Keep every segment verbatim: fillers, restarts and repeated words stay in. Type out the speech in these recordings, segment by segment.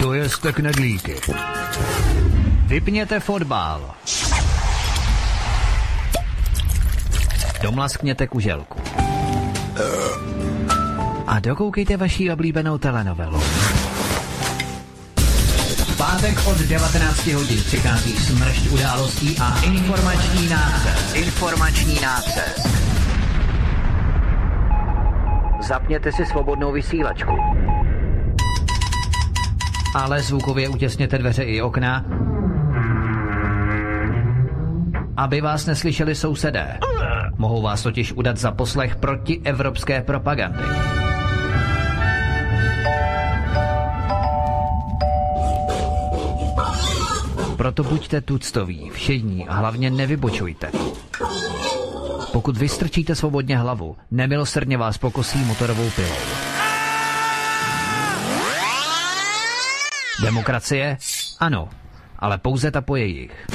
To jeste knedlíky. Vypněte fotbal. Domlaskněte kuželku. A dokoukejte vaši oblíbenou telenovelu. V pátek od devatenácti hodin přichází smršť událostí a informační nácest. Informační nácest. Zapněte si svobodnou vysílačku. Ale zvukově utěsněte dveře i okna, aby vás neslyšeli sousedé. Mohou vás totiž udat za poslech protievropské propagandy. Proto buďte tuctoví, všední a hlavně nevybočujte. Pokud vystrčíte svobodně hlavu, nemilosrdně vás pokosí motorovou pilou. Demokracie? Ano, ale pouze ta po jejich.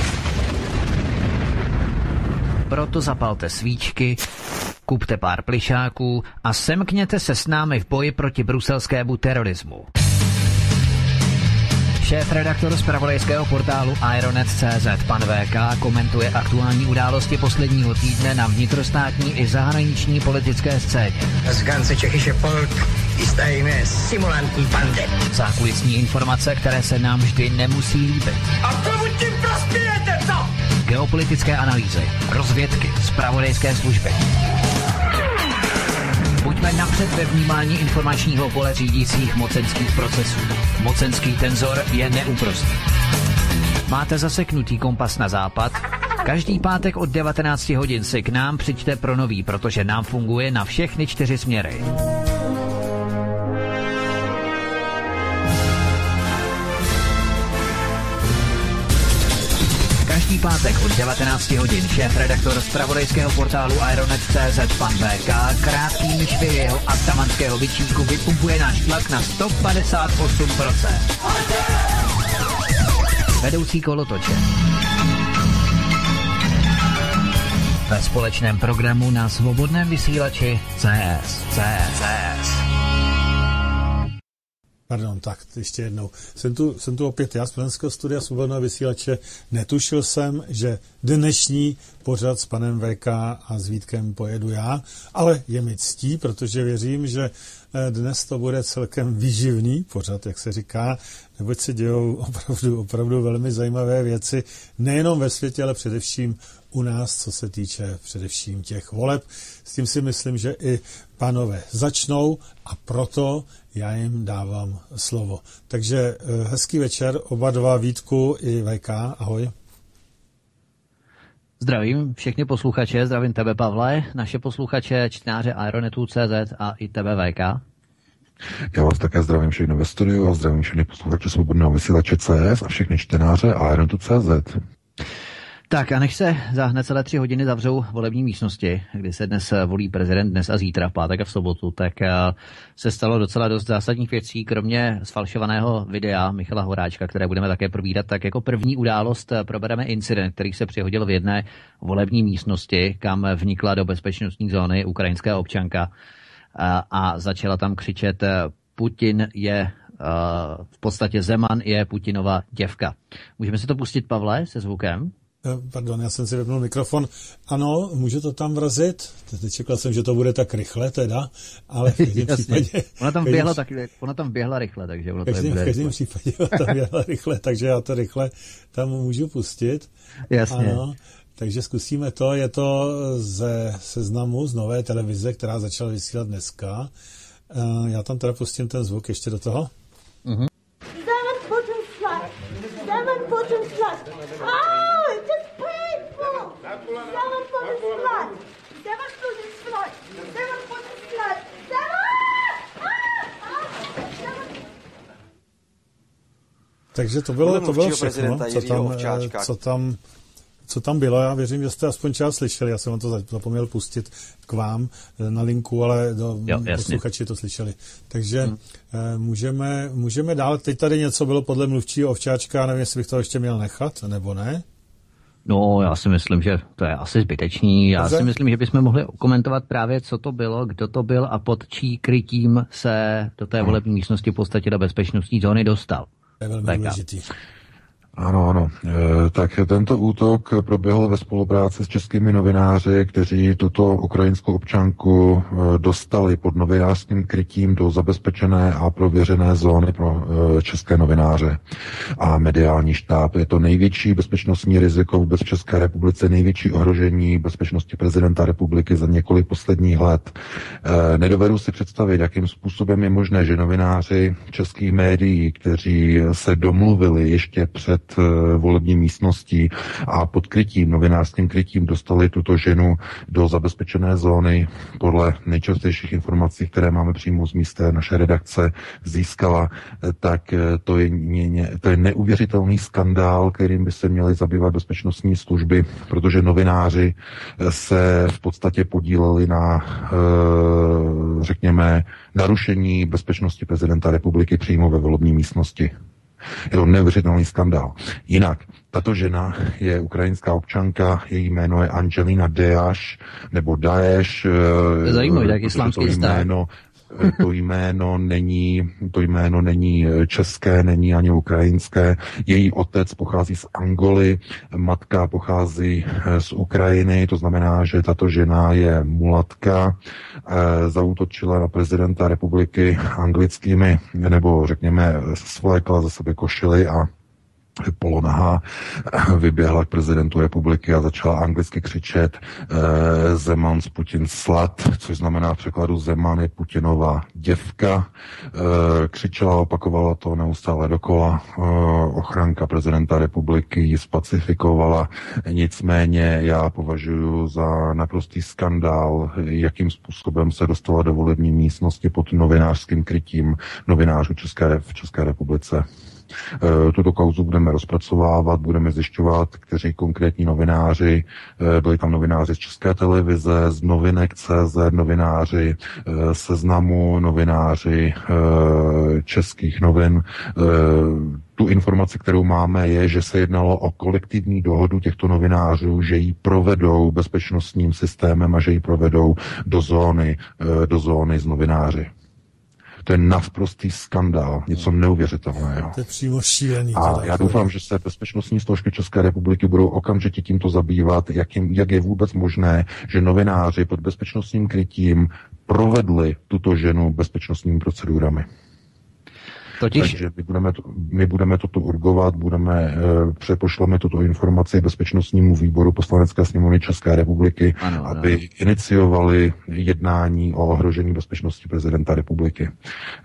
Proto zapalte svíčky, kupte pár plišáků a semkněte se s námi v boji proti bruselskému terorismu. Šéf-redaktor zpravodajského portálu Ironet tečka cé zet pan vé ká komentuje aktuální události posledního týdne na vnitrostátní i zahraniční politické scéně. Das ganze tschechische Volk ist eine Simulantenbande. Zákulisní informace, které se nám vždy nemusí líbit. A komu tím prospějete, co? Geopolitické analýzy, rozvědky, zpravodajské služby. Buďme napřed ve vnímání informačního pole řídících mocenských procesů. Mocenský tenzor je neúprostný. Máte zaseknutý kompas na západ? Každý pátek od devatenácti hodin si k nám přijďte pro nový, protože nám funguje na všechny čtyři směry. Každý pátek od devatenácti hodin šéf-redaktor zpravodajského portálu Ironet tečka cé zet pan vé ká krátkými švy jeho atamanského bičíku vypumpuje náš tlak na sto padesát osm procent. Vedoucí kolotoče. Ve společném programu na svobodném vysílači C S. C S. Pardon, tak ještě jednou. Jsem tu, jsem tu opět já z Plzeňského studia Svobodného vysílače. Netušil jsem, že dnešní pořad s panem vé ká a s Vítkem pojedu já, ale je mi ctí, protože věřím, že dnes to bude celkem výživný pořad, jak se říká, neboť se dějou opravdu, opravdu velmi zajímavé věci, nejenom ve světě, ale především u nás, co se týče především těch voleb. S tím si myslím, že i pánové začnou a proto já jim dávám slovo. Takže hezký večer, oba dva, Vítku i vé ká, ahoj. Zdravím všechny posluchače, zdravím tebe, Pavle, naše posluchače, čtenáře Ironetu tečka cé zet a i tebe, vé ká. Já vás také zdravím všechny ve studiu a zdravím všechny posluchače Svobodného vysílače C S a všechny čtenáře Ironetu tečka cé zet. Tak a než se za necelé tři hodiny zavřou volební místnosti, kdy se dnes volí prezident, dnes a zítra, v pátek a v sobotu, tak se stalo docela dost zásadních věcí, kromě sfalšovaného videa Michala Horáčka, které budeme také probírat, tak jako první událost probereme incident, který se přihodil v jedné volební místnosti, kam vnikla do bezpečnostní zóny ukrajinská občanka a, a začala tam křičet: Putin je, v podstatě Zeman je Putinova děvka. Můžeme si to pustit, Pavle, se zvukem? Pardon, já jsem si vypnul mikrofon. Ano, můžu to tam vrazit? Teď čekal jsem, že to bude tak rychle teda, ale v každém případě... Ona tam běhla tak, ona tam běhla rychle, takže ono to každém, bude v každém případě ona tam běhla rychle, takže já to rychle tam můžu pustit. Jasně. Ano, takže zkusíme to. Je to ze Seznamu, z Nové televize, která začala vysílat dneska. Já tam teda pustím ten zvuk ještě do toho. Mhm. Takže to bylo, to bylo všechno, co tam, co, tam, co tam bylo. Já věřím, že jste aspoň část slyšeli. Já jsem vám to zapomněl pustit k vám na linku, ale do, jo, posluchači to slyšeli. Takže hmm. můžeme, můžeme dál. Teď tady něco bylo podle mluvčího Ovčáčka, nevím, jestli bych to ještě měl nechat, nebo ne? No, já si myslím, že to je asi zbytečný. Já Dobře. si myslím, že bychom mohli komentovat právě, co to bylo, kdo to byl a pod čí krytím se do té volební místnosti v podstatě do bezpečnostní zóny dostal. To je velmi důležitý. Ano, ano. E, tak tento útok proběhl ve spolupráci s českými novináři, kteří tuto ukrajinskou občanku e, dostali pod novinářským krytím do zabezpečené a prověřené zóny pro e, české novináře a mediální štáb. Je to největší bezpečnostní riziko vůbec v České republice, největší ohrožení bezpečnosti prezidenta republiky za několik posledních let. E, nedovedu si představit, jakým způsobem je možné, že novináři českých médií, kteří se domluvili ještě před volební místností a pod krytím, novinářským krytím dostali tuto ženu do zabezpečené zóny. Podle nejčastějších informací, které máme přímo z místa naše redakce získala, tak to je, to je neuvěřitelný skandál, kterým by se měly zabývat bezpečnostní služby, protože novináři se v podstatě podíleli na, řekněme, narušení bezpečnosti prezidenta republiky přímo ve volební místnosti. Je to neuvěřitelný skandál. Jinak, tato žena je ukrajinská občanka, její jméno je Angelina Daeš, nebo Daeš. Zajímavé, tak islámský stát. To jméno není, to jméno není české, není ani ukrajinské. Její otec pochází z Angoly, matka pochází z Ukrajiny, to znamená, že tato žena je mulatka, e, zaútočila na prezidenta republiky anglickými, nebo řekněme, svlékla za sebe košily a polonahá vyběhla k prezidentu republiky a začala anglicky křičet e, Zeman z Putin slut, což znamená v překladu Zeman je Putinova děvka. E, křičela, opakovala to neustále dokola. E, ochranka prezidenta republiky ji spacifikovala. Nicméně já považuji za naprostý skandál, jakým způsobem se dostala do volební místnosti pod novinářským krytím novinářů České, v České republice. Tuto kauzu budeme rozpracovávat, budeme zjišťovat, kteří konkrétní novináři, byli tam novináři z České televize, z novinek tečka cé zet, novináři Seznamu, novináři českých novin. Tu informaci, kterou máme, je, že se jednalo o kolektivní dohodu těchto novinářů, že ji provedou bezpečnostním systémem a že ji provedou do zóny, do zóny z novináři. To je naprostý skandál, něco neuvěřitelného. To je přímo šílený. A já doufám, že se bezpečnostní složky České republiky budou okamžitě tímto zabývat, jak, jim, jak je vůbec možné, že novináři pod bezpečnostním krytím provedli tuto ženu bezpečnostními procedurami. Totiž... Takže my budeme, to, my budeme toto urgovat, budeme, e, přepošleme tuto informaci Bezpečnostnímu výboru Poslanecké sněmovny České republiky, ano, aby ano. iniciovali jednání o ohrožení bezpečnosti prezidenta republiky. E,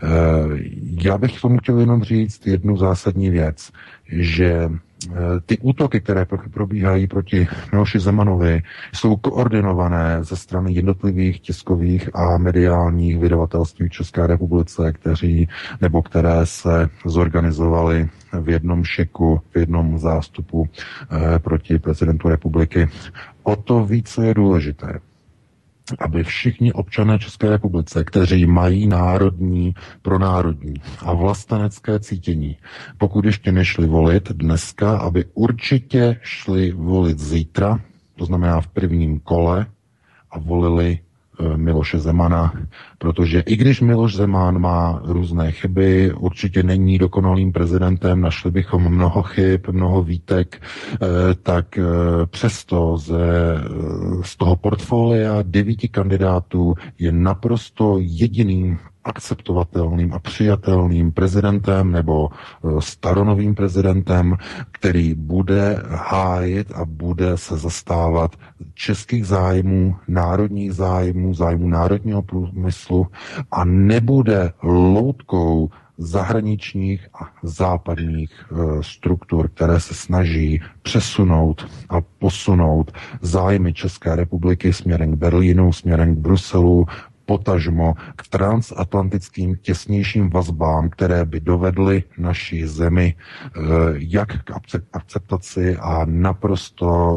já bych k tomu chtěl jenom říct jednu zásadní věc, že ty útoky, které probíhají proti Miloši Zemanovi, jsou koordinované ze strany jednotlivých tiskových a mediálních vydavatelství v České republice, kteří, nebo které se zorganizovali v jednom šeku, v jednom zástupu eh, proti prezidentu republiky. O to více je důležité, aby všichni občané České republice, kteří mají národní, pronárodní a vlastenecké cítění, pokud ještě nešli volit dneska, aby určitě šli volit zítra, to znamená v prvním kole, a volili Miloše Zemana, protože i když Miloš Zeman má různé chyby, určitě není dokonalým prezidentem, našli bychom mnoho chyb, mnoho výtek, tak přesto ze, z toho portfolia devíti kandidátů je naprosto jediným akceptovatelným a přijatelným prezidentem nebo staronovým prezidentem, který bude hájit a bude se zastávat českých zájmů, národních zájmů, zájmů národního průmyslu a nebude loutkou zahraničních a západních e, struktur, které se snaží přesunout a posunout zájmy České republiky směrem k Berlínu, směrem k Bruselu, potažmo k transatlantickým těsnějším vazbám, které by dovedly naší zemi jak k akceptaci a naprosto,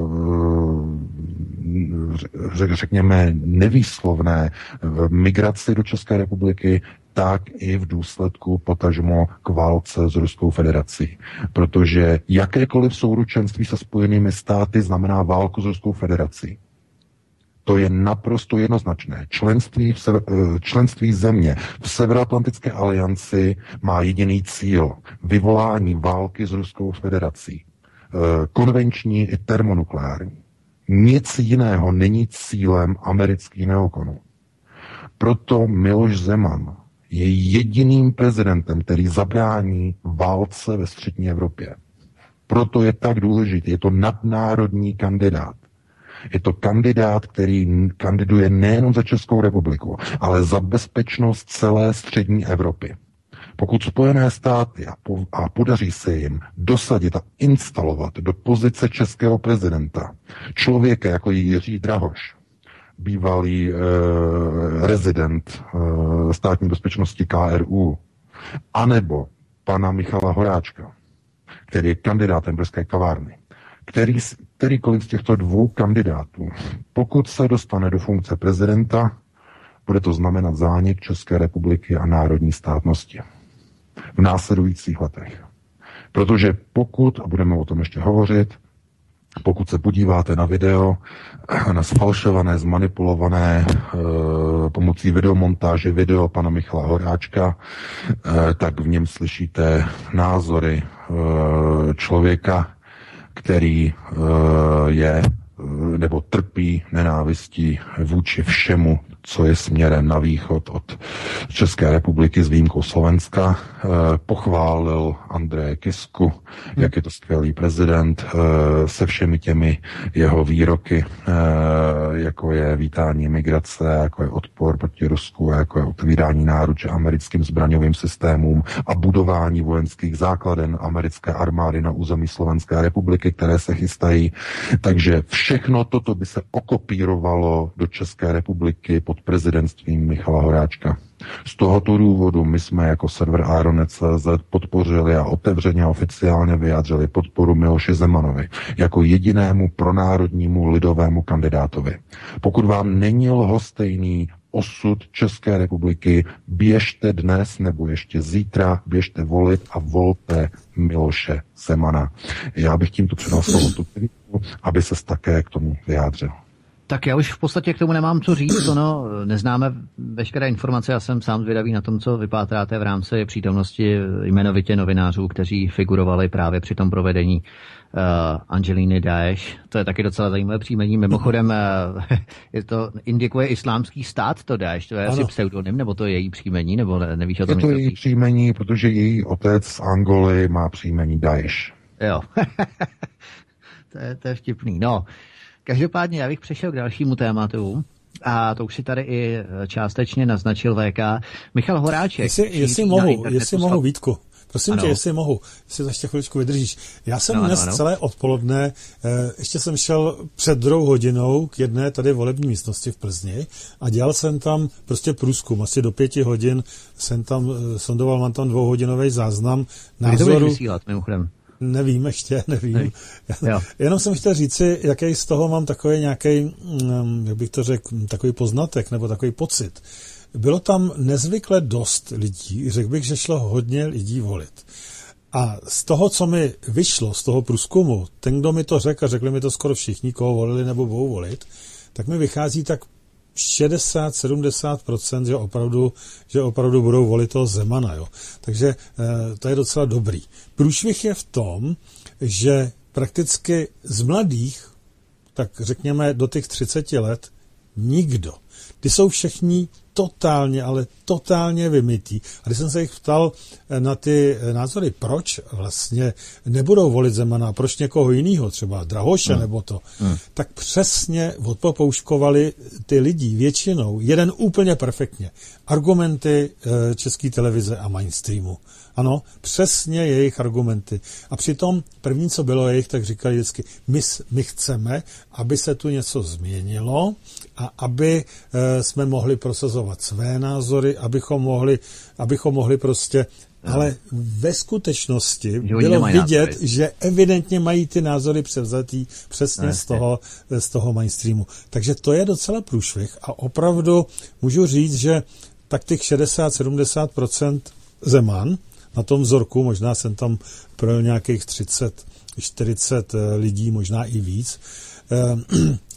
řekněme, nevýslovné migraci do České republiky, tak i v důsledku potažmo k válce s Ruskou federací. Protože jakékoliv souručenství se Spojenými státy znamená válku s Ruskou federací. To je naprosto jednoznačné. Členství, v sever, členství země v Severoatlantické alianci má jediný cíl. Vyvolání války s Ruskou federací. Konvenční i termonukleární. Nic jiného není cílem amerických neokonů. Proto Miloš Zeman je jediným prezidentem, který zabrání válce ve střední Evropě. Proto je tak důležitý. Je to nadnárodní kandidát. Je to kandidát, který kandiduje nejenom za Českou republiku, ale za bezpečnost celé střední Evropy. Pokud Spojené státy a, po, a podaří se jim dosadit a instalovat do pozice českého prezidenta člověka jako Jiří Drahoš, bývalý e, rezident e, státní bezpečnosti K R U, anebo pana Michala Horáčka, který je kandidátem Pražské kavárny, který, kterýkoliv z těchto dvou kandidátů, pokud se dostane do funkce prezidenta, bude to znamenat zánik České republiky a národní státnosti v následujících letech. Protože pokud, a budeme o tom ještě hovořit, pokud se podíváte na video, na sfalšované, zmanipulované e, pomocí videomontáže video pana Michala Horáčka, e, tak v něm slyšíte názory e, člověka, který e, je nebo trpí nenávistí vůči všemu, co je směrem na východ od České republiky s výjimkou Slovenska. E, pochválil Andreje Kisku, hmm. jak je to skvělý prezident, e, se všemi těmi jeho výroky, e, jako je vítání migrace, jako je odpor proti Rusku, jako je otvírání náruče americkým zbraňovým systémům a budování vojenských základen americké armády na území Slovenské republiky, které se chystají. Takže všechno toto by se okopírovalo do České republiky pod prezidentstvím Michala Horáčka. Z tohoto důvodu my jsme jako server Aeronet tečka cé zet podpořili a otevřeně a oficiálně vyjádřili podporu Miloši Zemanovi jako jedinému pronárodnímu lidovému kandidátovi. Pokud vám není lhostejný osud České republiky, běžte dnes nebo ještě zítra, běžte volit a volte Miloše Zemana. Já bych tímto předal slovo Tutvíku, aby ses také k tomu vyjádřil. Tak já už v podstatě k tomu nemám co říct, ono, neznáme veškeré informace, já jsem sám zvědavý na tom, co vypátráte v rámci přítomnosti jmenovitě novinářů, kteří figurovali právě při tom provedení uh, Angeliny Daesh. To je taky docela zajímavé příjmení. Mimochodem, uh, je to, indikuje islámský stát to Daesh, to je ano. Asi pseudonym, nebo to je její příjmení, nebo ne, nevíš o tom? Je to její příjmení, protože její otec z Angoly má příjmení Daesh. Jo, to, je, to je vtipný. No, každopádně já bych přešel k dalšímu tématu a to už si tady i částečně naznačil V K. Michal Horáček. Jestli, jestli mohu, jestli mohu, Vítku. Prosím ano. tě, jestli mohu, jestli to ještě chviličku vydržíš. Já jsem ano, dnes ano. celé odpoledne, eh, ještě jsem šel před druhou hodinou k jedné tady volební místnosti v Plzni a dělal jsem tam prostě průzkum. Asi do pěti hodin jsem tam eh, sondoval, mám tam dvouhodinový záznam názoru. Kdy to budeš vysílat, mimochodem? Nevím ještě, nevím. Jo. Jenom jsem chtěl říci, jaký z toho mám takový nějaký, jak bych to řekl, takový poznatek nebo takový pocit. Bylo tam nezvykle dost lidí, řekl bych, že šlo hodně lidí volit. A z toho, co mi vyšlo, z toho průzkumu, ten, kdo mi to řekl, a řekli mi to skoro všichni, koho volili nebo budou volit, tak mi vychází tak šedesát až sedmdesát procent, že opravdu, že opravdu budou volit toho Zemana. Jo. Takže e, to je docela dobrý. Průšvih je v tom, že prakticky z mladých, tak řekněme do těch třiceti let, nikdo. Ty jsou všichni totálně, ale totálně vymytí. A když jsem se jich ptal na ty názory, proč vlastně nebudou volit Zemana, proč někoho jiného, třeba Drahoše hmm. nebo to, hmm. tak přesně odpopouškovali ty lidi většinou, jeden úplně perfektně, argumenty České televize a mainstreamu. Ano, přesně jejich argumenty. A přitom první, co bylo jejich, tak říkali vždycky, my, my chceme, aby se tu něco změnilo a aby e, jsme mohli prosazovat své názory, abychom mohli, abychom mohli prostě, no. ale ve skutečnosti bylo vidět, názory. Že evidentně mají ty názory převzatý přesně z toho, z toho mainstreamu. Takže to je docela průšvih a opravdu můžu říct, že tak těch šedesát až sedmdesát procent Zeman, na tom vzorku, možná jsem tam projel nějakých třicet čtyřicet lidí, možná i víc,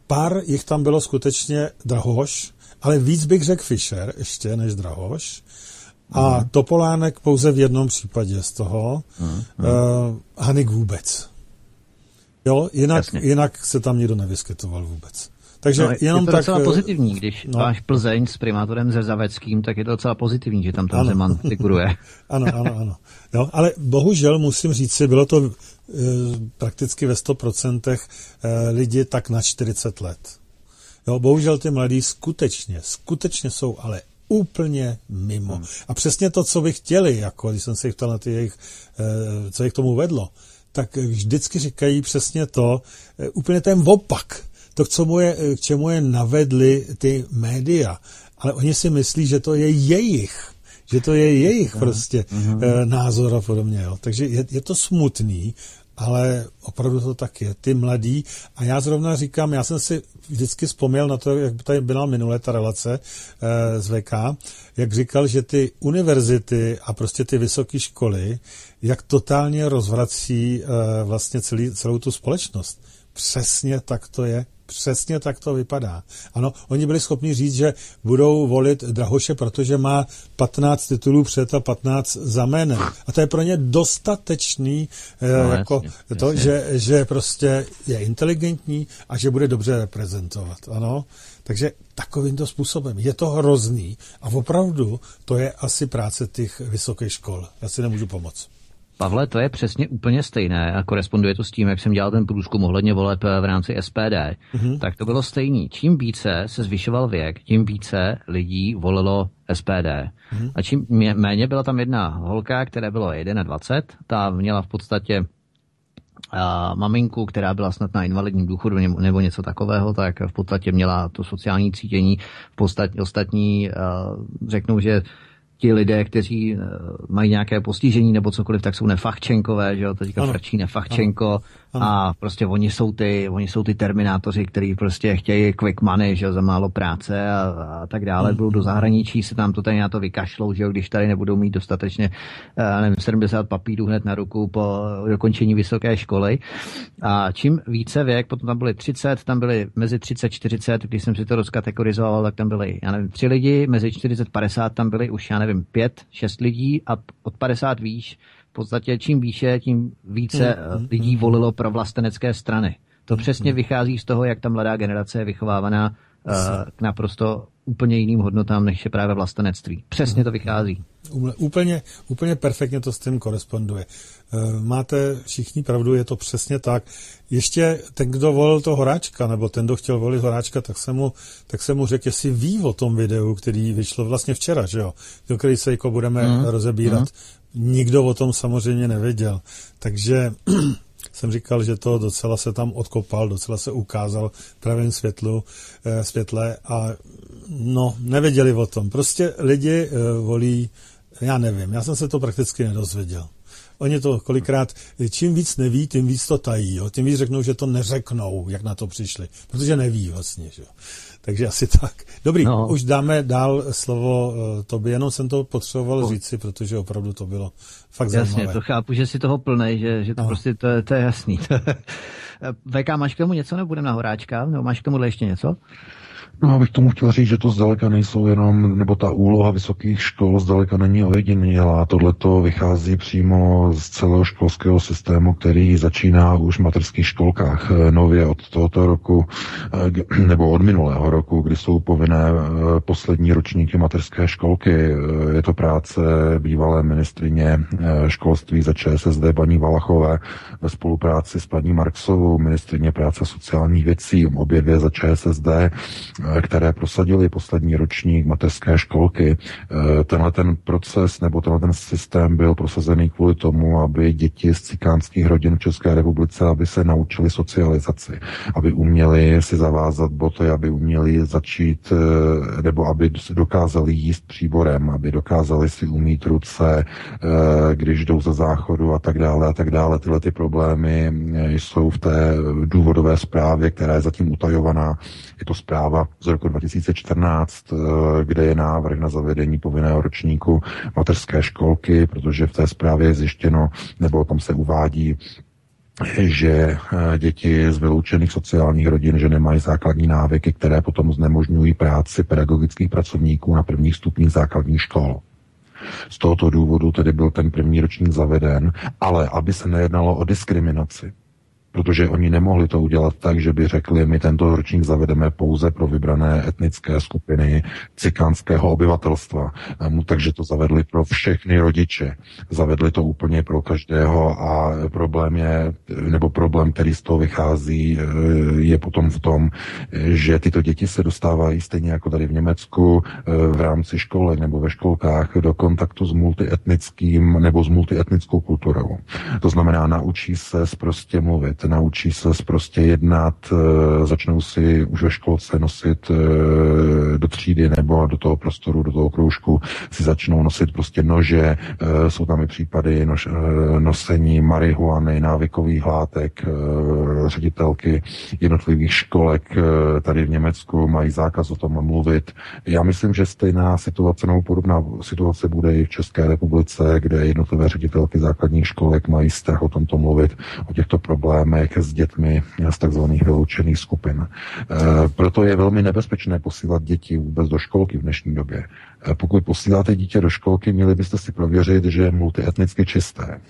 pár jich tam bylo skutečně Drahoš, ale víc bych řekl Fischer ještě než Drahoš. A mm. Topolánek pouze v jednom případě z toho. Mm. Uh, Hanik vůbec. Jo, jinak, jinak se tam nikdo nevyskytoval vůbec. Takže no, jenom je to tak, docela pozitivní, když no. máš Plzeň s primátorem Řezaveckým, tak je to docela pozitivní, že tam ten Zeman figuruje. Ano, ano, ano. Jo, ale bohužel musím říct si, bylo to e, prakticky ve sto procentech e, lidi tak na čtyřicet let. Jo, bohužel ty mladí skutečně, skutečně jsou ale úplně mimo. Hmm. A přesně to, co by chtěli, jako když jsem se jich ptal na ty jejich, e, co jich k tomu vedlo, tak vždycky říkají přesně to, e, úplně ten opak. To, k čemu, je, k čemu je navedli ty média. Ale oni si myslí, že to je jejich. Že to je jejich prostě uh-huh. názor a podobně. Jo. Takže je, je to smutný, ale opravdu to tak je. Ty mladí. A já zrovna říkám, já jsem si vždycky vzpomněl na to, jak tady byla minulé ta relace eh, z V K, jak říkal, že ty univerzity a prostě ty vysoké školy, jak totálně rozvrací eh, vlastně celý, celou tu společnost. Přesně tak to je. Přesně tak to vypadá. Ano, oni byli schopni říct, že budou volit Drahoše, protože má patnáct titulů před a patnáct za jménem. A to je pro ně dostatečný, no, jako jasně, to, jasně. Že, že prostě je inteligentní a že bude dobře reprezentovat. Ano, takže takovýmto způsobem. Je to hrozný a opravdu to je asi práce těch vysokých škol. Já si nemůžu pomoct. Pavle, to je přesně úplně stejné a koresponduje to s tím, jak jsem dělal ten průzkum ohledně voleb v rámci S P D. Mm-hmm. Tak to bylo stejný. Čím více se zvyšoval věk, tím více lidí volilo S P D. Mm-hmm. A čím méně, byla tam jedna holka, která bylo dvacet jedna, ta měla v podstatě a maminku, která byla snad na invalidním důchodu nebo něco takového, tak v podstatě měla to sociální cítění. V podstatě ostatní řeknou, že ti lidé, kteří mají nějaké postižení nebo cokoliv, tak jsou nefachčenkové, že jo, to říká frčí nefachčenko ano. A prostě oni jsou ty, oni jsou ty terminátoři, kteří prostě chtějí quick money, že jo, za málo práce a, a tak dále, budou do zahraničí, se tam to tady na to vykašlou, že jo, když tady nebudou mít dostatečně, nevím, sedmdesát papírů hned na ruku po dokončení vysoké školy. A čím více věk, potom tam byly třicet, tam byly mezi třicet čtyřicet, když jsem si to rozkategorizoval, tak tam byly, já nevím, tři lidi, mezi čtyřicet padesát tam byly už, já nevím, pět, šest lidí a od padesát výš, v podstatě čím výše, tím více mm, lidí volilo pro vlastenecké strany. To mm, přesně mm. vychází z toho, jak ta mladá generace je vychovávaná uh, k naprosto úplně jiným hodnotám, než je právě vlastenectví. Přesně to vychází. Úplně, úplně perfektně to s tím koresponduje. Máte všichni pravdu, je to přesně tak. Ještě ten, kdo volil toho Horáčka, nebo ten, kdo chtěl volit Horáčka, tak se mu, tak se mu řekl, jestli ví o tom videu, který vyšlo vlastně včera, že jo? Do který se jako budeme mm. rozebírat. Mm. Nikdo o tom samozřejmě nevěděl. Takže jsem říkal, že to docela se tam odkopal, docela se ukázal v pravém světlu, eh, světle a no, nevěděli o tom. Prostě lidi eh, volí, já nevím, já jsem se to prakticky nedozvěděl. Oni to kolikrát, čím víc neví, tím víc to tají, jo? Tím víc řeknou, že to neřeknou, jak na to přišli, protože neví vlastně, že jo. Takže asi tak. Dobrý, no. Už dáme dál slovo uh, tobě, jenom jsem to potřeboval no. říci, protože opravdu to bylo fakt jasně, zajímavé. Jasně, to chápu, že si toho plnej, že, že to no. prostě, to, to je jasný. V K, máš k tomu něco, nebo budeme na Horáčka, nebo máš k tomuhle ještě něco? No, abych tomu chtěl říct, že to zdaleka nejsou jenom, nebo ta úloha vysokých škol zdaleka není ojedinělá. Tohleto vychází přímo z celého školského systému, který začíná už v mateřských školkách nově od tohoto roku, nebo od minulého roku, kdy jsou povinné poslední ročníky mateřské školky. Je to práce bývalé ministryně školství za Č S S D paní Valachové ve spolupráci s paní Marksovou, ministryně práce a sociálních věcí, obě dvě za Č S S D, které prosadili poslední ročník mateřské školky. Tenhle ten proces nebo tenhle ten systém byl prosazený kvůli tomu, aby děti z cikánských rodin v České republice, aby se naučili socializaci, aby uměli si zavázat boty, aby uměli začít, nebo aby dokázali jíst příborem, aby dokázali si umýt ruce, když jdou za záchodu a tak dále a tak dále. Tyhle ty problémy jsou v té důvodové zprávě, která je zatím utajovaná. Je to zpráva z roku dva tisíce čtrnáct, kde je návrh na zavedení povinného ročníku mateřské školky, protože v té zprávě je zjištěno, nebo tam se uvádí, že děti z vyloučených sociálních rodin, že nemají základní návyky, které potom znemožňují práci pedagogických pracovníků na prvních stupních základních škol. Z tohoto důvodu tedy byl ten první ročník zaveden, ale aby se nejednalo o diskriminaci, protože oni nemohli to udělat tak, že by řekli, my tento ročník zavedeme pouze pro vybrané etnické skupiny cikánského obyvatelstva. Takže to zavedli pro všechny rodiče. Zavedli to úplně pro každého a problém je, nebo problém, který z toho vychází, je potom v tom, že tyto děti se dostávají stejně jako tady v Německu v rámci školek nebo ve školkách do kontaktu s multietnickým nebo s multietnickou kulturou. To znamená, naučí se prostě mluvit, naučí se prostě jednat, začnou si už ve školce nosit do třídy nebo do toho prostoru, do toho kroužku, si začnou nosit prostě nože, jsou tam i případy nož, nosení marihuany, návykových látek, ředitelky jednotlivých školek tady v Německu mají zákaz o tom mluvit. Já myslím, že stejná situace nebo podobná situace bude i v České republice, kde jednotlivé ředitelky základních školek mají strach o tomto mluvit, o těchto problémech s dětmi z takzvaných vyloučených skupin. E, proto je velmi nebezpečné posílat děti vůbec do školky v dnešní době. E, pokud posíláte dítě do školky, měli byste si prověřit, že je multietnicky čisté.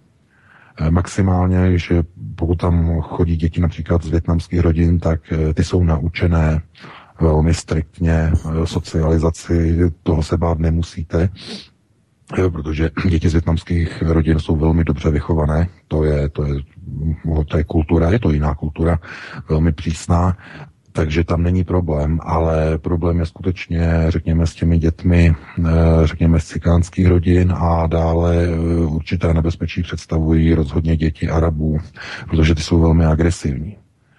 E, maximálně, že pokud tam chodí děti například z vietnamských rodin, tak e, ty jsou naučené velmi striktně e, socializaci, toho se bát nemusíte. Jo, protože děti z vietnamských rodin jsou velmi dobře vychované, to je, to je, to je kultura, je to jiná kultura, velmi přísná, takže tam není problém, ale problém je skutečně, řekněme, s těmi dětmi, řekněme, z cikánských rodin a dále určité nebezpečí představují rozhodně děti Arabů, protože ty jsou velmi agresivní.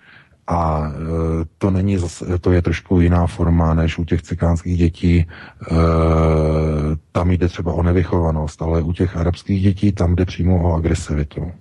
A to není zase, to je trošku jiná forma než u těch cikánských dětí. E, tam jde třeba o nevychovanost, ale u těch arabských dětí tam jde přímo o agresivitu. E,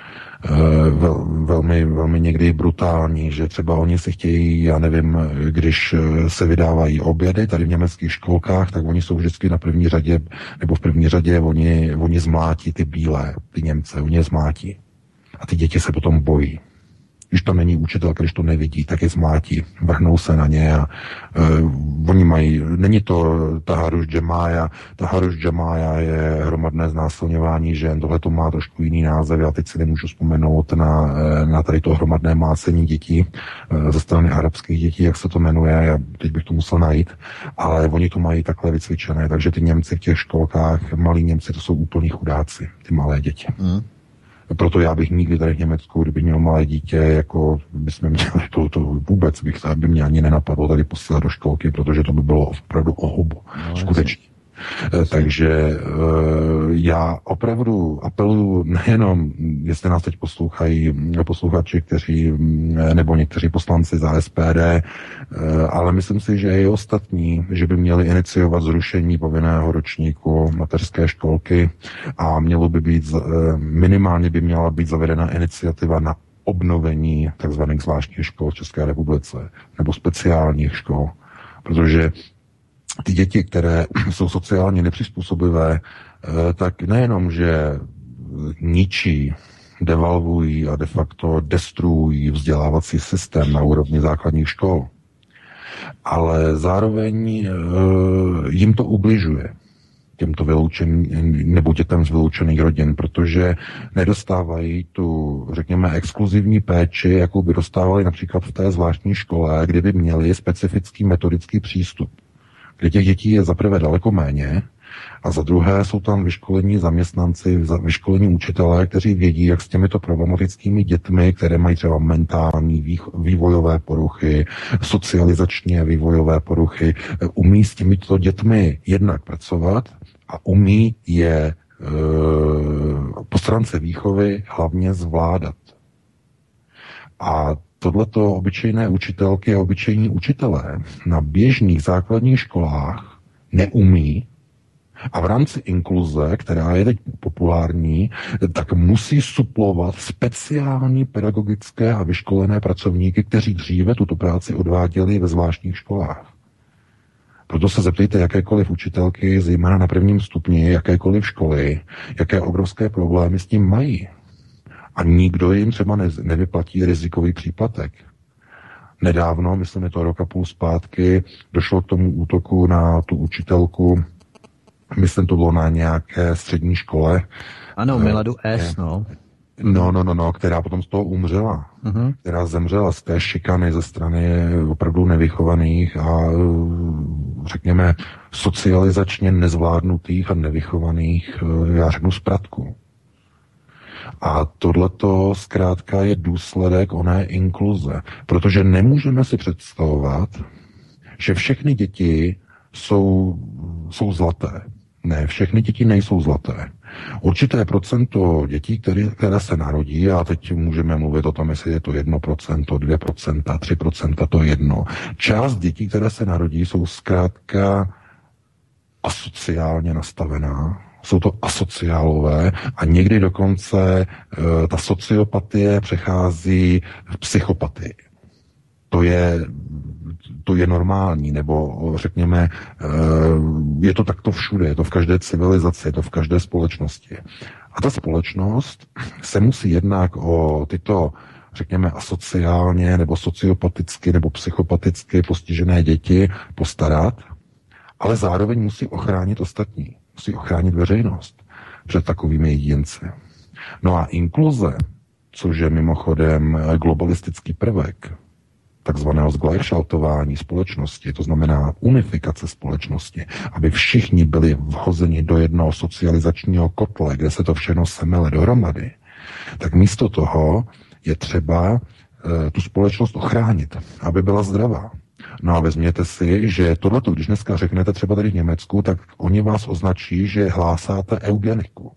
vel, velmi, velmi někdy brutální, že třeba oni si chtějí, já nevím, když se vydávají obědy tady v německých školkách, tak oni jsou vždycky na první řadě, nebo v první řadě oni, oni zmlátí ty bílé, ty Němce, oni je zmlátí. A ty děti se potom bojí. Když tam není učitelka, když to nevidí, tak je zmlátí, vrhnou se na ně a uh, oni mají, není to Taharuš Džemája, Taharuš Džemája je hromadné znásilňování žen, tohle to má trošku jiný název, já teď si nemůžu vzpomenout na, na tady to hromadné mácení dětí uh, ze strany arabských dětí, jak se to jmenuje, já teď bych to musel najít, ale oni to mají takhle vycvičené, takže ty Němci v těch školkách, malí Němci, to jsou úplní chudáci, ty malé děti. Mm. Proto já bych nikdy tady v Německu, kdybych měl malé dítě, jako bychom měli to, to vůbec bych se, by mě ani nenapadlo tady posílat do školky, protože to by bylo opravdu ohubu. No, skutečně. Jasně. Takže já opravdu apeluju nejenom, jestli nás teď poslouchají posluchači, kteří, nebo někteří poslanci za S P D, ale myslím si, že i ostatní, že by měli iniciovat zrušení povinného ročníku mateřské školky a mělo by být, minimálně by měla být zavedena iniciativa na obnovení takzvaných zvláštních škol v České republice nebo speciálních škol, protože ty děti, které jsou sociálně nepřizpůsobivé, tak nejenom, že ničí, devalvují a de facto destruují vzdělávací systém na úrovni základních škol, ale zároveň jim to ubližuje, těmto vyloučeným nebo dětem z vyloučených rodin, protože nedostávají tu, řekněme, exkluzivní péči, jakou by dostávali například v té zvláštní škole, kdyby měli specifický metodický přístup, kde těch dětí je za prvé daleko méně a za druhé jsou tam vyškolení zaměstnanci, vyškolení učitelé, kteří vědí, jak s těmito problematickými dětmi, které mají třeba mentální vývojové poruchy, socializační vývojové poruchy, umí s těmito dětmi jednak pracovat a umí je e, po stránce výchovy hlavně zvládat. A tohleto obyčejné učitelky a obyčejní učitelé na běžných základních školách neumí a v rámci inkluze, která je teď populární, tak musí suplovat speciální pedagogické a vyškolené pracovníky, kteří dříve tuto práci odváděli ve zvláštních školách. Proto se zeptejte jakékoliv učitelky, zejména na prvním stupni, jakékoliv školy, jaké obrovské problémy s tím mají. A nikdo jim třeba ne, nevyplatí rizikový příplatek. Nedávno, myslím, je to rok a půl zpátky, došlo k tomu útoku na tu učitelku, myslím, to bylo na nějaké střední škole. Ano, Miladu S, no. No, no, no, no, která potom z toho umřela. Uh-huh. Která zemřela z té šikany ze strany opravdu nevychovaných a řekněme socializačně nezvládnutých a nevychovaných, já řeknu, spratků. A tohleto zkrátka je důsledek oné inkluze, protože nemůžeme si představovat, že všechny děti jsou, jsou zlaté. Ne, všechny děti nejsou zlaté. Určité procento dětí, které, které se narodí, a teď můžeme mluvit o tom, jestli je to jedno procento, dvě procenta, tři procenta, to je jedno. Část dětí, které se narodí, jsou zkrátka asociálně nastavená, jsou to asociálové a někdy dokonce e, ta sociopatie přechází v psychopatii. To je, to je normální, nebo řekněme, je to takto všude, je to v každé civilizaci, je to v každé společnosti. A ta společnost se musí jednak o tyto, řekněme, asociálně nebo sociopaticky nebo psychopaticky postižené děti postarat, ale zároveň musí ochránit ostatní, musí ochránit veřejnost před takovými jedinci. No a inkluze, což je mimochodem globalistický prvek, takzvaného zglajšaltování společnosti, to znamená unifikace společnosti, aby všichni byli vhozeni do jednoho socializačního kotle, kde se to všechno semele dohromady, tak místo toho je třeba e, tu společnost ochránit, aby byla zdravá. No a vezměte si, že tohleto, když dneska řeknete třeba tady v Německu, tak oni vás označí, že hlásáte eugeniku.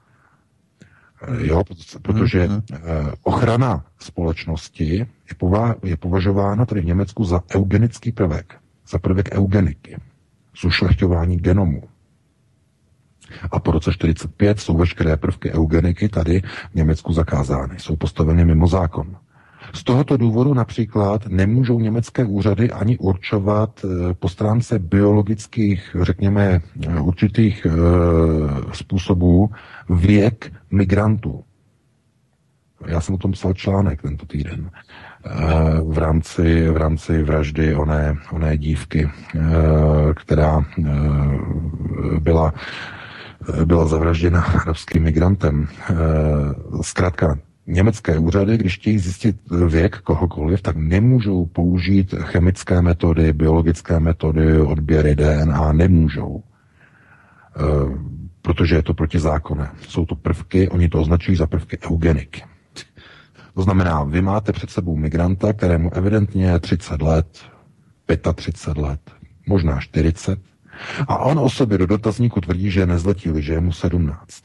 Jo, protože ochrana společnosti je, pova- je považována tady v Německu za eugenický prvek, za prvek eugeniky, zušlechťování genomu. A po roce čtyřicet pět jsou veškeré prvky eugeniky tady v Německu zakázány, jsou postaveny mimo zákon. Z tohoto důvodu například nemůžou německé úřady ani určovat po stránce biologických, řekněme, určitých e, způsobů věk migrantů. Já jsem o tom psal článek tento týden e, v rámci, v rámci vraždy oné, oné dívky, e, která e, byla, byla zavražděna arabským migrantem. E, zkrátka, německé úřady, když chtějí zjistit věk kohokoliv, tak nemůžou použít chemické metody, biologické metody, odběry D N A, nemůžou. E, protože je to protizákonné. Jsou to prvky, oni to označují za prvky eugeniky. To znamená, vy máte před sebou migranta, kterému evidentně je třicet let, třicet pět let, možná čtyřicet, a on o sobě do dotazníku tvrdí, že je nezletilý, že je mu sedmnáct.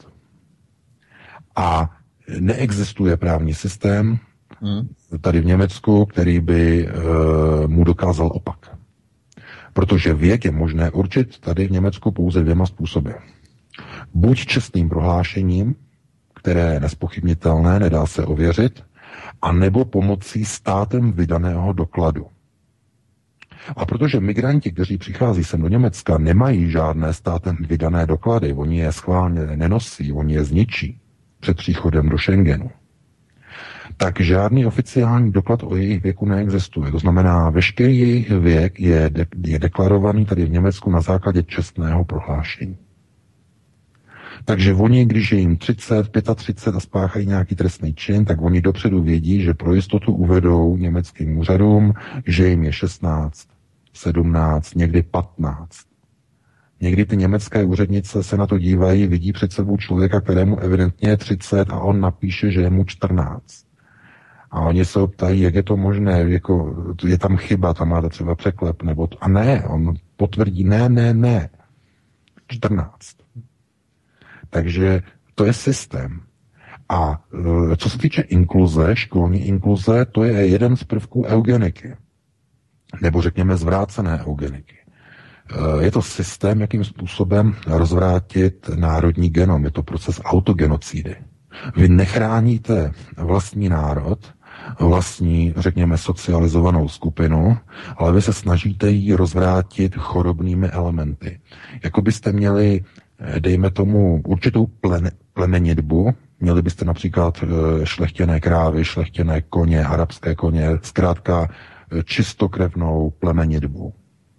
A neexistuje právní systém tady v Německu, který by e, mu dokázal opak. Protože věk je možné určit tady v Německu pouze dvěma způsoby. Buď čestným prohlášením, které je nezpochybnitelné, nedá se ověřit, a nebo pomocí státem vydaného dokladu. A protože migranti, kteří přichází sem do Německa, nemají žádné státem vydané doklady, oni je schválně nenosí, oni je zničí před příchodem do Schengenu, tak žádný oficiální doklad o jejich věku neexistuje. To znamená, veškerý jejich věk je, de- je deklarovaný tady v Německu na základě čestného prohlášení. Takže oni, když je jim třicet, třicet pět a spáchají nějaký trestný čin, tak oni dopředu vědí, že pro jistotu uvedou německým úřadům, že jim je šestnáct, sedmnáct, někdy patnáct. Někdy ty německé úřednice se na to dívají, vidí před sebou člověka, kterému evidentně je třicet a on napíše, že je mu čtrnáct. A oni se ptají, jak je to možné, jako, je tam chyba, tam máte třeba překlep, nebo to. A ne, on potvrdí, ne, ne, ne, čtrnáct. Takže to je systém. A co se týče inkluze, školní inkluze, to je jeden z prvků eugeniky. Nebo řekněme zvrácené eugeniky. Je to systém, jakým způsobem rozvrátit národní genom. Je to proces autogenocidy. Vy nechráníte vlastní národ, vlastní, řekněme, socializovanou skupinu, ale vy se snažíte ji rozvrátit chorobnými elementy. Jako byste měli, dejme tomu, určitou plemenitbu, měli byste například šlechtěné krávy, šlechtěné koně, arabské koně, zkrátka čistokrevnou plemenitbu.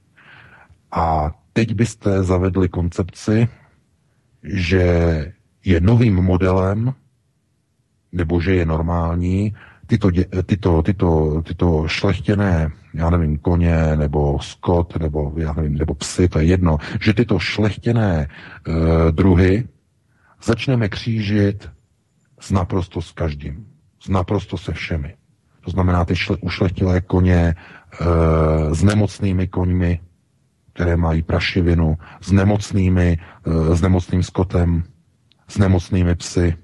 A teď byste zavedli koncepci, že je novým modelem, nebo že je normální, tyto, tyto, tyto, tyto šlechtěné, já nevím, koně, nebo skot, nebo, já nevím, nebo psy, to je jedno, že tyto šlechtěné uh, druhy začneme křížit s naprosto s každým. S naprosto se všemi. To znamená ty šle, ušlechtilé koně uh, s nemocnými koňmi, které mají prašivinu, s nemocnými, uh, s nemocným skotem, s nemocnými psy.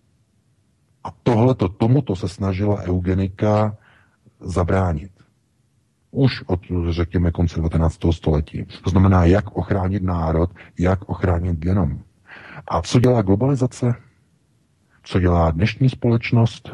A tohleto, tomuto se snažila eugenika zabránit. Už od, řekněme, konce devatenáctého století. To znamená, jak ochránit národ, jak ochránit genom. A co dělá globalizace? Co dělá dnešní společnost?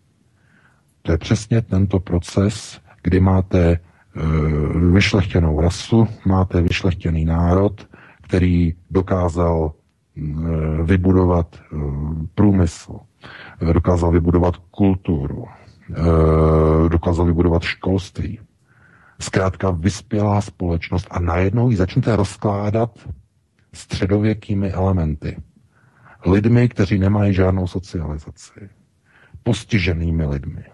To je přesně tento proces, kdy máte e, vyšlechtěnou rasu, máte vyšlechtěný národ, který dokázal e, vybudovat e, průmysl, dokázal vybudovat kulturu, dokázal vybudovat školství. Zkrátka vyspělá společnost a najednou ji začnete rozkládat středověkými elementy. Lidmi, kteří nemají žádnou socializaci. Postiženými lidmi.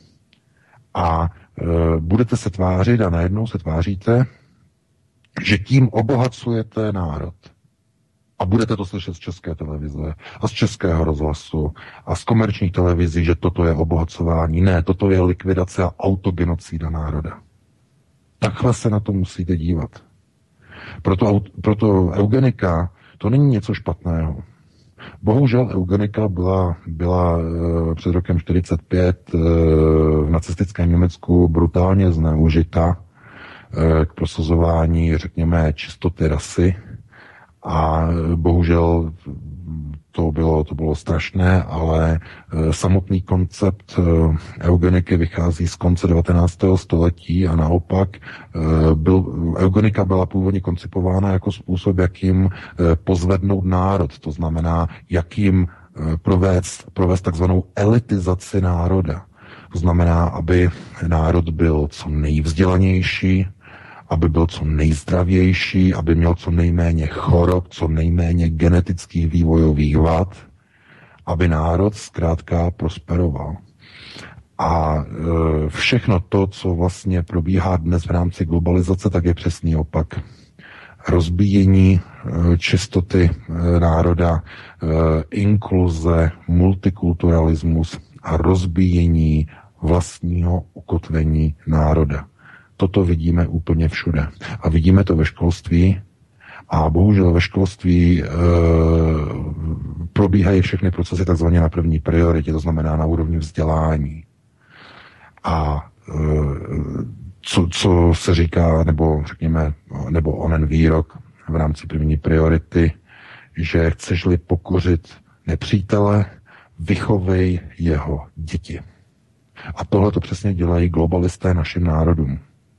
A e, budete se tvářit a najednou se tváříte, že tím obohacujete národ. A budete to slyšet z České televize a z Českého rozhlasu a z komerčních televizí, že toto je obohacování. Ne, toto je likvidace a autogenocída národa. Takhle se na to musíte dívat. Proto, proto eugenika to není něco špatného. Bohužel eugenika byla, byla e, před rokem čtyřicet pět e, v nacistickém Německu brutálně zneužita e, k prosazování, řekněme, čistoty rasy. A bohužel to bylo, to bylo strašné, ale e, samotný koncept e, eugeniky vychází z konce devatenáctého století a naopak e, byl, eugenika byla původně koncipována jako způsob, jakým e, pozvednout národ, to znamená, jakým e, provést, provést takzvanou elitizaci národa. To znamená, aby národ byl co nejvzdělanější, aby byl co nejzdravější, aby měl co nejméně chorob, co nejméně genetických vývojových vad, aby národ zkrátka prosperoval. A e, všechno to, co vlastně probíhá dnes v rámci globalizace, tak je přesný opak. Rozbíjení e, čistoty e, národa, e, inkluze, multikulturalismus a rozbíjení vlastního ukotvení národa. Toto vidíme úplně všude. A vidíme to ve školství a bohužel ve školství e, probíhají všechny procesy takzvaně na první prioritě, to znamená na úrovni vzdělání. A e, co, co se říká, nebo řekněme, nebo onen výrok v rámci první priority, že chceš-li pokořit nepřítele, vychovej jeho děti. A tohle to přesně dělají globalisté našim národům.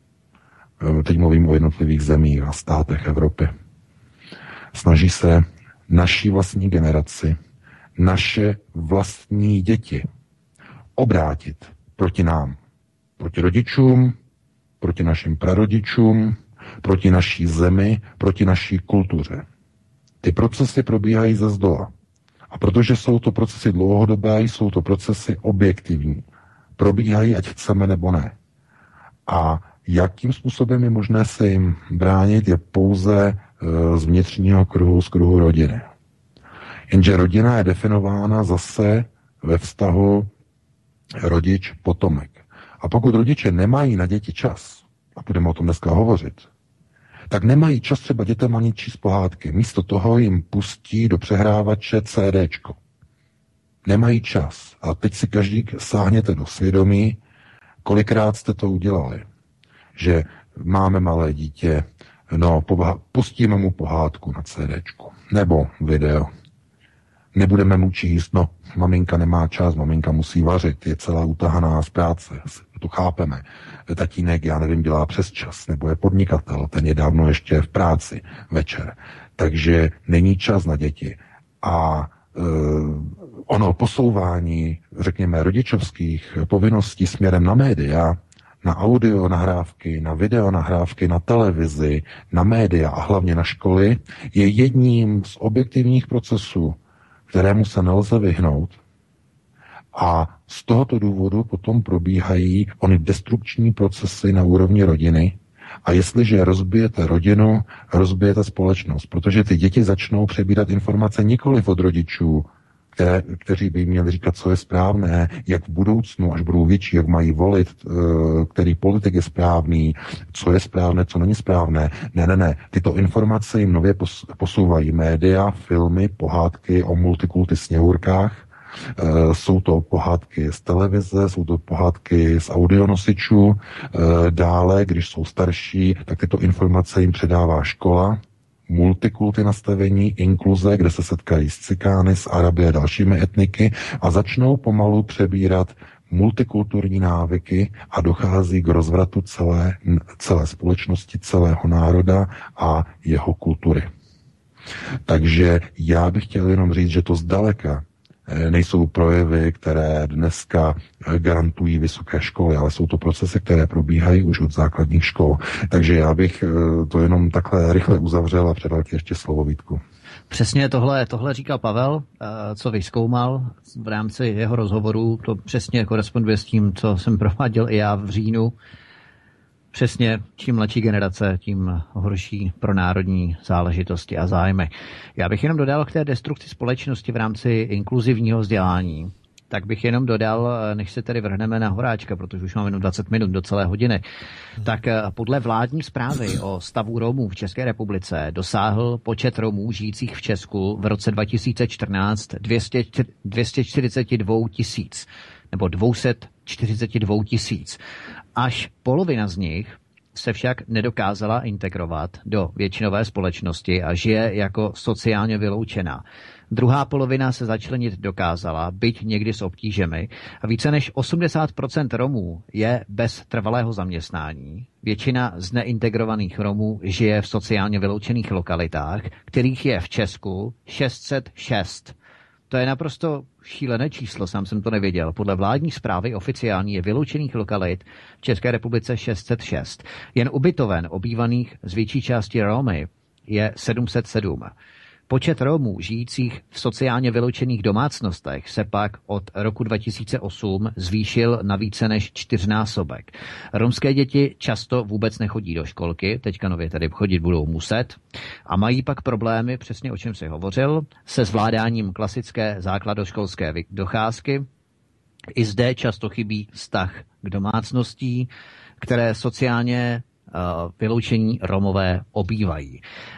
Teď mluvím o jednotlivých zemích a státech Evropy. Snaží se naší vlastní generaci, naše vlastní děti obrátit proti nám. Proti rodičům, proti našim prarodičům, proti naší zemi, proti naší kultuře. Ty procesy probíhají ze zdola. A protože jsou to procesy dlouhodobé, jsou to procesy objektivní. Probíhají, ať chceme nebo ne. A jakým způsobem je možné se jim bránit, je pouze e, z vnitřního kruhu, z kruhu rodiny. Jenže rodina je definována zase ve vztahu rodič-potomek. A pokud rodiče nemají na děti čas, a budeme o tom dneska hovořit, tak nemají čas třeba dětem ani číst pohádky. Místo toho jim pustí do přehrávače CDčko. Nemají čas. A teď si každý sáhněte do svědomí, kolikrát jste to udělali. Že máme malé dítě, no, pustíme mu pohádku na CDčku, nebo video. Nebudeme mu číst, no, maminka nemá čas, maminka musí vařit, je celá utahaná z práce, to chápeme. Tatínek, já nevím, dělá přes čas, nebo je podnikatel, ten je dávno ještě v práci večer. Takže není čas na děti. A ono posouvání, řekněme, rodičovských povinností směrem na média, na audio nahrávky, na video nahrávky, na televizi, na média a hlavně na školy, je jedním z objektivních procesů, kterému se nelze vyhnout. A z tohoto důvodu potom probíhají ony destrukční procesy na úrovni rodiny. A jestliže rozbijete rodinu, rozbijete společnost, protože ty děti začnou přebírat informace nikoliv od rodičů, které, kteří by měli říkat, co je správné, jak v budoucnu, až budou větší, jak mají volit, který politik je správný, co je správné, co není správné. Ne, ne, ne. Tyto informace jim nově posouvají média, filmy, pohádky o multikulty sněhurkách. Jsou to pohádky z televize, jsou to pohádky z audionosičů. Dále, když jsou starší, tak tyto informace jim předává škola, multikulty nastavení, inkluze, kde se setkají s cikány, s Araby a dalšími etniky a začnou pomalu přebírat multikulturní návyky a dochází k rozvratu celé, celé společnosti, celého národa a jeho kultury. Takže já bych chtěl jenom říct, že to zdaleka nejsou projevy, které dneska garantují vysoké školy, ale jsou to procesy, které probíhají už od základních škol. Takže já bych to jenom takhle rychle uzavřel a předal ti ještě slovo, Vítku. Přesně tohle, tohle říkal Pavel, co vyzkoumal v rámci jeho rozhovoru. To přesně koresponduje s tím, co jsem prováděl i já v říjnu. Přesně, čím mladší generace, tím horší pro národní záležitosti a zájmy. Já bych jenom dodal k té destrukci společnosti v rámci inkluzivního vzdělání. Tak bych jenom dodal, než se tedy vrhneme na Horáčka, protože už máme jenom dvacet minut do celé hodiny, tak podle vládní zprávy o stavu Romů v České republice dosáhl počet Romů žijících v Česku v roce dva tisíce čtrnáct dvě stě čtyřicet dva tisíc nebo dvě stě čtyřicet dva tisíc. Až polovina z nich se však nedokázala integrovat do většinové společnosti a žije jako sociálně vyloučená. Druhá polovina se začlenit dokázala, byť někdy s obtížemi, a více než osmdesát procent Romů je bez trvalého zaměstnání. Většina z neintegrovaných Romů žije v sociálně vyloučených lokalitách, kterých je v Česku šest set šest. To je naprosto šílené číslo, sám jsem to nevěděl. Podle vládní zprávy oficiální je vyloučených lokalit v České republice šest set šest. Jen ubytoven obývaných z větší části Romy je sedm set sedm. Počet Romů žijících v sociálně vyloučených domácnostech se pak od roku dva tisíce osm zvýšil na více než čtyřnásobek. Romské děti často vůbec nechodí do školky, teďka nově tady chodit budou muset, a mají pak problémy, přesně o čem si hovořil, se zvládáním klasické základoškolské docházky. I zde často chybí vztah k domácností, které sociálně uh, vyloučení Romové obývají.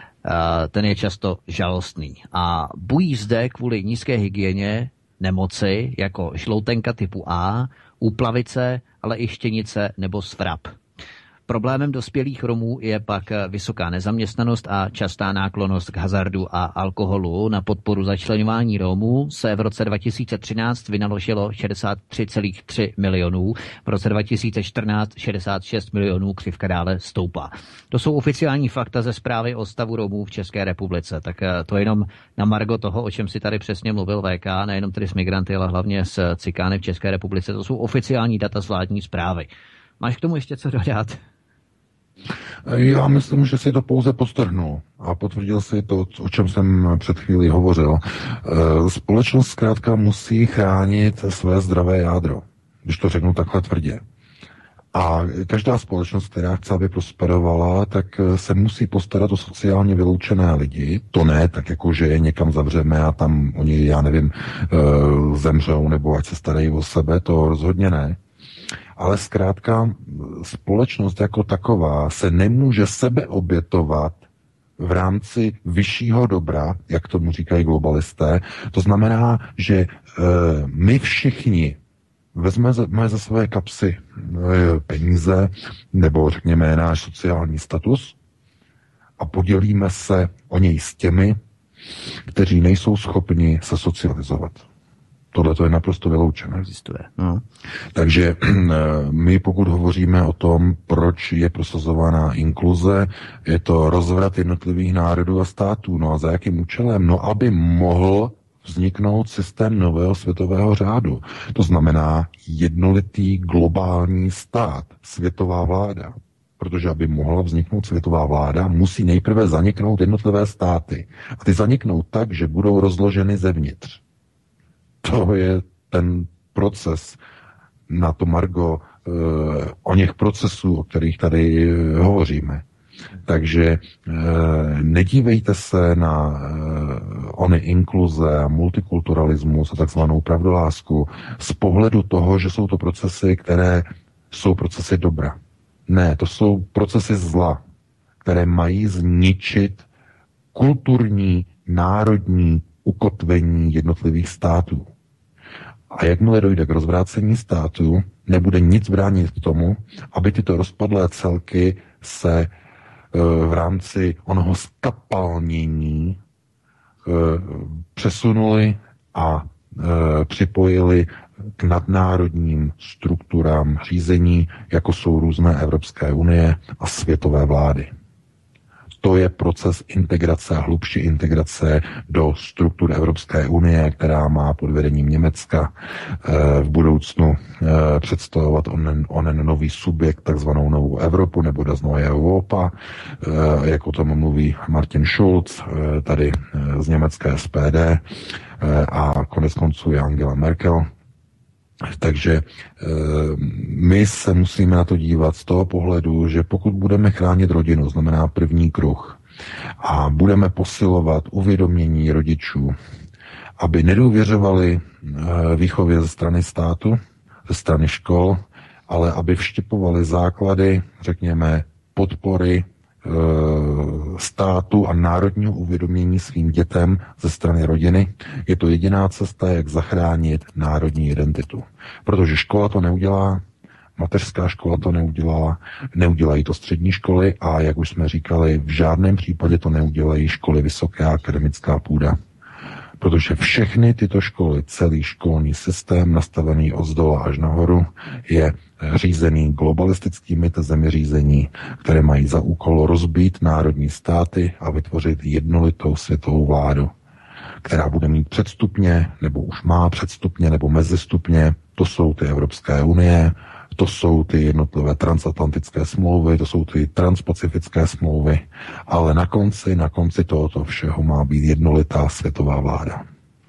Ten je často žalostný. A bují zde kvůli nízké hygieně nemoci jako žloutenka typu A, úplavice, ale i štěnice nebo svrap. Problémem dospělých Romů je pak vysoká nezaměstnanost a častá náklonnost k hazardu a alkoholu. Na podporu začleňování Romů se v roce dva tisíce třináct vynaložilo šedesát tři celá tři milionů, v roce dva tisíce čtrnáct šedesát šest milionů, křivka dále stoupá. To jsou oficiální fakta ze zprávy o stavu Romů v České republice. Tak to jenom na margo toho, o čem si tady přesně mluvil V K, nejenom tedy s migranty, ale hlavně s cikány v České republice. To jsou oficiální data z vládní zprávy. Máš k tomu ještě co dodat? Já myslím, že si to pouze podtrhnul a potvrdil si to, o čem jsem před chvílí hovořil. Společnost zkrátka musí chránit své zdravé jádro, když to řeknu takhle tvrdě. A každá společnost, která chce, aby prosperovala, tak se musí postarat o sociálně vyloučené lidi. To ne, tak jako, že je někam zavřeme a tam oni, já nevím, zemřou nebo ať se starají o sebe, to rozhodně ne. Ale zkrátka společnost jako taková se nemůže sebeobětovat v rámci vyššího dobra, jak tomu říkají globalisté. To znamená, že e, my všichni vezmeme za své kapsy e, peníze nebo řekněme náš sociální status a podělíme se o něj s těmi, kteří nejsou schopni se socializovat. Tohle to je naprosto vyloučené. Existuje. No. Takže my, pokud hovoříme o tom, proč je prosazována inkluze, je to rozvrat jednotlivých národů a států. No a za jakým účelem? No, aby mohl vzniknout systém nového světového řádu. To znamená jednolitý globální stát, světová vláda. Protože aby mohla vzniknout světová vláda, musí nejprve zaniknout jednotlivé státy. A ty zaniknou tak, že budou rozloženy zevnitř. To je ten proces na to margo e, o něch procesů, o kterých tady e, hovoříme. Takže e, nedívejte se na e, ony inkluze a multikulturalismus a takzvanou pravdolásku z pohledu toho, že jsou to procesy, které jsou procesy dobra. Ne, to jsou procesy zla, které mají zničit kulturní, národní ukotvení jednotlivých států. A jakmile dojde k rozvrácení státu, nebude nic bránit tomu, aby tyto rozpadlé celky se e, v rámci onoho skapalnění e, přesunuli a e, připojili k nadnárodním strukturám řízení, jako jsou různé Evropské unie a světové vlády. To je proces integrace a hlubší integrace do struktur Evropské unie, která má pod vedením Německa v budoucnu představovat onen, onen nový subjekt, takzvanou novou Evropu, nebo das neue Europa, jak o tom mluví Martin Schulz, tady z německé S P D, a konec konců je Angela Merkel. Takže my se musíme na to dívat z toho pohledu, že pokud budeme chránit rodinu, znamená první kruh, a budeme posilovat uvědomění rodičů, aby nedůvěřovali výchově ze strany státu, ze strany škol, ale aby vštěpovali základy, řekněme, podpory státu a národního uvědomění svým dětem ze strany rodiny, je to jediná cesta, jak zachránit národní identitu. Protože škola to neudělá, mateřská škola to neudělá, neudělají to střední školy a, jak už jsme říkali, v žádném případě to neudělají školy vysoké a akademická půda. Protože všechny tyto školy, celý školní systém nastavený od zdola až nahoru, je řízený globalistickými tezemi řízení, které mají za úkol rozbít národní státy a vytvořit jednolitou světovou vládu, která bude mít předstupně, nebo už má předstupně, nebo mezistupně. To jsou ty Evropské unie, to jsou ty jednotlivé transatlantické smlouvy, to jsou ty transpacifické smlouvy, ale na konci, na konci tohoto všeho má být jednolitá světová vláda,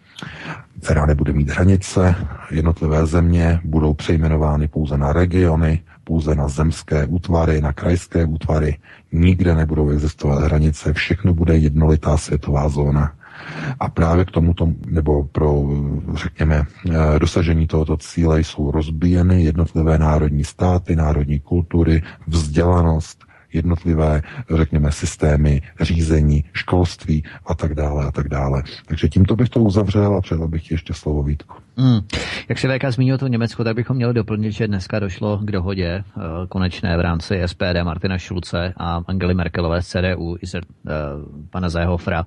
která nebude mít hranice, jednotlivé země budou přejmenovány pouze na regiony, pouze na zemské útvary, na krajské útvary, nikde nebudou existovat hranice, všechno bude jednolitá světová zóna. A právě k tomuto, nebo pro, řekněme, dosažení tohoto cíle jsou rozbíjeny jednotlivé národní státy, národní kultury, vzdělanost, jednotlivé, řekněme, systémy řízení, školství a tak dále a tak dále. Takže tímto bych to uzavřel a předal bych ještě slovo Vítku. Hmm. Jak se V K zmínil to Německo, tak bychom měli doplnit, že dneska došlo k dohodě uh, konečné v rámci S P D Martina Schulze a Angely Merkelové z C D U i z uh, pana Seehofera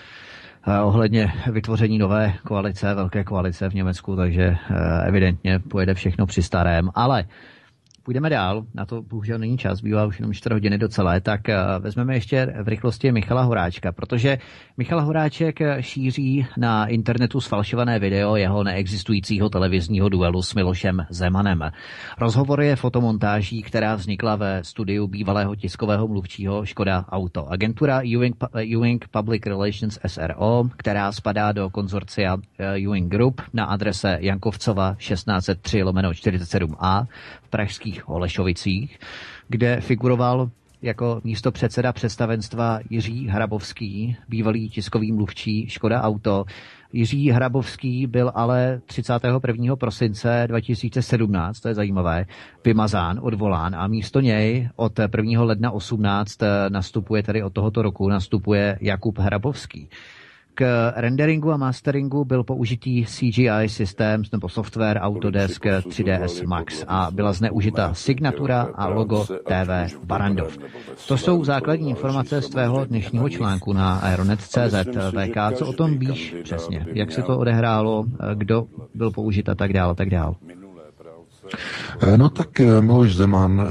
ohledně vytvoření nové koalice, velké koalice v Německu, takže evidentně pojede všechno při starém, ale půjdeme dál, na to bohužel není čas, bývá už jenom čtyři hodiny docela, tak vezmeme ještě v rychlosti Michala Horáčka, protože Michal Horáček šíří na internetu sfalšované video jeho neexistujícího televizního duelu s Milošem Zemanem. Rozhovor je fotomontáží, která vznikla ve studiu bývalého tiskového mluvčího Škoda Auto. Agentura Ewing, Ewing Public Relations S R O, která spadá do konzorcia Ewing Group na adrese Jankovcova šestnáct set tři lomeno čtyřicet sedm A v pražských Holešovicích, kde figuroval jako místopředseda představenstva Jiří Hrabovský, bývalý tiskový mluvčí Škoda Auto. Jiří Hrabovský byl ale třicátého prvního prosince dva tisíce sedmnáct, to je zajímavé, vymazán, odvolán a místo něj od prvního ledna osmnáct nastupuje, tedy od tohoto roku, nastupuje Jakub Hrabovský. K renderingu a masteringu byl použitý C G I systém nebo software Autodesk tři D S Max a byla zneužita signatura a logo T V Barandov. To jsou základní informace z tvého dnešního článku na aeronet tečka cé zet. V K, co o tom víš přesně? Jak se to odehrálo, kdo byl použit a tak dále, tak dále? No tak Miloš Zeman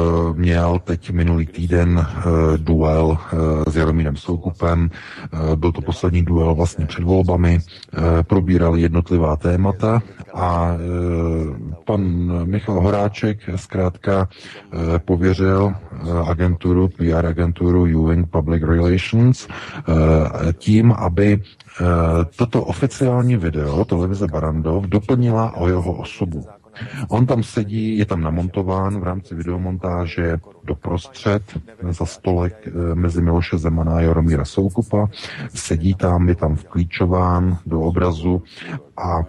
měl teď minulý týden duel s Jaromírem Soukupem. Byl to poslední duel vlastně před volbami. Probírali jednotlivá témata a pan Michal Horáček zkrátka pověřil agenturu, P R agenturu Ewing Public Relations tím, aby toto oficiální video televize Barrandov doplnila o jeho osobu. On tam sedí, je tam namontován v rámci videomontáže doprostřed za stolek mezi Miloše Zemana a Jaromíra Soukupa. Sedí tam, je tam vklíčován do obrazu a e,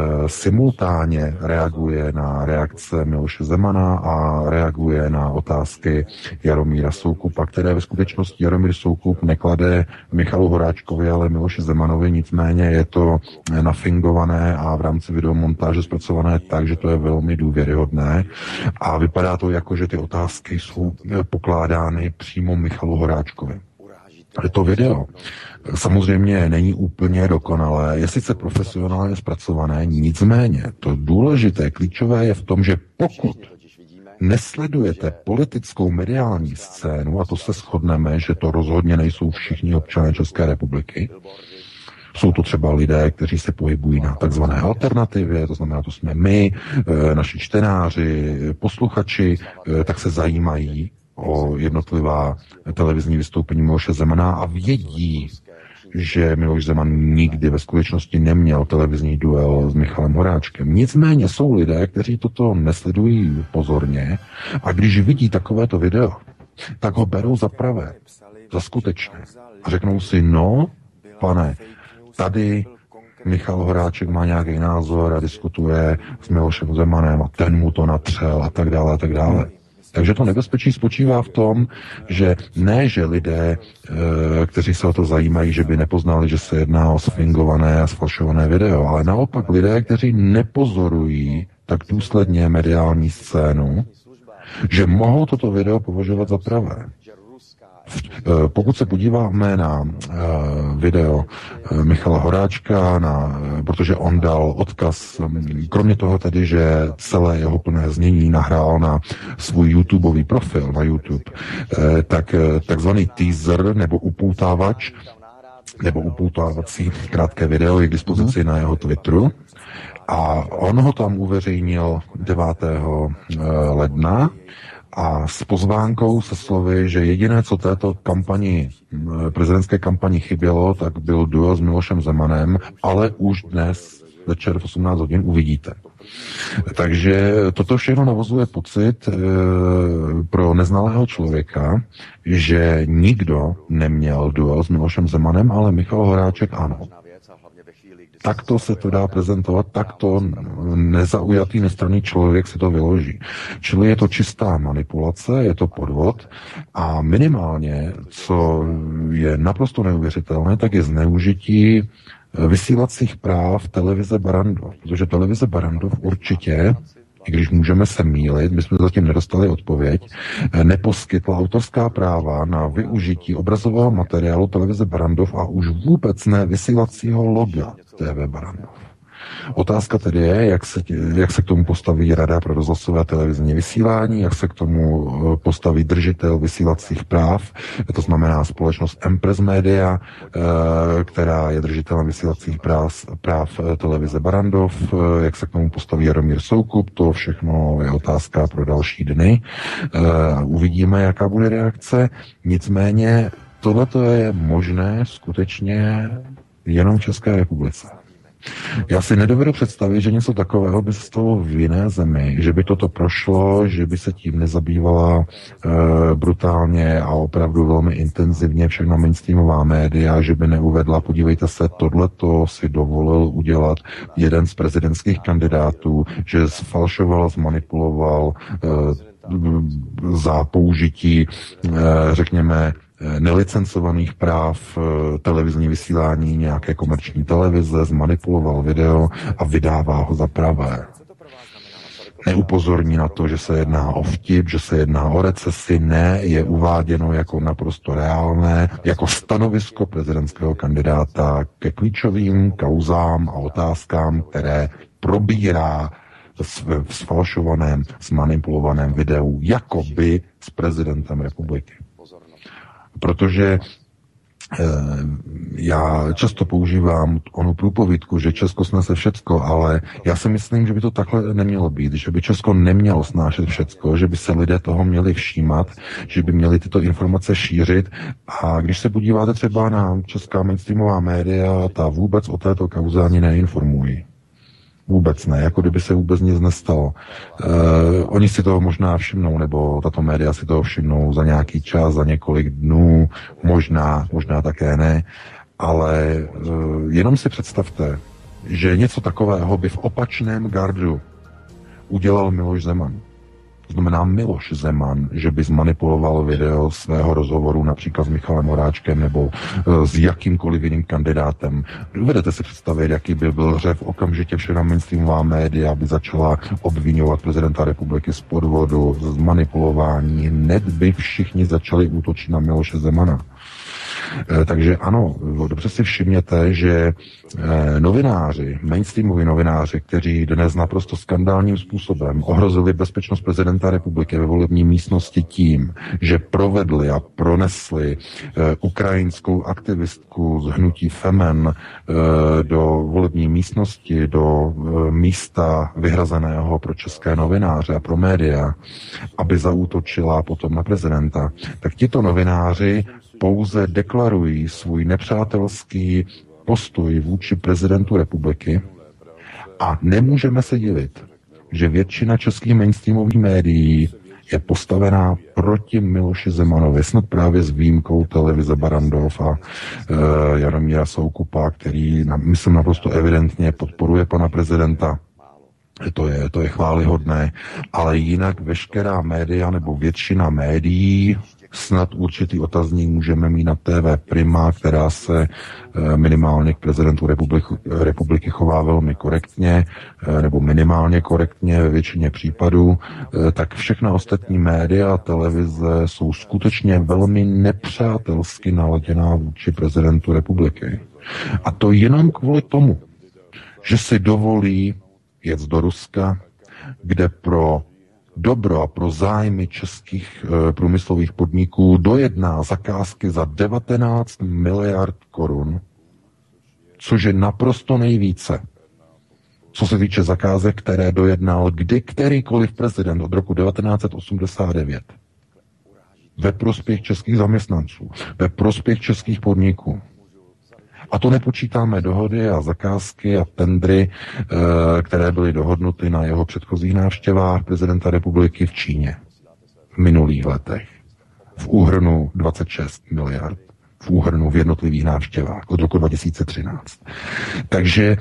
simultánně reaguje na reakce Miloše Zemana a reaguje na otázky Jaromíra Soukupa, které ve skutečnosti Jaromír Soukup neklade Michalu Horáčkovi, ale Miloši Zemanovi, nicméně je to nafingované a v rámci videomontáže zpracované tak, že to je velmi důvěryhodné a vypadá to jako, že ty otázky jsou pokládány přímo Michalu Horáčkovi. To video samozřejmě není úplně dokonalé, je sice profesionálně zpracované, nicméně to důležité, klíčové je v tom, že pokud nesledujete politickou mediální scénu, a to se shodneme, že to rozhodně nejsou všichni občané České republiky, jsou to třeba lidé, kteří se pohybují na takzvané alternativě, to znamená, to jsme my, naši čtenáři, posluchači, tak se zajímají o jednotlivá televizní vystoupení Miloše Zemana a vědí, že Miloš Zeman nikdy ve skutečnosti neměl televizní duel s Michalem Horáčkem. Nicméně jsou lidé, kteří toto nesledují pozorně a když vidí takovéto video, tak ho berou za pravé, za skutečné. A řeknou si, no, pane, tady Michal Horáček má nějaký názor a diskutuje s Milošem Zemanem a ten mu to natřel a tak dále a tak dále. Takže to nebezpečí spočívá v tom, že ne, že lidé, kteří se o to zajímají, že by nepoznali, že se jedná o sfingované a sfalšované video, ale naopak lidé, kteří nepozorují tak důsledně mediální scénu, že mohou toto video považovat za pravé. Pokud se podíváme na video Michala Horáčka, na, protože on dal odkaz, kromě toho tedy, že celé jeho plné znění nahrál na svůj YouTubeový profil na YouTube, tak takzvaný teaser nebo upoutávač, nebo upoutávací krátké video je k dispozici na jeho Twitteru a on ho tam uveřejnil devátého ledna a s pozvánkou se slovy, že jediné, co této kampani, prezidentské kampani chybělo, tak byl duel s Milošem Zemanem, ale už dnes večer v osmnáct hodin uvidíte. Takže toto všechno navozuje pocit e, pro neznalého člověka, že nikdo neměl duel s Milošem Zemanem, ale Michal Horáček ano. Takto se to dá prezentovat, takto nezaujatý, nestranný člověk se to vyloží. Čili je to čistá manipulace, je to podvod a minimálně, co je naprosto neuvěřitelné, tak je zneužití vysílacích práv televize Barrandov, protože televize Barrandov určitě, i když můžeme se mýlit, my jsme zatím nedostali odpověď, neposkytla autorská práva na využití obrazového materiálu televize Barrandov a už vůbec ne vysílacího loga T V Barrandov. Otázka tedy je, jak se, jak se k tomu postaví Rada pro rozhlasové televizní vysílání, jak se k tomu postaví držitel vysílacích práv, to znamená společnost Empress Media, která je držitelem vysílacích práv, práv televize Barrandov, jak se k tomu postaví Jaromír Soukup, to všechno je otázka pro další dny. Uvidíme, jaká bude reakce. Nicméně tohleto je možné skutečně jenom v České republice. Já si nedovedu představit, že něco takového by se stalo v jiné zemi, že by toto prošlo, že by se tím nezabývala e, brutálně a opravdu velmi intenzivně všechno mainstreamová média, že by neuvedla, podívejte se, tohleto si dovolil udělat jeden z prezidentských kandidátů, že sfalšoval, zmanipuloval e, za použití, e, řekněme, nelicencovaných práv televizní vysílání nějaké komerční televize, zmanipuloval video a vydává ho za pravé. Neupozorní na to, že se jedná o vtip, že se jedná o recesi, ne, je uváděno jako naprosto reálné, jako stanovisko prezidentského kandidáta ke klíčovým kauzám a otázkám, které probírá v sfalšovaném, zmanipulovaném videu, jakoby s prezidentem republiky. Protože já často používám onu průpovídku, že Česko snese všecko, ale já si myslím, že by to takhle nemělo být, že by Česko nemělo snášet všecko, že by se lidé toho měli všímat, že by měli tyto informace šířit. A když se podíváte třeba na česká mainstreamová média, ta vůbec o této kauze ani neinformují. Vůbec ne, jako kdyby se vůbec nic nestalo. Uh, oni si toho možná všimnou, nebo tato média si toho všimnou za nějaký čas, za několik dnů, možná, možná také ne, ale uh, jenom si představte, že něco takového by v opačném gardu udělal Miloš Zeman. To znamená Miloš Zeman, že by zmanipuloval video svého rozhovoru například s Michalem Horáčkem nebo uh, s jakýmkoliv jiným kandidátem. Dovedete si představit, jaký by byl řev okamžitě všechna mainstreamová média by začala obvinovat prezidenta republiky z podvodu, z manipulování. Hned by všichni začali útočit na Miloše Zemana. Takže ano, dobře si všimněte, že novináři, mainstreamoví novináři, kteří dnes naprosto skandálním způsobem ohrozili bezpečnost prezidenta republiky ve volební místnosti tím, že provedli a pronesli ukrajinskou aktivistku z hnutí Femen do volební místnosti, do místa vyhrazeného pro české novináře a pro média, aby zaútočila potom na prezidenta, tak tito novináři pouze deklarují svůj nepřátelský postoj vůči prezidentu republiky a nemůžeme se divit, že většina českých mainstreamových médií je postavená proti Miloši Zemanovi, snad právě s výjimkou televize Barrandov a e, Jaromíra Soukupa, který, myslím, naprosto evidentně podporuje pana prezidenta. To je, to je chvályhodné, ale jinak veškerá média nebo většina médií, snad určitý otazník můžeme mít na T V Prima, která se minimálně k prezidentu republiky, republiky chová velmi korektně, nebo minimálně korektně ve většině případů, tak všechna ostatní média a televize jsou skutečně velmi nepřátelsky naladěná vůči prezidentu republiky. A to jenom kvůli tomu, že si dovolí jet do Ruska, kde pro dobro a pro zájmy českých e, průmyslových podniků dojedná zakázky za devatenáct miliard korun, což je naprosto nejvíce, co se týče zakázek, které dojednal kdy kterýkoliv prezident od roku devatenáct set osmdesát devět. Ve prospěch českých zaměstnanců, ve prospěch českých podniků. A to nepočítáme dohody a zakázky a tendry, které byly dohodnuty na jeho předchozích návštěvách prezidenta republiky v Číně v minulých letech. V úhrnu dvacet šest miliard. V úhrnu v jednotlivých návštěvách od roku dva tisíce třináct. Takže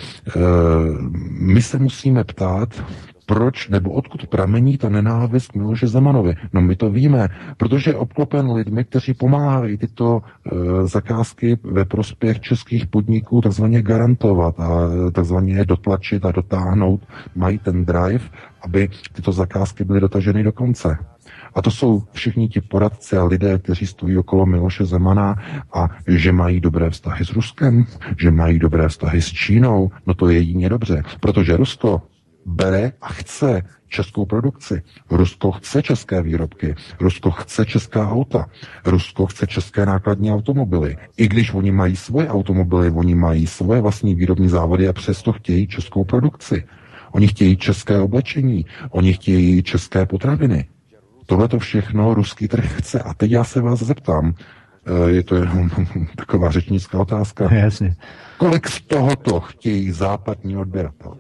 my se musíme ptát, proč nebo odkud pramení ta nenávist k Miloši Zemanovi? No my to víme, protože je obklopen lidmi, kteří pomáhají tyto e, zakázky ve prospěch českých podniků takzvaně garantovat a takzvaně je dotlačit a dotáhnout. Mají ten drive, aby tyto zakázky byly dotaženy do konce. A to jsou všichni ti poradci a lidé, kteří stojí okolo Miloše Zemana a že mají dobré vztahy s Ruskem, že mají dobré vztahy s Čínou, no to je jedině dobře, protože Rusko bere a chce českou produkci. Rusko chce české výrobky. Rusko chce česká auta. Rusko chce české nákladní automobily. I když oni mají svoje automobily, oni mají svoje vlastní výrobní závody a přesto chtějí českou produkci. Oni chtějí české oblečení. Oni chtějí české potraviny. Tohle to všechno ruský trh chce. A teď já se vás zeptám, je to jenom taková řečnická otázka. Jasně. Kolik z tohoto chtějí západní odběratelé?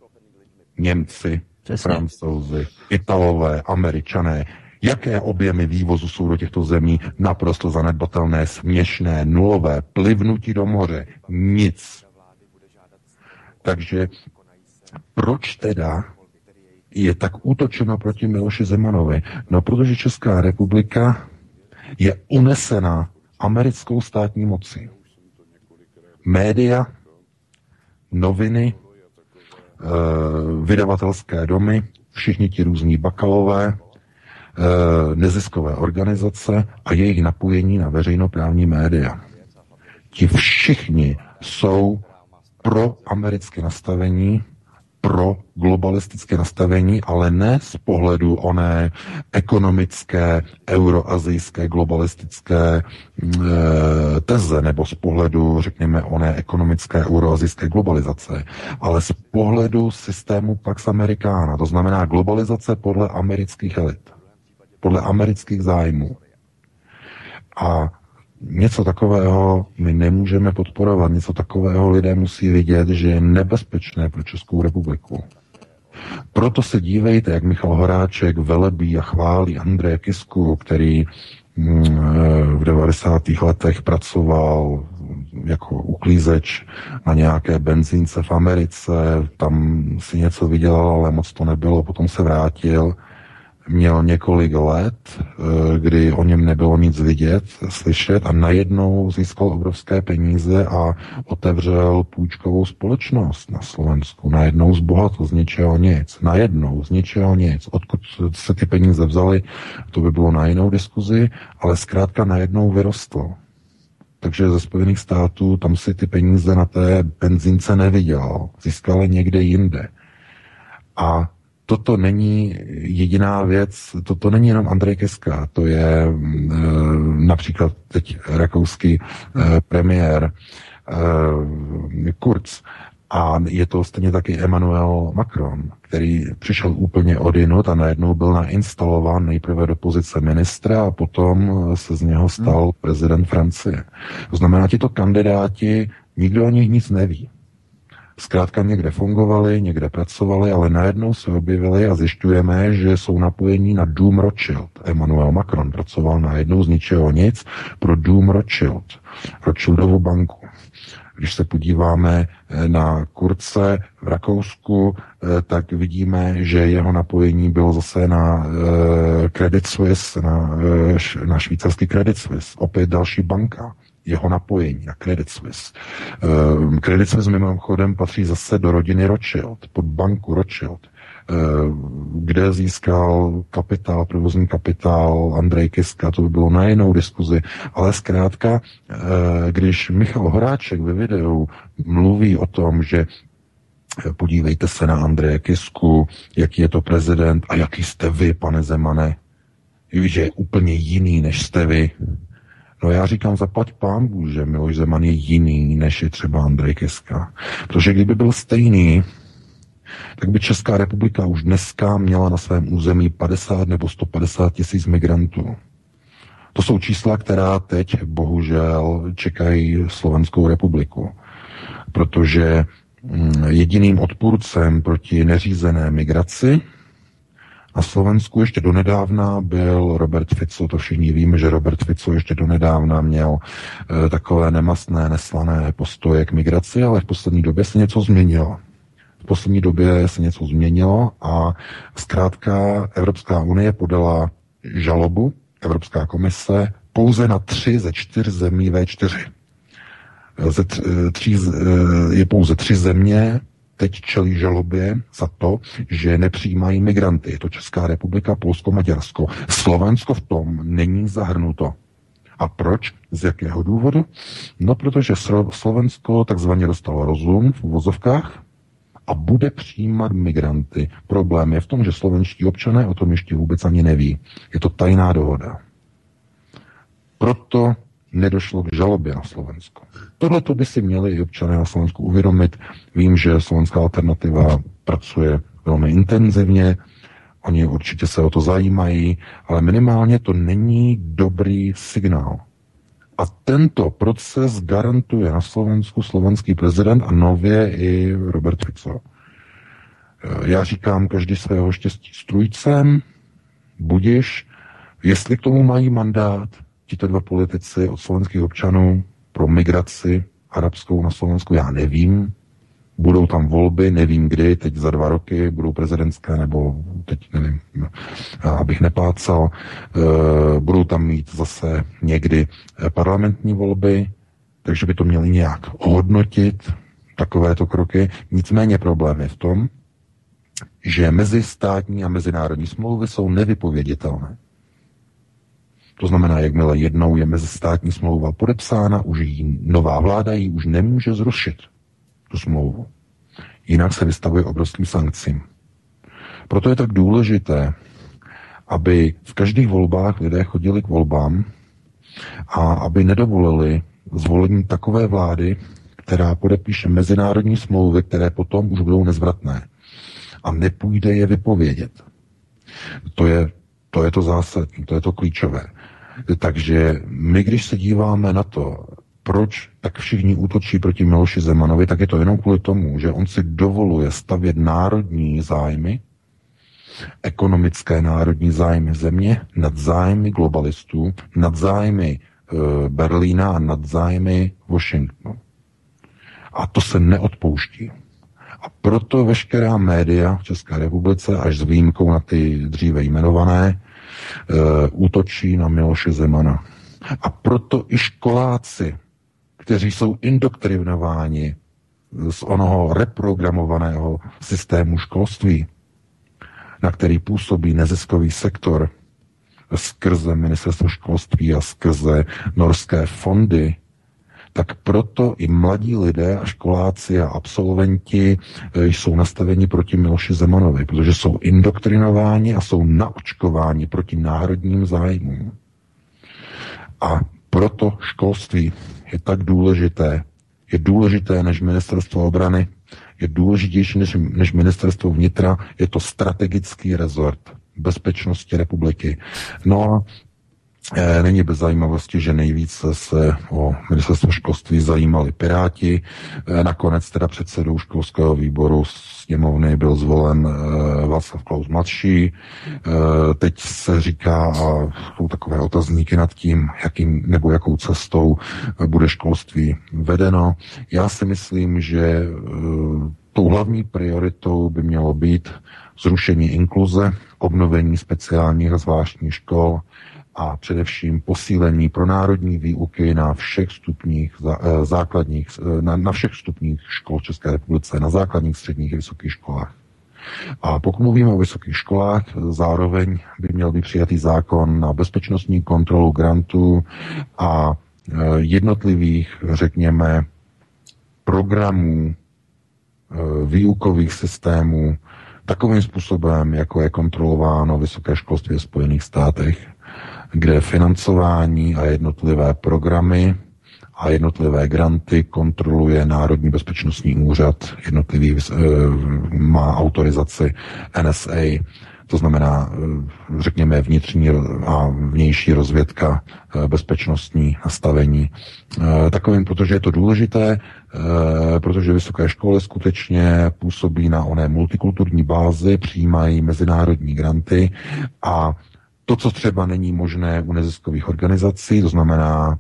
Němci, Přesně. Francouzi, Italové, Američané. Jaké objemy vývozu jsou do těchto zemí? Naprosto zanedbatelné, směšné, nulové, plivnutí do moře. Nic. Takže proč teda je tak útočeno proti Miloši Zemanovi? No, protože Česká republika je unesena americkou státní mocí. Média, noviny, vydavatelské domy, všichni ti různí bakalové, neziskové organizace a jejich napojení na veřejnoprávní média. Ti všichni jsou pro americké nastavení, pro globalistické nastavení, ale ne z pohledu oné ekonomické, euroazijské, globalistické e, teze, nebo z pohledu, řekněme, oné ekonomické, euroazijské globalizace, ale z pohledu systému Pax Americana, to znamená globalizace podle amerických elit, podle amerických zájmů. A něco takového my nemůžeme podporovat, něco takového lidé musí vidět, že je nebezpečné pro Českou republiku. Proto se dívejte, jak Michal Horáček velebí a chválí Andreje Kisku, který v devadesátých letech pracoval jako uklízeč na nějaké benzínce v Americe, tam si něco vydělal, ale moc to nebylo, potom se vrátil. Měl několik let, kdy o něm nebylo nic vidět, slyšet a najednou získal obrovské peníze a otevřel půjčkovou společnost na Slovensku. Najednou zbohatl z ničeho nic. Najednou z ničeho nic. Odkud se ty peníze vzaly, to by bylo na jinou diskuzi, ale zkrátka najednou vyrostl. Takže ze Spojených států tam si ty peníze na té benzínce nevydělal. Získal někde jinde. A toto není jediná věc, toto není jenom Andrej Kiska, to je e, například teď rakouský e, premiér e, Kurz a je to stejně taky Emmanuel Macron, který přišel úplně odinut a najednou byl nainstalován nejprve do pozice ministra a potom se z něho stal prezident Francie. To znamená, tito kandidáti, nikdo o nich nic neví. Zkrátka někde fungovali, někde pracovali, ale najednou se objevili a zjišťujeme, že jsou napojení na Dům Rothschild. Emmanuel Macron pracoval najednou z ničeho nic pro Dům Rothschild, Rothschildovu banku. Když se podíváme na Kurze v Rakousku, tak vidíme, že jeho napojení bylo zase na Credit Suisse, na, na švýcarský Credit Suisse. Opět další banka. Jeho napojení na Credit Suisse. Credit Suisse mimochodem patří zase do rodiny Rothschild, pod banku Rothschild, kde získal kapitál, provozní kapitál Andrej Kiska, to by bylo na jinou diskuzi, ale zkrátka, když Michal Horáček ve videu mluví o tom, že podívejte se na Andreje Kisku, jaký je to prezident a jaký jste vy, pane Zemane, že je úplně jiný, než jste vy. No já říkám, zaplať pánbůh, že Miloš Zeman je jiný, než je třeba Andrej Kiska. Protože kdyby byl stejný, tak by Česká republika už dneska měla na svém území padesát nebo sto padesát tisíc migrantů. To jsou čísla, která teď bohužel čekají Slovenskou republiku. Protože jediným odpůrcem proti neřízené migraci na Slovensku ještě donedávna byl Robert Fico, to všichni víme, že Robert Fico ještě donedávna měl e, takové nemastné, neslané postoje k migraci, ale v poslední době se něco změnilo. V poslední době se něco změnilo a zkrátka Evropská unie podala žalobu, Evropská komise, pouze na tři ze čtyř zemí vé čtyři. Ze tří, je pouze tři země, teď čelí žalobě za to, že nepřijímají migranty. Je to Česká republika, Polsko, Maďarsko. Slovensko v tom není zahrnuto. A proč? Z jakého důvodu? No, protože Slovensko takzvaně dostalo rozum v uvozovkách a bude přijímat migranty. Problém je v tom, že slovenští občané o tom ještě vůbec ani neví. Je to tajná dohoda. Proto nedošlo k žalobě na Slovensko. Tohle to by si měli i občané na Slovensku uvědomit. Vím, že Slovenská alternativa pracuje velmi intenzivně, oni určitě se o to zajímají, ale minimálně to není dobrý signál. A tento proces garantuje na Slovensku slovenský prezident a nově i Robert Fico. Já říkám, každý svého štěstí strůjcem, budiš, jestli k tomu mají mandát tito dva politici od slovenských občanů pro migraci arabskou na Slovensku, já nevím. Budou tam volby, nevím kdy, teď za dva roky budou prezidentské, nebo teď nevím, abych neplácal. Budou tam mít zase někdy parlamentní volby, takže by to měli nějak ohodnotit, takovéto kroky. Nicméně problém je v tom, že mezistátní a mezinárodní smlouvy jsou nevypověditelné. To znamená, jakmile jednou je mezistátní smlouva podepsána, už jí nová vláda ji už nemůže zrušit, tu smlouvu. Jinak se vystavuje obrovským sankcím. Proto je tak důležité, aby v každých volbách lidé chodili k volbám a aby nedovolili zvolení takové vlády, která podepíše mezinárodní smlouvy, které potom už budou nezvratné a nepůjde je vypovědět. To je to, je to zásadní, to je to klíčové. Takže my, když se díváme na to, proč tak všichni útočí proti Miloši Zemanovi, tak je to jenom kvůli tomu, že on si dovoluje stavět národní zájmy, ekonomické národní zájmy země nad zájmy globalistů, nad zájmy e, Berlína a nad zájmy Washingtonu. A to se neodpouští. A proto veškerá média v České republice, až s výjimkou na ty dříve jmenované, e, útočí na Miloše Zemana. A proto i školáci, kteří jsou indoktrinováni z onoho reprogramovaného systému školství, na který působí neziskový sektor skrze ministerstvo školství a skrze norské fondy, tak proto i mladí lidé a školáci a absolventi jsou nastaveni proti Miloši Zemanovi, protože jsou indoktrinováni a jsou naočkováni proti národním zájmům. A proto školství je tak důležité. Je důležité než ministerstvo obrany, je důležitější než, než ministerstvo vnitra, je to strategický rezort bezpečnosti republiky. No a e, není bez zajímavosti, že nejvíce se o ministerstvo školství zajímali Piráti. E, nakonec teda předsedou školského výboru sněmovny byl zvolen e, Václav Klaus mladší. E, teď se říká, a jsou takové otazníky nad tím, jakým nebo jakou cestou bude školství vedeno. Já si myslím, že e, tou hlavní prioritou by mělo být zrušení inkluze, obnovení speciálních a zvláštních škol a především posílení pronárodní výuky na všech stupních základních, na, na všech stupních škol v České republice, na základních, středních a vysokých školách. A pokud mluvíme o vysokých školách, zároveň by měl být přijatý zákon na bezpečnostní kontrolu grantů a jednotlivých, řekněme, programů, výukových systémů takovým způsobem, jako je kontrolováno vysoké školství v Spojených státech, kde financování a jednotlivé programy a jednotlivé granty kontroluje Národní bezpečnostní úřad, jednotlivý má autorizaci N S A, to znamená, řekněme, vnitřní a vnější rozvědka, bezpečnostní nastavení. Takovým, protože je to důležité, protože vysoké školy skutečně působí na oné multikulturní bázi, přijímají mezinárodní granty a to, co třeba není možné u neziskových organizací, to znamená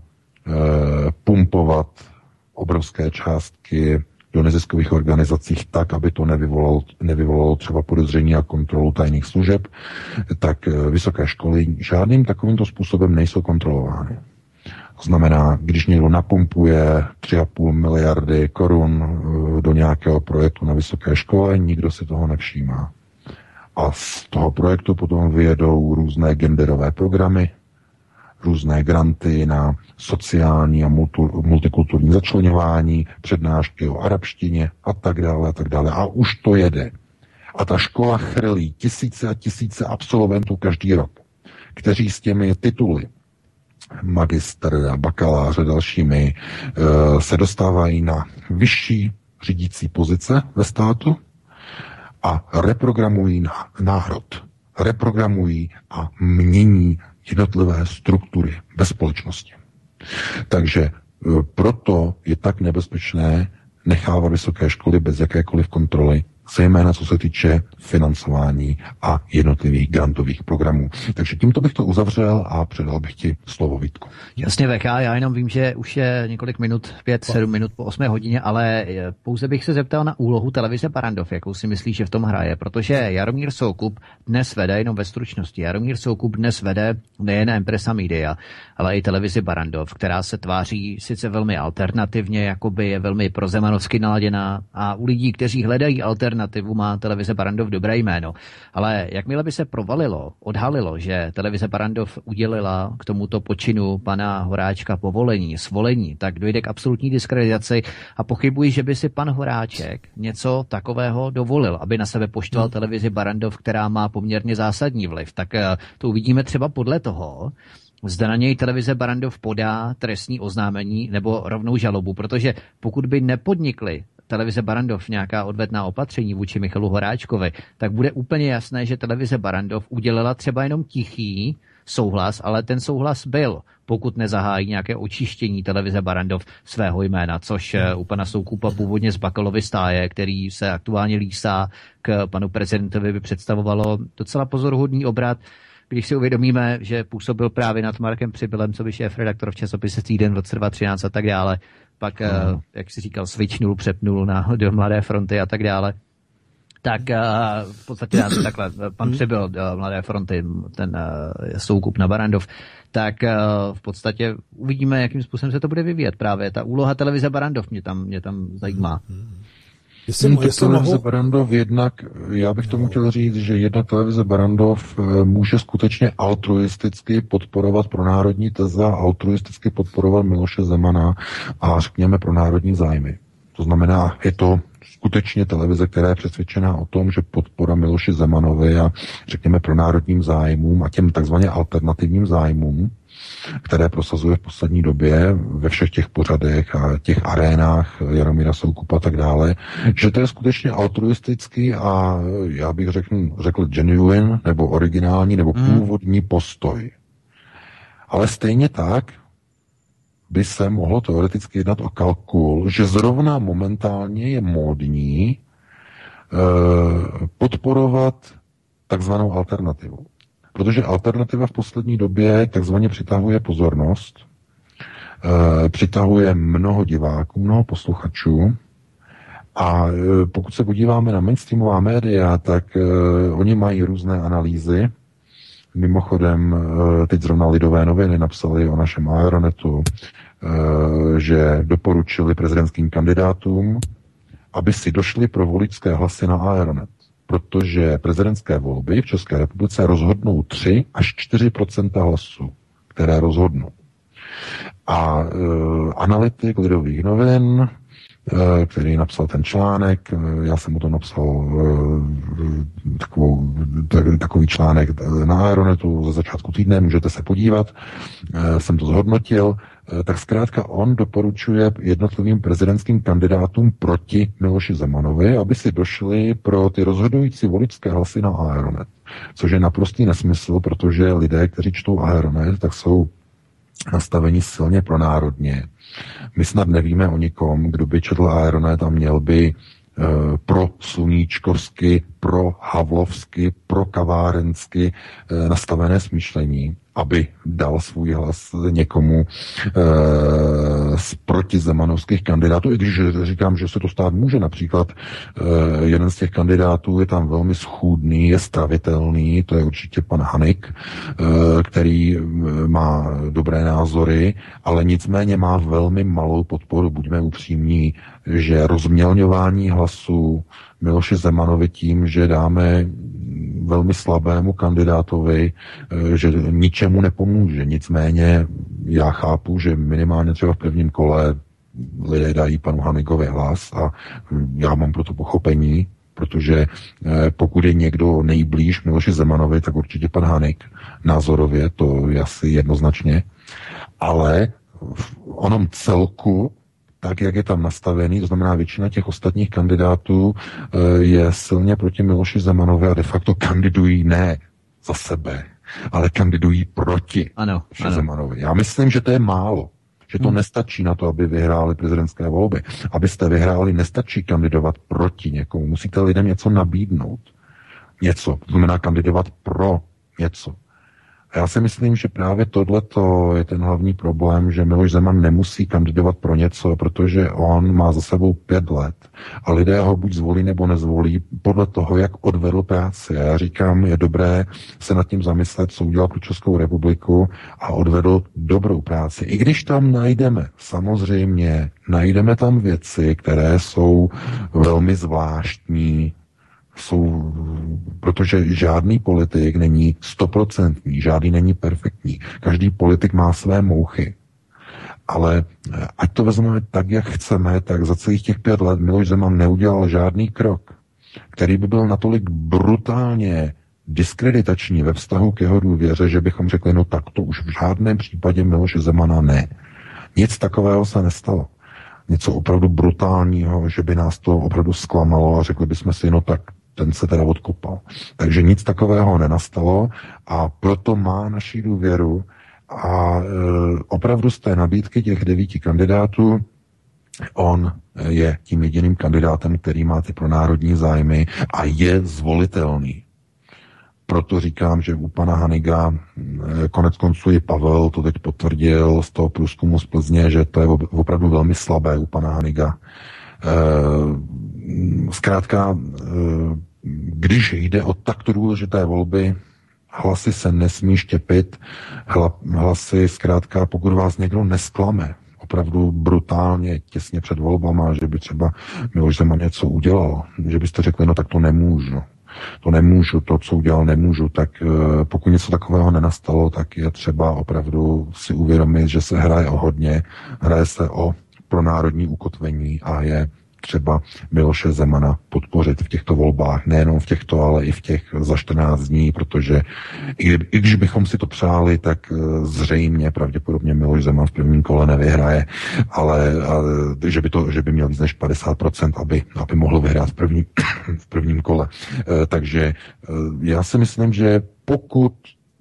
pumpovat obrovské částky do neziskových organizací tak, aby to nevyvolalo, nevyvolalo třeba podezření a kontrolu tajných služeb, tak vysoké školy žádným takovýmto způsobem nejsou kontrolovány. To znamená, když někdo napumpuje tři a půl miliardy korun do nějakého projektu na vysoké škole, nikdo si toho nevšímá. A z toho projektu potom vyjedou různé genderové programy, různé granty na sociální a multikulturní začleňování, přednášky o arabštině a tak dále a tak dále. A už to jede. A ta škola chrlí tisíce a tisíce absolventů každý rok, kteří s těmi tituly magistr a bakalář a dalšími se dostávají na vyšší řídící pozice ve státu a reprogramují národ. Reprogramují a mění jednotlivé struktury ve společnosti. Takže proto je tak nebezpečné nechávat vysoké školy bez jakékoliv kontroly, zejména co se týče financování a jednotlivých grantových programů. Takže tímto bych to uzavřel a předal bych ti slovo, Vítku. Jasně, V K, já jenom vím, že už je několik minut, pět, sedm minut po osmé hodině, ale pouze bych se zeptal na úlohu televize Barrandov, jakou si myslíš, že v tom hraje, protože Jaromír Soukup dnes vede, jenom ve stručnosti, Jaromír Soukup dnes vede nejen Empresa Media, ale i televizi Barrandov, která se tváří sice velmi alternativně, jakoby je velmi prozemanovsky naladěná a u lidí, kteří hledají alternativně alternativu má televize Barrandov dobré jméno. Ale jakmile by se provalilo, odhalilo, že televize Barrandov udělila k tomuto počinu pana Horáčka povolení, svolení, tak dojde k absolutní diskreditaci a pochybuji, že by si pan Horáček něco takového dovolil, aby na sebe poštval hmm. televizi Barrandov, která má poměrně zásadní vliv. Tak to uvidíme třeba podle toho, zda na něj televize Barrandov podá trestní oznámení nebo rovnou žalobu, protože pokud by nepodnikli televize Barrandov nějaká odvetná opatření vůči Michalu Horáčkovi, tak bude úplně jasné, že televize Barrandov udělala třeba jenom tichý souhlas, ale ten souhlas byl, pokud nezahájí nějaké očištění televize Barrandov svého jména, což u pana Soukupa původně z Bakalovy stáje, který se aktuálně lísá k panu prezidentovi, by představovalo docela pozoruhodný obrat, když si uvědomíme, že působil právě nad Markem Přibylem, co by šéf-redaktor v časopise Týden v roce dva tisíce třináct a tak dále. Pak, no. jak si říkal, switchnul, přepnul na do Mladé fronty a tak dále. Tak v podstatě takhle, pan Přibyl do Mladé fronty, ten Soukup na Barrandov, tak v podstatě uvidíme, jakým způsobem se to bude vyvíjet. Právě ta úloha televize Barrandov mě tam, mě tam zajímá. Jestli, hmm, jestli televize mohu... Barrandov jednak, já bych tomu chtěl říct, že jedna televize Barrandov může skutečně altruisticky podporovat pro národní teze, altruisticky podporovat Miloše Zemana a řekněme pro národní zájmy. To znamená, je to skutečně televize, která je přesvědčená o tom, že podpora Miloši Zemanovi a řekněme pro národním zájmům a těm takzvaně alternativním zájmům, které prosazuje v poslední době ve všech těch pořadech a těch arénách Jaromíra Soukupa a tak dále, že to je skutečně altruistický a já bych řekl, řekl genuine nebo originální nebo původní postoj. Ale stejně tak by se mohlo teoreticky jednat o kalkul, že zrovna momentálně je módní e, podporovat takzvanou alternativu. Protože alternativa v poslední době takzvaně přitahuje pozornost, e, přitahuje mnoho diváků, mnoho posluchačů a e, pokud se podíváme na mainstreamová média, tak e, oni mají různé analýzy. Mimochodem, teď zrovna Lidové noviny napsali o našem Aeronetu, že doporučili prezidentským kandidátům, aby si došli pro voličské hlasy na Aeronet. Protože prezidentské volby v České republice rozhodnou tři až čtyři procenta hlasů, které rozhodnou. A e, analytik Lidových novin, který napsal ten článek, já jsem mu to napsal takovou, takový článek na Aeronetu ze začátku týdne, můžete se podívat, jsem to zhodnotil, tak zkrátka on doporučuje jednotlivým prezidentským kandidátům proti Miloši Zemanovi, aby si došli pro ty rozhodující voličské hlasy na Aeronet, což je naprostý nesmysl, protože lidé, kteří čtou Aeronet, tak jsou nastavení silně pronárodně. My snad nevíme o nikom, kdo by četl Aeronet a měl by e, pro sluníčkovsky, pro havlovsky, pro kavárensky e, nastavené smýšlení, aby dal svůj hlas někomu e, z protizemanovských kandidátů, i když říkám, že se to stát může. Například e, jeden z těch kandidátů je tam velmi schůdný, je stravitelný, to je určitě pan Hanik, e, který má dobré názory, ale nicméně má velmi malou podporu, buďme upřímní, že rozmělňování hlasů Miloši Zemanovi tím, že dáme velmi slabému kandidátovi, že ničemu nepomůže. Nicméně já chápu, že minimálně třeba v prvním kole lidé dají panu Hanikovi hlas a já mám pro to pochopení, protože pokud je někdo nejblíž Miloši Zemanovi, tak určitě pan Hanik názorově, to je asi jednoznačně, ale v onom celku tak, jak je tam nastavený, to znamená většina těch ostatních kandidátů je silně proti Miloši Zemanovi a de facto kandidují ne za sebe, ale kandidují proti ano, ano. Zemanovi. Já myslím, že to je málo. Že to hmm. nestačí na to, aby vyhráli prezidentské volby. Abyste vyhráli, nestačí kandidovat proti někomu. Musíte lidem něco nabídnout. Něco. To znamená kandidovat pro něco. A já si myslím, že právě tohleto je ten hlavní problém, že Miloš Zeman nemusí kandidovat pro něco, protože on má za sebou pět let a lidé ho buď zvolí nebo nezvolí podle toho, jak odvedl práci. A já říkám, je dobré se nad tím zamyslet, co udělal pro Českou republiku a odvedl dobrou práci. I když tam najdeme, samozřejmě, najdeme tam věci, které jsou velmi zvláštní, Jsou, protože žádný politik není stoprocentní, žádný není perfektní. Každý politik má své mouchy. Ale ať to vezmeme tak, jak chceme, tak za celých těch pět let Miloš Zeman neudělal žádný krok, který by byl natolik brutálně diskreditační ve vztahu k jeho důvěře, že bychom řekli, no tak to už v žádném případě Miloše Zemana ne. Nic takového se nestalo. Něco opravdu brutálního, že by nás to opravdu zklamalo a řekli bychom si, no tak ten se teda odkopal. Takže nic takového nenastalo a proto má naši důvěru a e, opravdu z té nabídky těch devíti kandidátů on je tím jediným kandidátem, který má ty pronárodní zájmy a je zvolitelný. Proto říkám, že u pana Haniga konec konců i Pavel to teď potvrdil z toho průzkumu z Plzně, že to je opravdu velmi slabé u pana Haniga. Zkrátka, když jde o takto důležité volby, hlasy se nesmí štěpit, hlasy zkrátka, pokud vás někdo nesklame, opravdu brutálně, těsně před volbama, že by třeba Miloš Zeman něco udělal, že byste řekli, no tak to nemůžu. To nemůžu, to, co udělal, nemůžu, tak pokud něco takového nenastalo, tak je třeba opravdu si uvědomit, že se hraje o hodně, hraje se o pronárodní ukotvení a je třeba Miloše Zemana podpořit v těchto volbách, nejenom v těchto, ale i v těch za čtrnáct dní, protože i, i když bychom si to přáli, tak zřejmě pravděpodobně Miloš Zeman v prvním kole nevyhraje, ale a, že, by to, že by měl víc než padesát procent, aby, aby mohl vyhrát v, první, v prvním kole. E, takže e, já si myslím, že pokud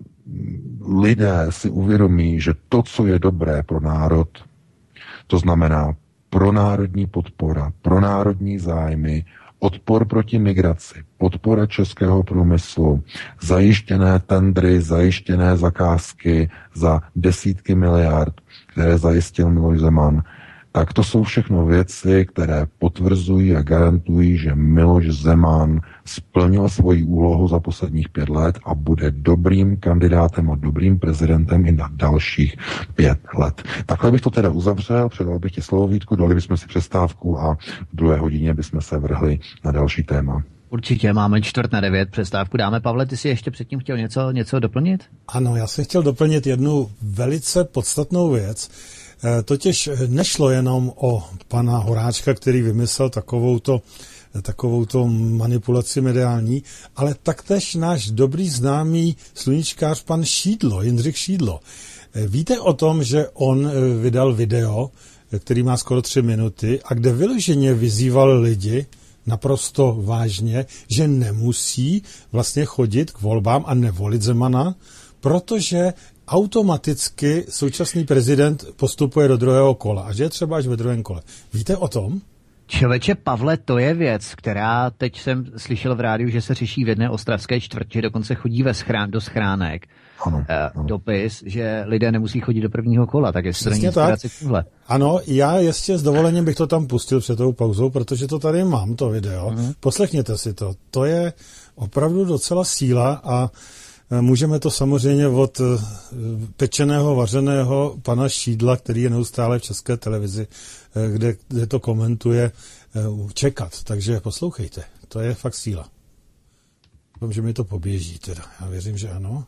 lidé si uvědomí, že to, co je dobré pro národ, to znamená pronárodní podpora, pronárodní zájmy, odpor proti migraci, podpora českého průmyslu, zajištěné tendry, zajištěné zakázky za desítky miliard, které zajistil Miloš Zeman, tak to jsou všechno věci, které potvrzují a garantují, že Miloš Zeman splnil svoji úlohu za posledních pět let a bude dobrým kandidátem a dobrým prezidentem i na dalších pět let. Takhle bych to teda uzavřel, předal bych ti slovo, Vítku, dali bychom si přestávku a v druhé hodině bychom se vrhli na další téma. Určitě, máme čtvrt na devět, přestávku dáme. Pavle, ty si ještě předtím chtěl něco, něco doplnit? Ano, já jsem chtěl doplnit jednu velice podstatnou věc. Totiž nešlo jenom o pana Horáčka, který vymyslel takovouto, takovouto manipulaci mediální, ale taktéž náš dobrý známý sluníčkář pan Šídlo, Jindřich Šídlo. Víte o tom, že on vydal video, který má skoro tři minuty a kde vyloženě vyzýval lidi naprosto vážně, že nemusí vlastně chodit k volbám a nevolit Zemana, protože automaticky současný prezident postupuje do druhého kola a že je třeba až ve druhém kole. Víte o tom? Člověče, Pavle, to je věc, která teď jsem slyšel v rádiu, že se řeší v jedné ostravské čtvrti, dokonce chodí ve schrán, do schránek ano, ano. dopis, že lidé nemusí chodit do prvního kola, tak jestli to není inspirace k tohle. Ano, já ještě s dovolením bych to tam pustil před tou pauzou, protože to tady mám, to video. Uh-huh. Poslechněte si to. To je opravdu docela síla a můžeme to samozřejmě od pečeného, vařeného pana Šídla, který je neustále v České televizi, kde, kde to komentuje, čekat. Takže poslouchejte, to je fakt síla. Doufám, že mi to poběží teda. Já věřím, že ano.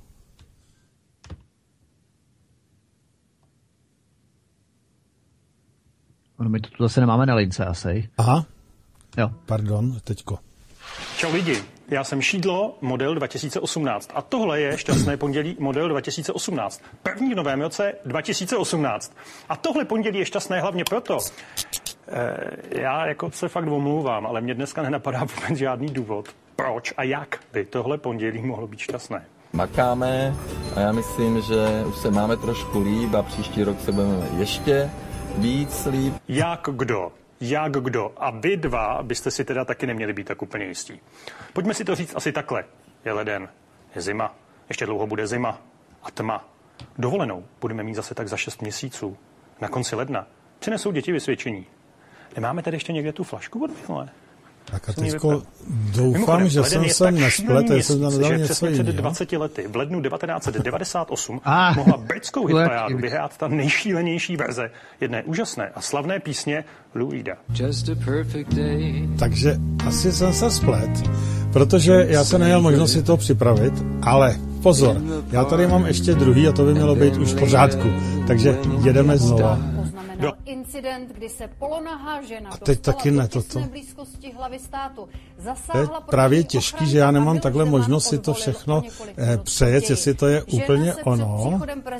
No, my to tu zase nemáme na lince asi. Aha. Jo. Pardon, teďko. Čau lidi, já jsem Šídlo, model dva tisíce osmnáct a tohle je šťastné pondělí model dva tisíce osmnáct. První v novém roce dva tisíce osmnáct. A tohle pondělí je šťastné hlavně proto, eh, já jako se fakt omlouvám, ale mě dneska nenapadá vůbec žádný důvod, proč a jak by tohle pondělí mohlo být šťastné. Makáme a já myslím, že už se máme trošku líp a příští rok se budeme ještě víc líp. Jak kdo? Jak kdo? A vy dva byste si teda taky neměli být tak úplně jistí. Pojďme si to říct asi takhle. Je leden, je zima, ještě dlouho bude zima a tma. Dovolenou budeme mít zase tak za šest měsíců. Na konci ledna přinesou děti vysvědčení. Nemáme tady ještě někde tu flašku od minule? Tak a teďko doufám, že jsem se nesplet, že jsem tam dal něco jiného. Před dvaceti lety, v lednu devatenáct set devadesát osm, ah, mohla britskou hitparádu vyhrát ta nejšílenější verze jedné úžasné a slavné písně Lou Reeda. Takže asi jsem se splet, protože já jsem neměl možnost si to připravit, ale pozor, já tady mám ještě druhý a to by mělo být už v pořádku, takže jedeme znova. Do. Incident, kdy se polonahá žena a teď taky ne toto. Blízkosti hlavy státu. To je právě těžký, že já nemám takhle možnost si to všechno eh, přejet, jestli to je úplně ono.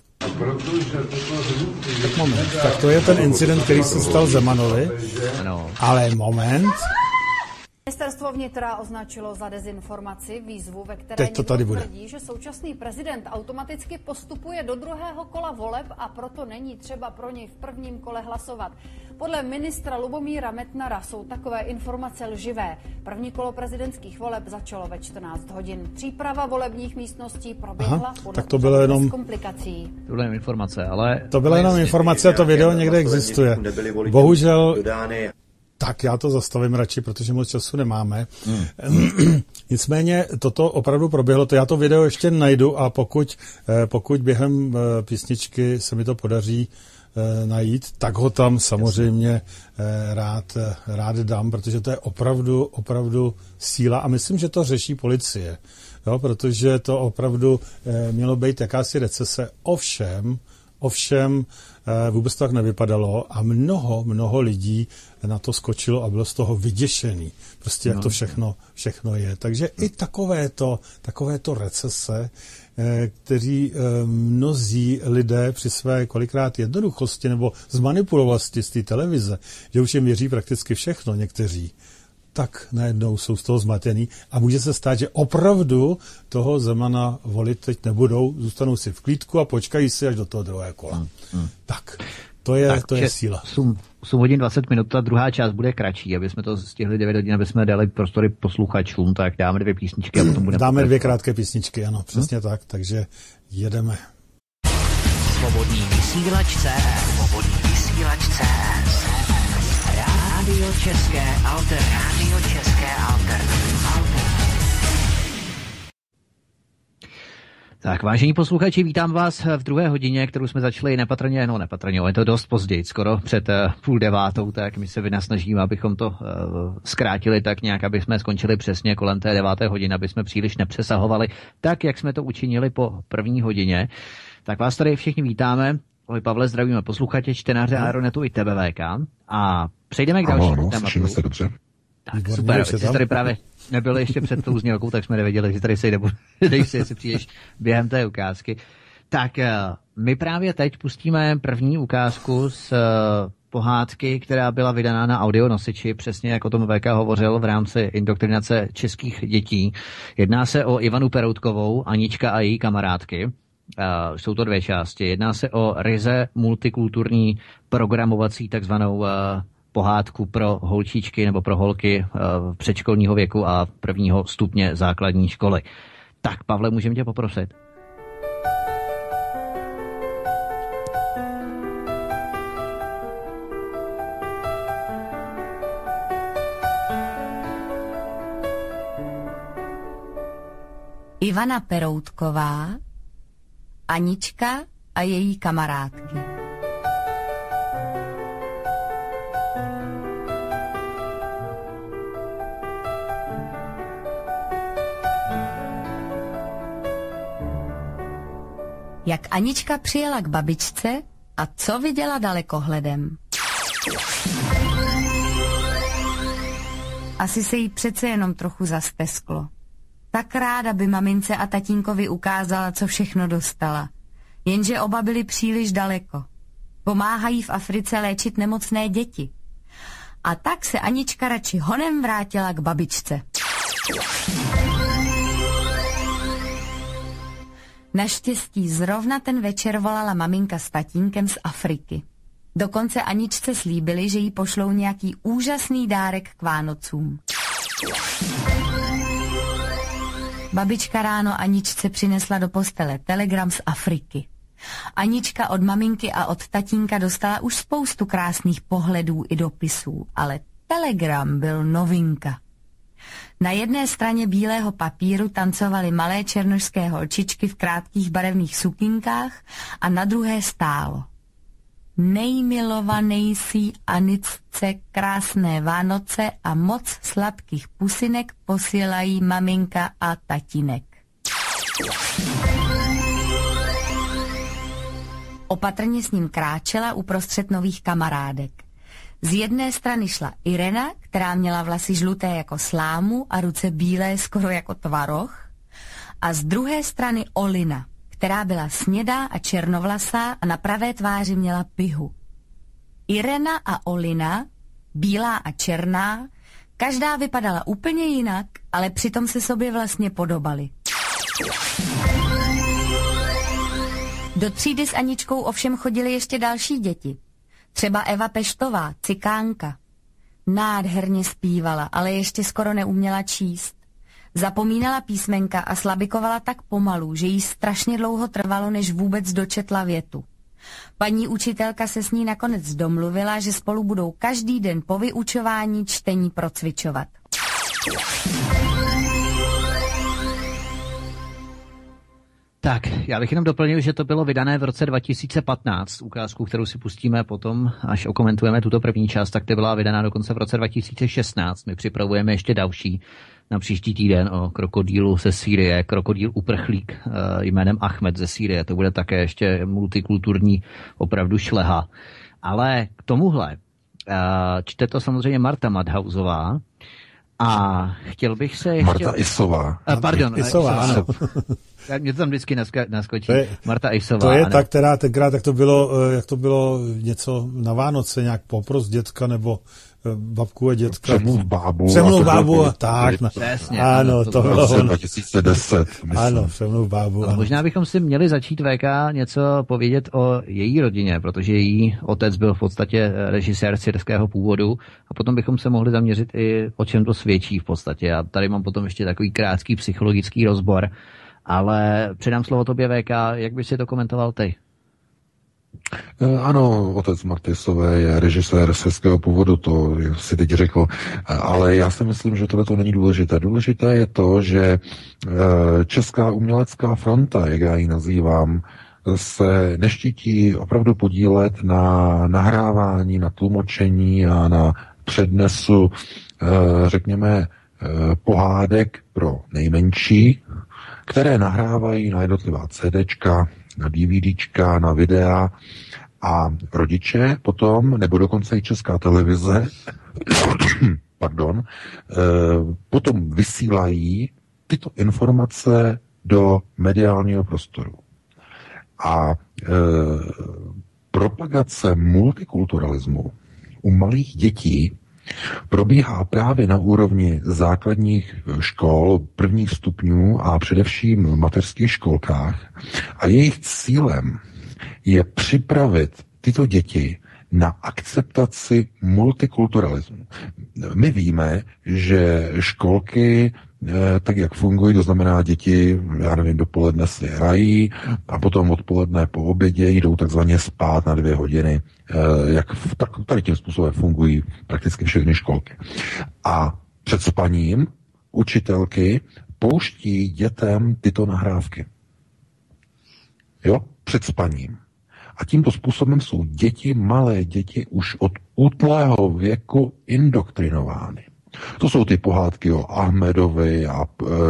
Tak moment, tak to je ten incident, který se stal Zemanovi, ale moment. Ministerstvo vnitra označilo za dezinformaci výzvu, ve které někdo tvrdí, že současný prezident automaticky postupuje do druhého kola voleb a proto není třeba pro něj v prvním kole hlasovat. Podle ministra Lubomíra Metnara jsou takové informace lživé. První kolo prezidentských voleb začalo ve čtrnáct hodin. Příprava volebních místností proběhla Aha, podle tak to bylo jenom komplikací. To byla informace, ale... To byla jenom informace a to video někde existuje. Bohužel... Tak já to zastavím radši, protože moc času nemáme. Hmm. Nicméně toto opravdu proběhlo, to já to video ještě najdu a pokud, pokud během písničky se mi to podaří najít, tak ho tam samozřejmě rád, rád dám, protože to je opravdu, opravdu síla a myslím, že to řeší policie, jo, protože to opravdu mělo být jakási recese. Ovšem, Ovšem vůbec to tak nevypadalo a mnoho, mnoho lidí na to skočilo a bylo z toho vyděšený. Prostě jak no. to všechno, všechno je. Takže i takovéto, takovéto recese, kteří mnozí lidé při své kolikrát jednoduchosti nebo zmanipulovanosti z té televize, že už jim věří prakticky všechno někteří, tak najednou jsou z toho zmatený a může se stát, že opravdu toho Zemana volit teď nebudou, zůstanou si v klídku a počkají si až do toho druhého kola. Hmm, hmm. Tak, to je, tak, to je síla. osm hodin dvacet minut, ta druhá část bude kratší, aby jsme to stihli devět hodin, aby jsme dali prostory posluchačům, tak dáme dvě písničky a potom budeme... Dáme dvě krátké písničky, ano, přesně hmm? tak, takže jedeme. Svobodný vysílač C S. Svobodný vysílač C S. Rádio České Alter. Rádio České Alter. Alter. Tak, vážení posluchači, vítám vás v druhé hodině, kterou jsme začali nepatrně, no nepatrně, je to dost později, skoro před uh, půl devátou, tak my se vynasnažíme, abychom to uh, zkrátili tak nějak, aby jsme skončili přesně kolem té deváté hodiny, aby jsme příliš nepřesahovali, tak jak jsme to učinili po první hodině. Tak vás tady všichni vítáme. Ahoj Pavle, zdravíme posluchače, čtenáře Aeronetu i tebe V K. A přejdeme k dalšímu no, tématu. Se dobře. Tak výborně, super, jsi tady právě nebyli ještě před tou znělkou, tak jsme nevěděli, že tady se jde, dej si, jestli přijdeš během té ukázky. Tak my právě teď pustíme první ukázku z pohádky, která byla vydaná na audionosiči, přesně jak o tom V K hovořil v rámci indoktrinace českých dětí. Jedná se o Ivanu Peroutkovou, Anička a její kamarádky. Uh, jsou to dvě části. Jedná se o ryze multikulturní programovací takzvanou uh, pohádku pro holčičky nebo pro holky uh, předškolního věku a prvního stupně základní školy. Tak, Pavle, můžeme tě poprosit? Ivana Peroutková, Anička a její kamarádky. Jak Anička přijela k babičce a co viděla dalekohledem. Asi se jí přece jenom trochu zastesklo. Tak ráda by mamince a tatínkovi ukázala, co všechno dostala. Jenže oba byli příliš daleko. Pomáhají v Africe léčit nemocné děti. A tak se Anička radši honem vrátila k babičce. Naštěstí zrovna ten večer volala maminka s tatínkem z Afriky. Dokonce Aničce slíbili, že jí pošlou nějaký úžasný dárek k Vánocům. Babička ráno Aničce přinesla do postele telegram z Afriky. Anička od maminky a od tatínka dostala už spoustu krásných pohledů i dopisů, ale telegram byl novinka. Na jedné straně bílého papíru tancovaly malé černošské holčičky v krátkých barevných sukinkách a na druhé stálo: nejmilovanější Anicce krásné Vánoce a moc sladkých pusinek posílají maminka a tatínek. Opatrně s ním kráčela uprostřed nových kamarádek. Z jedné strany šla Irena, která měla vlasy žluté jako slámu a ruce bílé skoro jako tvaroh, a z druhé strany Olina, která byla snědá a černovlasá a na pravé tváři měla pihu. Irena a Olina, bílá a černá, každá vypadala úplně jinak, ale přitom se sobě vlastně podobaly. Do třídy s Aničkou ovšem chodily ještě další děti. Třeba Eva Peštová, cikánka. Nádherně zpívala, ale ještě skoro neuměla číst. Zapomínala písmenka a slabikovala tak pomalu, že jí strašně dlouho trvalo, než vůbec dočetla větu. Paní učitelka se s ní nakonec domluvila, že spolu budou každý den po vyučování čtení procvičovat. Tak, já bych jenom doplnil, že to bylo vydané v roce dva tisíce patnáct. Ukázku, kterou si pustíme potom, až okomentujeme tuto první část, tak to byla vydaná dokonce v roce dva tisíce šestnáct. My připravujeme ještě další na příští týden o krokodýlu ze Sýrie, krokodýl uprchlík jménem Ahmed ze Sýrie. To bude také ještě multikulturní opravdu šleha. Ale k tomuhle čte to samozřejmě Marta Madhausová. A chtěl bych se ještě... Marta Isová. A, pardon. Isová, ano. Mě to tam vždycky nasko- naskočí. To je, Marta Isová. To je ano. ta, která tenkrát, jak to bylo, jak to bylo něco na Vánoce, nějak popros dětka, nebo babku a dětka. Přemluv bábu. Přemluv bábu a tak. No. Přesně. Ano, ano, to, to bylo ono. dva tisíce deset. Myslím. Ano, Přemluv bábu. Ano. Možná bychom si měli začít V K něco povědět o její rodině, protože její otec byl v podstatě režisér syrského původu a potom bychom se mohli zaměřit i o čem to svědčí v podstatě. A tady mám potom ještě takový krátký psychologický rozbor, ale předám slovo tobě V K, jak bys si to komentoval ty? Ano, otec Martisové je režisér syrského původu, to si teď řekl, ale já si myslím, že tohle to není důležité. Důležité je to, že Česká umělecká fronta, jak já ji nazývám, se neštítí opravdu podílet na nahrávání, na tlumočení a na přednesu, řekněme, pohádek pro nejmenší, které nahrávají na jednotlivá CDčka, na DVDčka, na videa a rodiče potom, nebo dokonce i Česká televize, pardon, potom vysílají tyto informace do mediálního prostoru. A e, propagace multikulturalismu u malých dětí probíhá právě na úrovni základních škol, prvních stupňů a především v mateřských školkách. A jejich cílem je připravit tyto děti na akceptaci multikulturalismu. My víme, že školky, tak jak fungují, to znamená děti, já nevím, dopoledne si hrají a potom odpoledne po obědě jdou takzvaně spát na dvě hodiny, jak tak, tady tím způsobem fungují prakticky všechny školky. A před spaním učitelky pouští dětem tyto nahrávky. Jo? Před spaním. A tímto způsobem jsou děti, malé děti, už od útlého věku indoktrinovány. To jsou ty pohádky o Ahmedovi a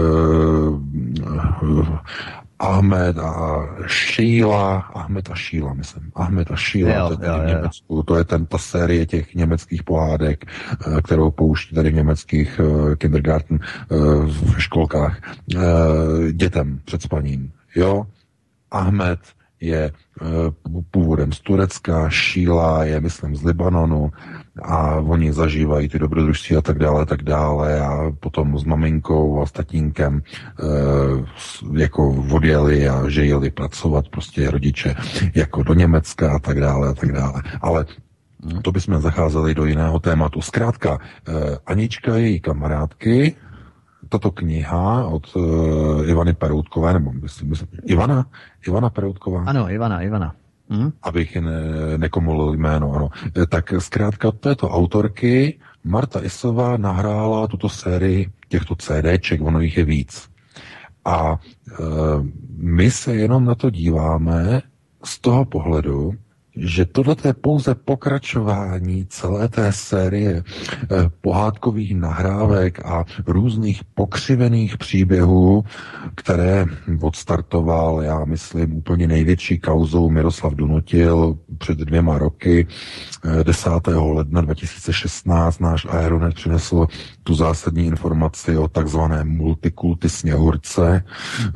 uh, Ahmed a Šíla, Ahmed a Šíla, myslím. Ahmed a Šíla, jo, to, je tady jo, v Německu, to je ten, ta série těch německých pohádek, uh, kterou pouští tady v německých uh, kindergarten uh, v školkách uh, dětem před spaním. Jo, Ahmed je uh, původem z Turecka, Šíla je, myslím, z Libanonu a oni zažívají ty dobrodružství a tak dále, tak dále a potom s maminkou a s tatínkem uh, jako odjeli a že jeli pracovat prostě rodiče jako do Německa a tak dále a tak dále. Ale to bychom zacházeli do jiného tématu. Zkrátka, uh, Anička, její kamarádky, tato kniha od uh, Ivany Peroutkové, nebo myslím, myslím, Ivana? Ivana Peroutková? Ano, Ivana, Ivana. Hm? Abych ne, nekomolil jméno, ano. Tak zkrátka této autorky Marta Isová nahrála tuto sérii těchto CDček, ono jich je víc. A e, my se jenom na to díváme z toho pohledu, že tohle je pouze pokračování celé té série eh, pohádkových nahrávek a různých pokřivených příběhů, které odstartoval, já myslím, úplně největší kauzou Miroslav Donutil před dvěma roky. Eh, desátého ledna dva tisíce šestnáct náš Aeronet přinesl tu zásadní informaci o takzvané multikulty Sněhurce, eh,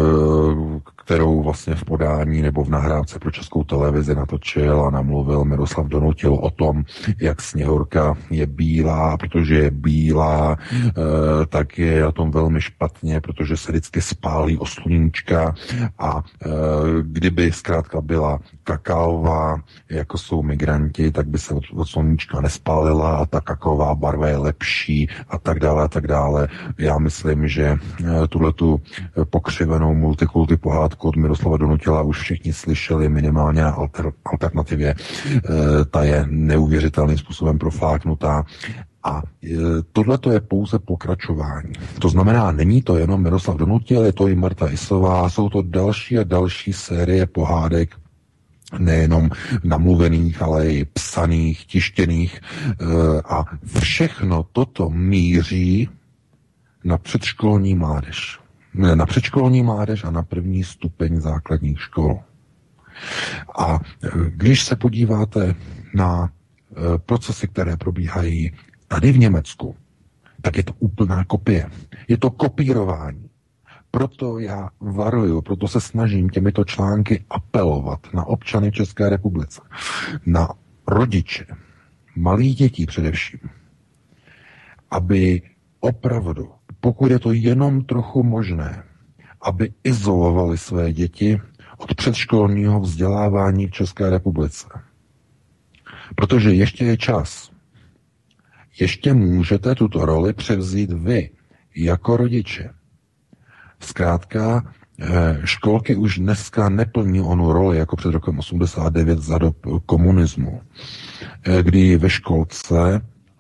kterou vlastně v podání nebo v nahrávce pro Českou televizi natočil a namluvil Miroslav Donutil o tom, jak Sněhurka je bílá, protože je bílá, e, tak je na tom velmi špatně, protože se vždycky spálí o sluníčka a e, kdyby zkrátka byla kakaová, jako jsou migranti, tak by se od, od sluníčka nespálila a ta kakaová barva je lepší a tak dále a tak dále. Já myslím, že e, tuhletu pokřivenou multikulty pohádku od Miroslava Donutila už všichni slyšeli minimálně na alter, alternativě. E, ta je neuvěřitelným způsobem profláknutá. A e, tohle to je pouze pokračování. To znamená, není to jenom Miroslav Donutil, je to i Marta Isová, jsou to další a další série pohádek, nejenom namluvených, ale i psaných, tištěných. E, a všechno toto míří na předškolní mládež. Na předškolní mládež a na první stupeň základních škol. A když se podíváte na procesy, které probíhají tady v Německu, tak je to úplná kopie. Je to kopírování. Proto já varuju, proto se snažím těmito články apelovat na občany České republice, na rodiče, malých dětí především, aby opravdu, pokud je to jenom trochu možné, aby izolovali své děti od předškolního vzdělávání v České republice. Protože ještě je čas. Ještě můžete tuto roli převzít vy, jako rodiče. Zkrátka, školky už dneska neplní onu roli, jako před rokem osmdesát devět za dob komunismu, kdy ve školce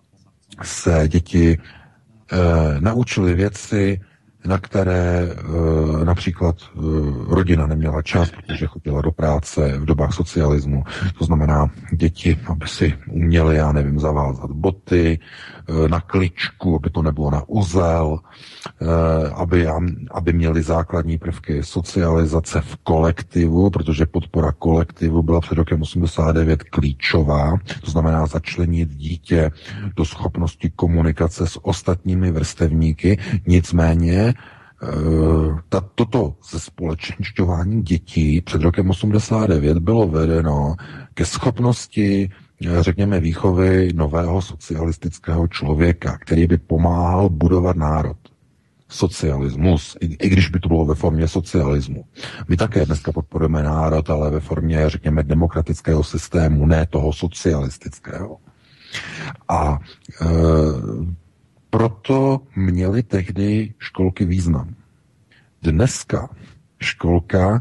se děti eh, naučily věci, na které e, například e, rodina neměla čas, protože chodila do práce v dobách socialismu. To znamená, děti, aby si uměli, já nevím, zavázat boty e, na kličku, aby to nebylo na uzel, e, aby, aby měli základní prvky socializace v kolektivu, protože podpora kolektivu byla před rokem osmdesát devět klíčová. To znamená začlenit dítě do schopnosti komunikace s ostatními vrstevníky. Nicméně Ta, toto ze společenšťování dětí před rokem osmdesát devět bylo vedeno ke schopnosti, řekněme, výchovy nového socialistického člověka, který by pomáhal budovat národ. Socialismus, i, i když by to bylo ve formě socialismu. My také dneska podporujeme národ, ale ve formě, řekněme, demokratického systému, ne toho socialistického. A e, proto měly tehdy školky význam. Dneska školka e,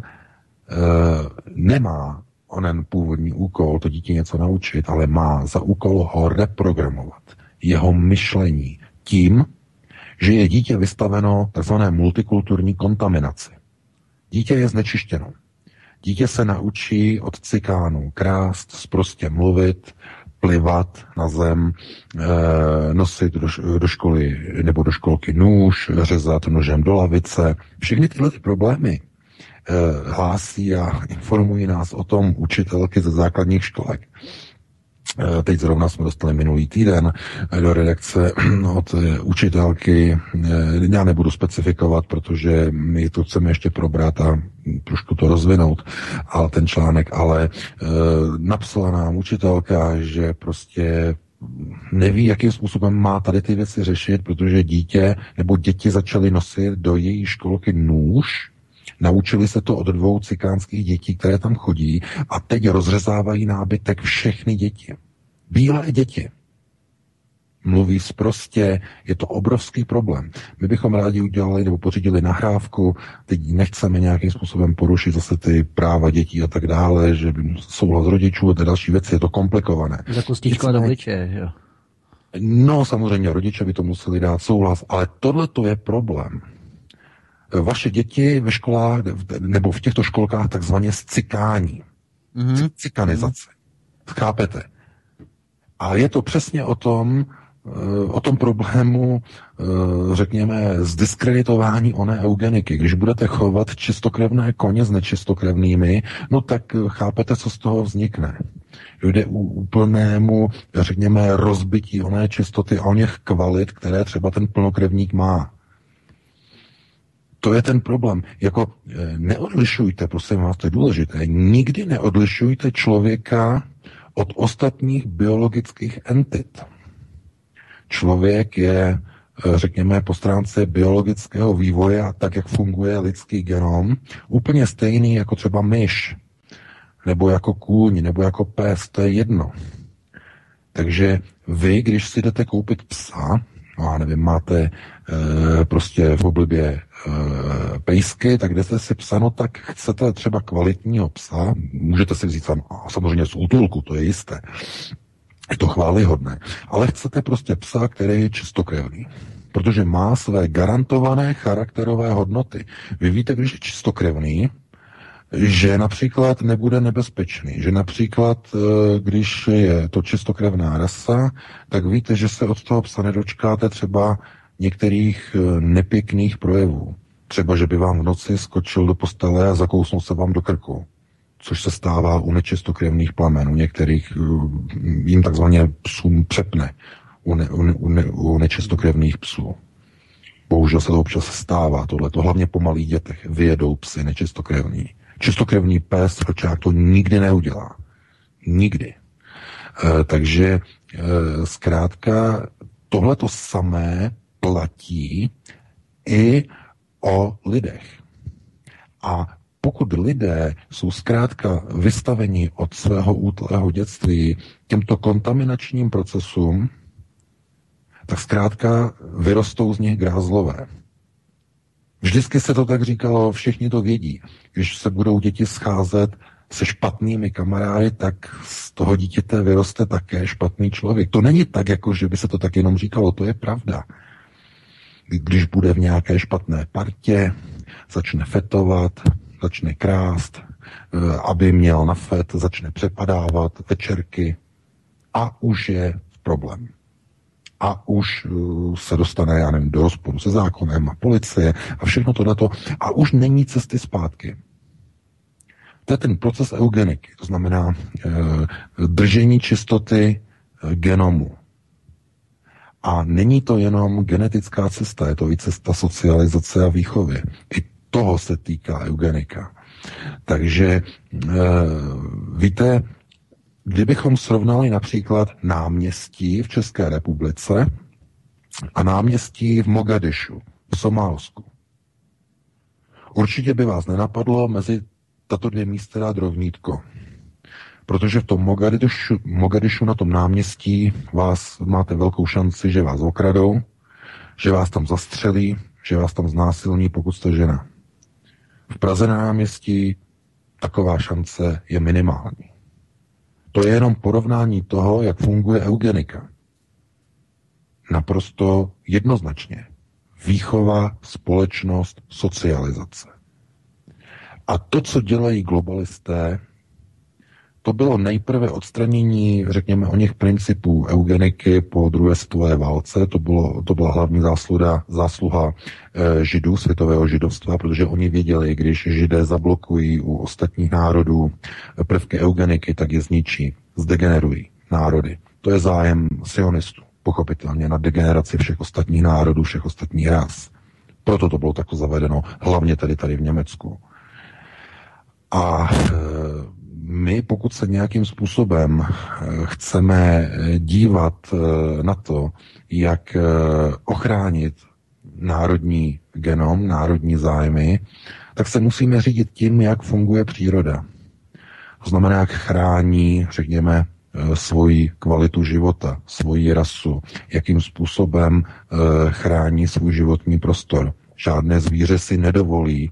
nemá onen původní úkol to dítě něco naučit, ale má za úkol ho reprogramovat. Jeho myšlení tím, že je dítě vystaveno takzvané multikulturní kontaminaci. Dítě je znečištěno. Dítě se naučí od cikánů krást, sprostě mluvit, plivat na zem, e, nosit do, do školy nebo do školky nůž, řezat nožem do lavice. Všechny tyhle ty problémy e, hlásí a informují nás o tom učitelky ze základních školek. E, teď zrovna jsme dostali minulý týden do redakce od učitelky, e, já nebudu specifikovat, protože my to chceme ještě probrat a trošku to rozvinout, ale ten článek, ale e, napsala nám učitelka, že prostě neví, jakým způsobem má tady ty věci řešit, protože dítě nebo děti začaly nosit do její školky nůž, naučili se to od dvou cikánských dětí, které tam chodí a teď rozřezávají nábytek všechny děti. Bílé děti. Mluví sprostě, je to obrovský problém. My bychom rádi udělali nebo pořídili nahrávku, teď nechceme nějakým způsobem porušit zase ty práva dětí a tak dále, že souhlas rodičů a ty další věci, je to komplikované. Za kostičku a do obličeje, jo. No, samozřejmě rodiče by to museli dát souhlas, ale tohle to je problém. Vaše děti ve školách nebo v těchto školkách takzvaně scikání. Mm-hmm. Cikanizace. Chápete? A je to přesně o tom, o tom problému, řekněme, zdiskreditování oné eugeniky. Když budete chovat čistokrevné koně s nečistokrevnými, no tak chápete, co z toho vznikne. Jde u úplnému, řekněme, rozbití oné čistoty a o něch kvalit, které třeba ten plnokrevník má. To je ten problém. Jako neodlišujte, prosím vás, to je důležité, nikdy neodlišujte člověka od ostatních biologických entit. Člověk je, řekněme, po stránce biologického vývoje a tak, jak funguje lidský genom, úplně stejný jako třeba myš, nebo jako kůň, nebo jako pes, to je jedno. Takže vy, když si jdete koupit psa, no já nevím, máte e, prostě v oblibě e, pejsky, tak jdete si psa, no tak chcete třeba kvalitního psa, můžete si vzít samozřejmě z útulku, to je jisté. Je to chvályhodné. Ale chcete prostě psa, který je čistokrevný. Protože má své garantované charakterové hodnoty. Vy víte, když je čistokrevný, že například nebude nebezpečný. Že například, když je to čistokrevná rasa, tak víte, že se od toho psa nedočkáte třeba některých nepěkných projevů. Třeba, že by vám v noci skočil do postele a zakousnul se vám do krku. Což se stává u nečistokrevných plamen, u některých jim takzvaně psům přepne, u, ne, u, ne, u, ne, u nečistokrevných psů. Bohužel se to občas stává, tohleto, hlavně po malých dětech, vyjedou psy nečistokrevní. Čistokrevný pes, vlčák to nikdy neudělá. Nikdy. E, takže e, zkrátka tohleto samé platí i o lidech. A pokud lidé jsou zkrátka vystaveni od svého útlého dětství těmto kontaminačním procesům, tak zkrátka vyrostou z nich grázlové. Vždycky se to tak říkalo, všichni to vědí. Když se budou děti scházet se špatnými kamarády, tak z toho dítěte vyroste také špatný člověk. To není tak, jako že by se to tak jenom říkalo, to je pravda. Když bude v nějaké špatné partě, začne fetovat, začne krást, aby měl na fet, začne přepadávat večerky a už je problém. A už se dostane, já nevím, do rozporu se zákonem a policie a všechno tohleto a už není cesty zpátky. To je ten proces eugeniky, to znamená eh, držení čistoty eh, genomu. A není to jenom genetická cesta, je to i cesta socializace a výchovy. I toho se týká eugenika. Takže e, víte, kdybychom srovnali například náměstí v České republice a náměstí v Mogadišu, v Somálsku, určitě by vás nenapadlo mezi tato dvě místa dát rovnítko. Protože v tom Mogadišu, Mogadišu na tom náměstí vás máte velkou šanci, že vás okradou, že vás tam zastřelí, že vás tam znásilní, pokud jste žena. V Praze na náměstí taková šance je minimální. To je jenom porovnání toho, jak funguje eugenika. Naprosto jednoznačně. Výchova, společnost, socializace. A to, co dělají globalisté, to bylo nejprve odstranění, řekněme, o něch principů eugeniky po druhé světové válce. To, bylo, to byla hlavní zásluha, zásluha e, židů, světového židovstva, protože oni věděli, když židé zablokují u ostatních národů prvky eugeniky, tak je zničí, zdegenerují národy. To je zájem sionistů, pochopitelně, na degeneraci všech ostatních národů, všech ostatních ras. Proto to bylo takto zavedeno, hlavně tady tady v Německu. A e, my, pokud se nějakým způsobem chceme dívat na to, jak ochránit národní genom, národní zájmy, tak se musíme řídit tím, jak funguje příroda. To znamená, jak chrání, řekněme, svoji kvalitu života, svoji rasu, jakým způsobem chrání svůj životní prostor. Žádné zvíře si nedovolí,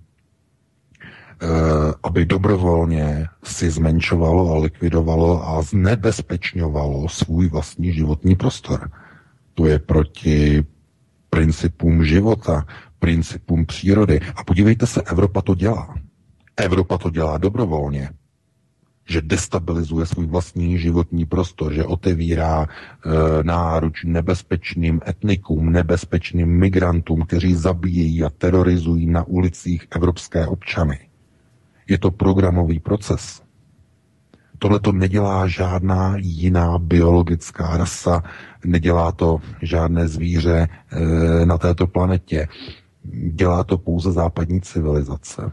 aby dobrovolně si zmenšovalo a likvidovalo a znebezpečňovalo svůj vlastní životní prostor. To je proti principům života, principům přírody. A podívejte se, Evropa to dělá. Evropa to dělá dobrovolně. Že destabilizuje svůj vlastní životní prostor, že otevírá e, náruč nebezpečným etnikům, nebezpečným migrantům, kteří zabíjejí a terorizují na ulicích evropské občany. Je to programový proces. Tohle to nedělá žádná jiná biologická rasa, nedělá to žádné zvíře e, na této planetě. Dělá to pouze západní civilizace,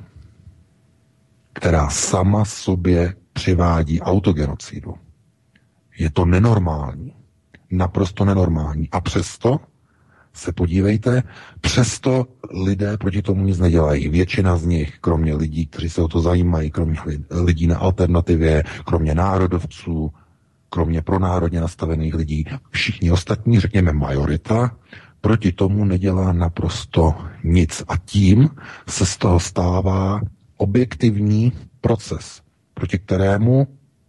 která sama sobě přivádí autogenocidu. Je to nenormální. Naprosto nenormální. A přesto se podívejte, přesto lidé proti tomu nic nedělají. Většina z nich, kromě lidí, kteří se o to zajímají, kromě lidí na alternativě, kromě národovců, kromě pronárodně nastavených lidí, všichni ostatní, řekněme majorita, proti tomu nedělá naprosto nic. A tím se z toho stává objektivní proces, proti kterému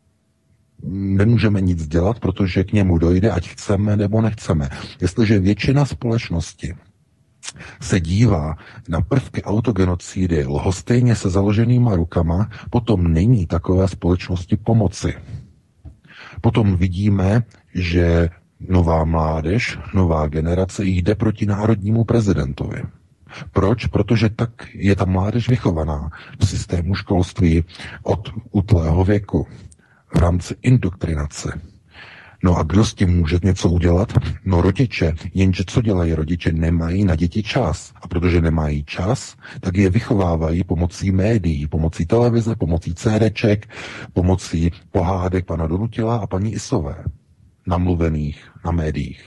nemůžeme nic dělat, protože k němu dojde, ať chceme nebo nechceme. Jestliže většina společnosti se dívá na prvky autogenocidy lhostejně se založenýma rukama, potom není takové společnosti pomoci. Potom vidíme, že nová mládež, nová generace jde proti národnímu prezidentovi. Proč? Protože tak je ta mládež vychovaná v systému školství od útlého věku v rámci indoktrinace. No a kdo s tím může něco udělat? No rodiče. Jenže co dělají rodiče? Nemají na děti čas. A protože nemají čas, tak je vychovávají pomocí médií, pomocí televize, pomocí cédeček, pomocí pohádek pana Donutila a paní Isové, namluvených na médiích.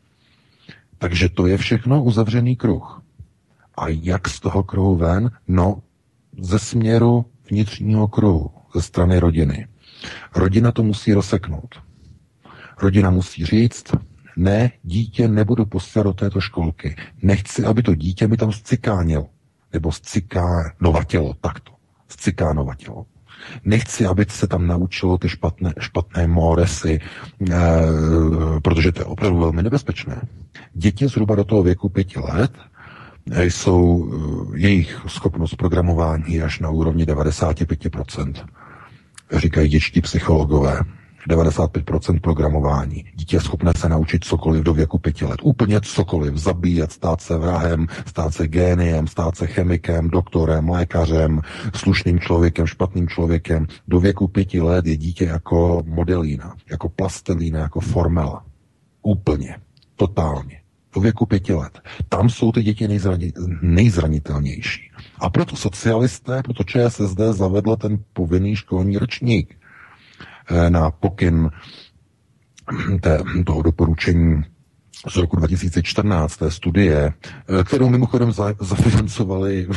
Takže to je všechno uzavřený kruh. A jak z toho kruhu ven? No, ze směru vnitřního kruhu, ze strany rodiny. Rodina to musí rozseknout. Rodina musí říct, ne, dítě nebudu posílat do této školky. Nechci, aby to dítě mi tam zcikánil. Nebo zcikánovatělo, takto. Zcikánovatělo. Nechci, aby se tam naučilo ty špatné, špatné móresy, e, protože to je opravdu velmi nebezpečné. Děti zhruba do toho věku pěti let jsou jejich schopnost programování až na úrovni devadesát pět procent. Říkají dětští psychologové. devadesát pět procent programování. Dítě je schopné se naučit cokoliv do věku pěti let. Úplně cokoliv. Zabíjet, stát se vrahem, stát se géniem, stát se chemikem, doktorem, lékařem, slušným člověkem, špatným člověkem. Do věku pěti let je dítě jako modelína, jako plastelína, jako formela. Úplně. Totálně. Do věku pěti let. Tam jsou ty děti nejzrani, nejzranitelnější. A proto socialisté, proto ČSSD zavedla ten povinný školní ročník na pokyn té, toho doporučení z roku dva tisíce čtrnáct, té studie, kterou mimochodem za, zafinancovali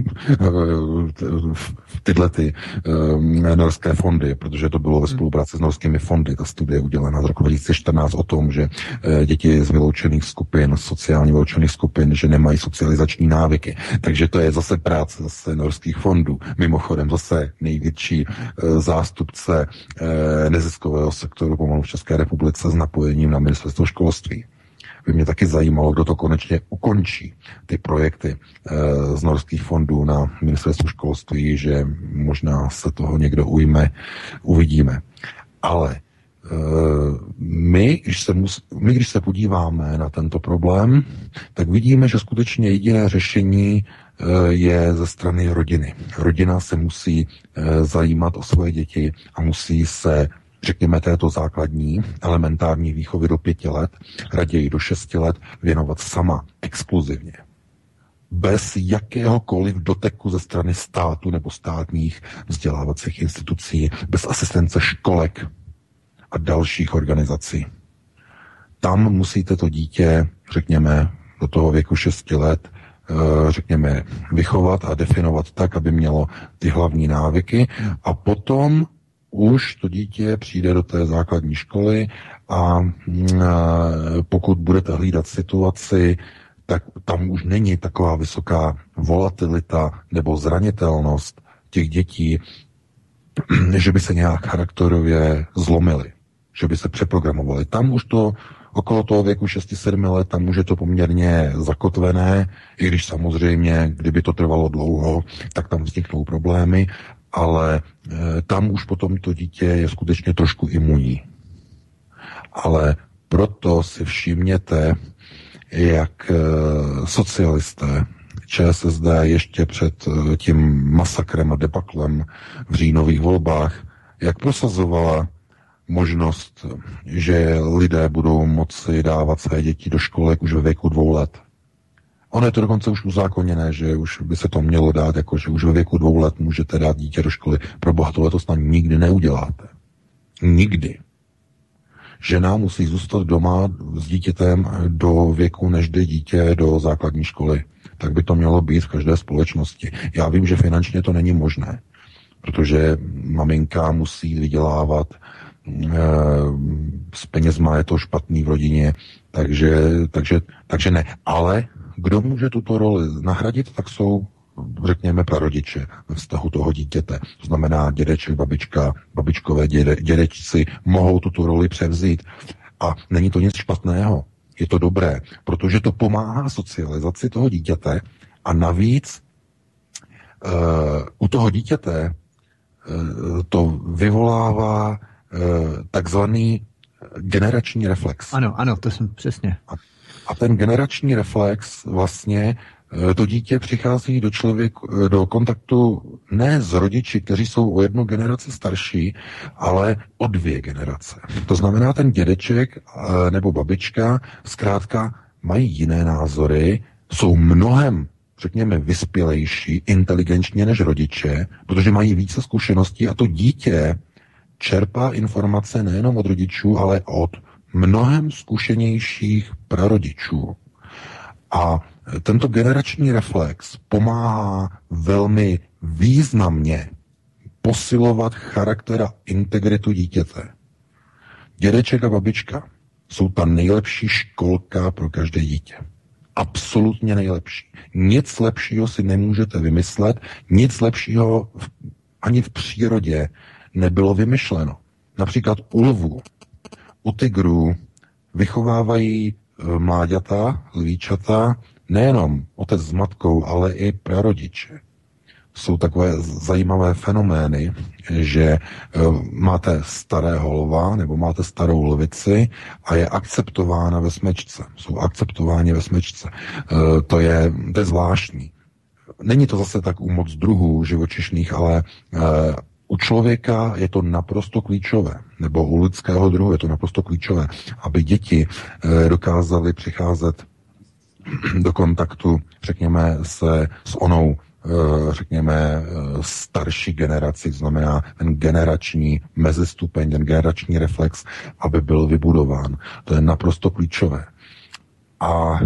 tyhle ty uh, norské fondy, protože to bylo ve spolupráci s norskými fondy, ta studie udělaná z roku dva tisíce čtrnáct o tom, že uh, děti z vyloučených skupin, sociálně vyloučených skupin, že nemají socializační návyky. Takže to je zase práce zase norských fondů. Mimochodem zase největší uh, zástupce uh, neziskového sektoru pomalu v České republice s napojením na ministerstvo školství. By mě taky zajímalo, kdo to konečně ukončí, ty projekty e, z norských fondů na ministerstvu školství, že možná se toho někdo ujme, uvidíme. Ale e, my, když se mus, my, když se podíváme na tento problém, tak vidíme, že skutečně jediné řešení e, je ze strany rodiny. Rodina se musí e, zajímat o svoje děti a musí se řekněme této základní elementární výchovy do pěti let, raději do šesti let věnovat sama, exkluzivně. Bez jakéhokoliv doteku ze strany státu nebo státních vzdělávacích institucí, bez asistence školek a dalších organizací. Tam musíte to dítě, řekněme, do toho věku šesti let, řekněme, vychovat a definovat tak, aby mělo ty hlavní návyky a potom už to dítě přijde do té základní školy a pokud budete hlídat situaci, tak tam už není taková vysoká volatilita nebo zranitelnost těch dětí, že by se nějak charakterově zlomily, že by se přeprogramovaly. Tam už to Okolo toho věku šest sedm let tam už je to poměrně zakotvené, i když samozřejmě, kdyby to trvalo dlouho, tak tam vzniknou problémy, ale e, tam už potom to dítě je skutečně trošku imunní. Ale proto si všimněte, jak e, socialisté ČSSD ještě před e, tím masakrem a debaklem v říjnových volbách, jak prosazovala možnost, že lidé budou moci dávat své děti do školek už ve věku dvou let. Ono je to dokonce už uzákoněné, že už by se to mělo dát, jako že už ve věku dvou let můžete dát dítě do školy. Pro boha, tohle to snad nikdy neuděláte. Nikdy. Žena musí zůstat doma s dítětem do věku, než jde dítě do základní školy. Tak by to mělo být v každé společnosti. Já vím, že finančně to není možné, protože maminka musí vydělávat, s penězma je to špatný v rodině, takže, takže, takže ne. Ale kdo může tuto roli nahradit, tak jsou, řekněme, prarodiče ve vztahu toho dítěte. To znamená dědeček, babička, babičkové děde, dědečci mohou tuto roli převzít. A není to nic špatného. Je to dobré, protože to pomáhá socializaci toho dítěte a navíc uh, u toho dítěte uh, to vyvolává takzvaný generační reflex. Ano, ano, to jsem přesně. A, a ten generační reflex vlastně, to dítě přichází do člověku, do kontaktu ne s rodiči, kteří jsou o jednu generaci starší, ale o dvě generace. To znamená, ten dědeček nebo babička zkrátka mají jiné názory, jsou mnohem, řekněme, vyspělejší, inteligentně než rodiče, protože mají více zkušeností a to dítě čerpá informace nejenom od rodičů, ale od mnohem zkušenějších prarodičů. A tento generační reflex pomáhá velmi významně posilovat charakter a integritu dítěte. Dědeček a babička jsou ta nejlepší školka pro každé dítě. Absolutně nejlepší. Nic lepšího si nemůžete vymyslet, nic lepšího ani v přírodě nebylo vymyšleno. Například u lvů, u tigrů vychovávají mláďata, lvíčata, nejenom otec s matkou, ale i prarodiče. Jsou takové zajímavé fenomény, že máte starého lva nebo máte starou lvici a je akceptována ve smečce. Jsou akceptováni ve smečce. To je, to je zvláštní. Není to zase tak u moc druhů živočišných, ale u člověka je to naprosto klíčové, nebo u lidského druhu je to naprosto klíčové, aby děti dokázaly přicházet do kontaktu, řekněme, se, s onou, řekněme, starší generací, to znamená ten generační mezistupeň, ten generační reflex, aby byl vybudován. To je naprosto klíčové. A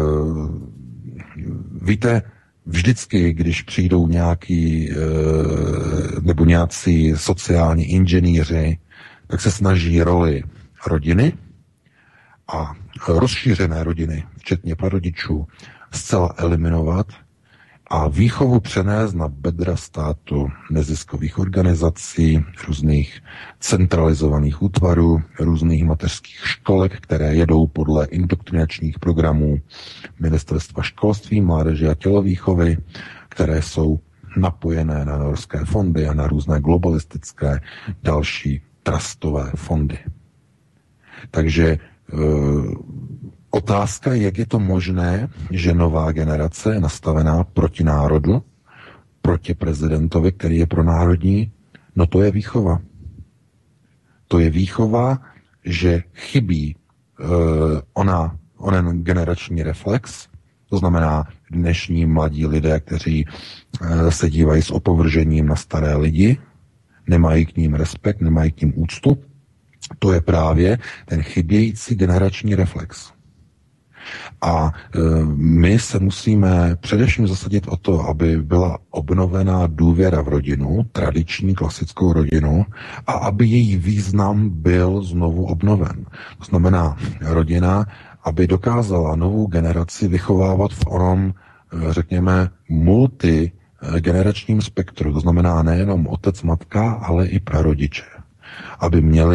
víte, vždycky, když přijdou nějaký nebo nějací sociální inženýři, tak se snaží roli rodiny a rozšířené rodiny, včetně prarodičů, zcela eliminovat a výchovu přenést na bedra státu, neziskových organizací, různých centralizovaných útvarů, různých mateřských školek, které jedou podle indoktrinačních programů Ministerstva školství, mládeže a tělovýchovy, které jsou napojené na norské fondy a na různé globalistické další trustové fondy. Takže e, otázka, jak je to možné, že nová generace je nastavená proti národu, proti prezidentovi, který je pronárodní, no to je výchova. To je výchova, že chybí e, ona, onen generační reflex, to znamená dnešní mladí lidé, kteří e, se dívají s opovržením na staré lidi, nemají k ním respekt, nemají k ním úctu, to je právě ten chybějící generační reflex. A e, my se musíme především zasadit o to, aby byla obnovená důvěra v rodinu, tradiční klasickou rodinu, a aby její význam byl znovu obnoven. To znamená rodina, aby dokázala novou generaci vychovávat v onom, řekněme, multigeneračním spektru. To znamená nejenom otec, matka, ale i prarodiče. Aby měli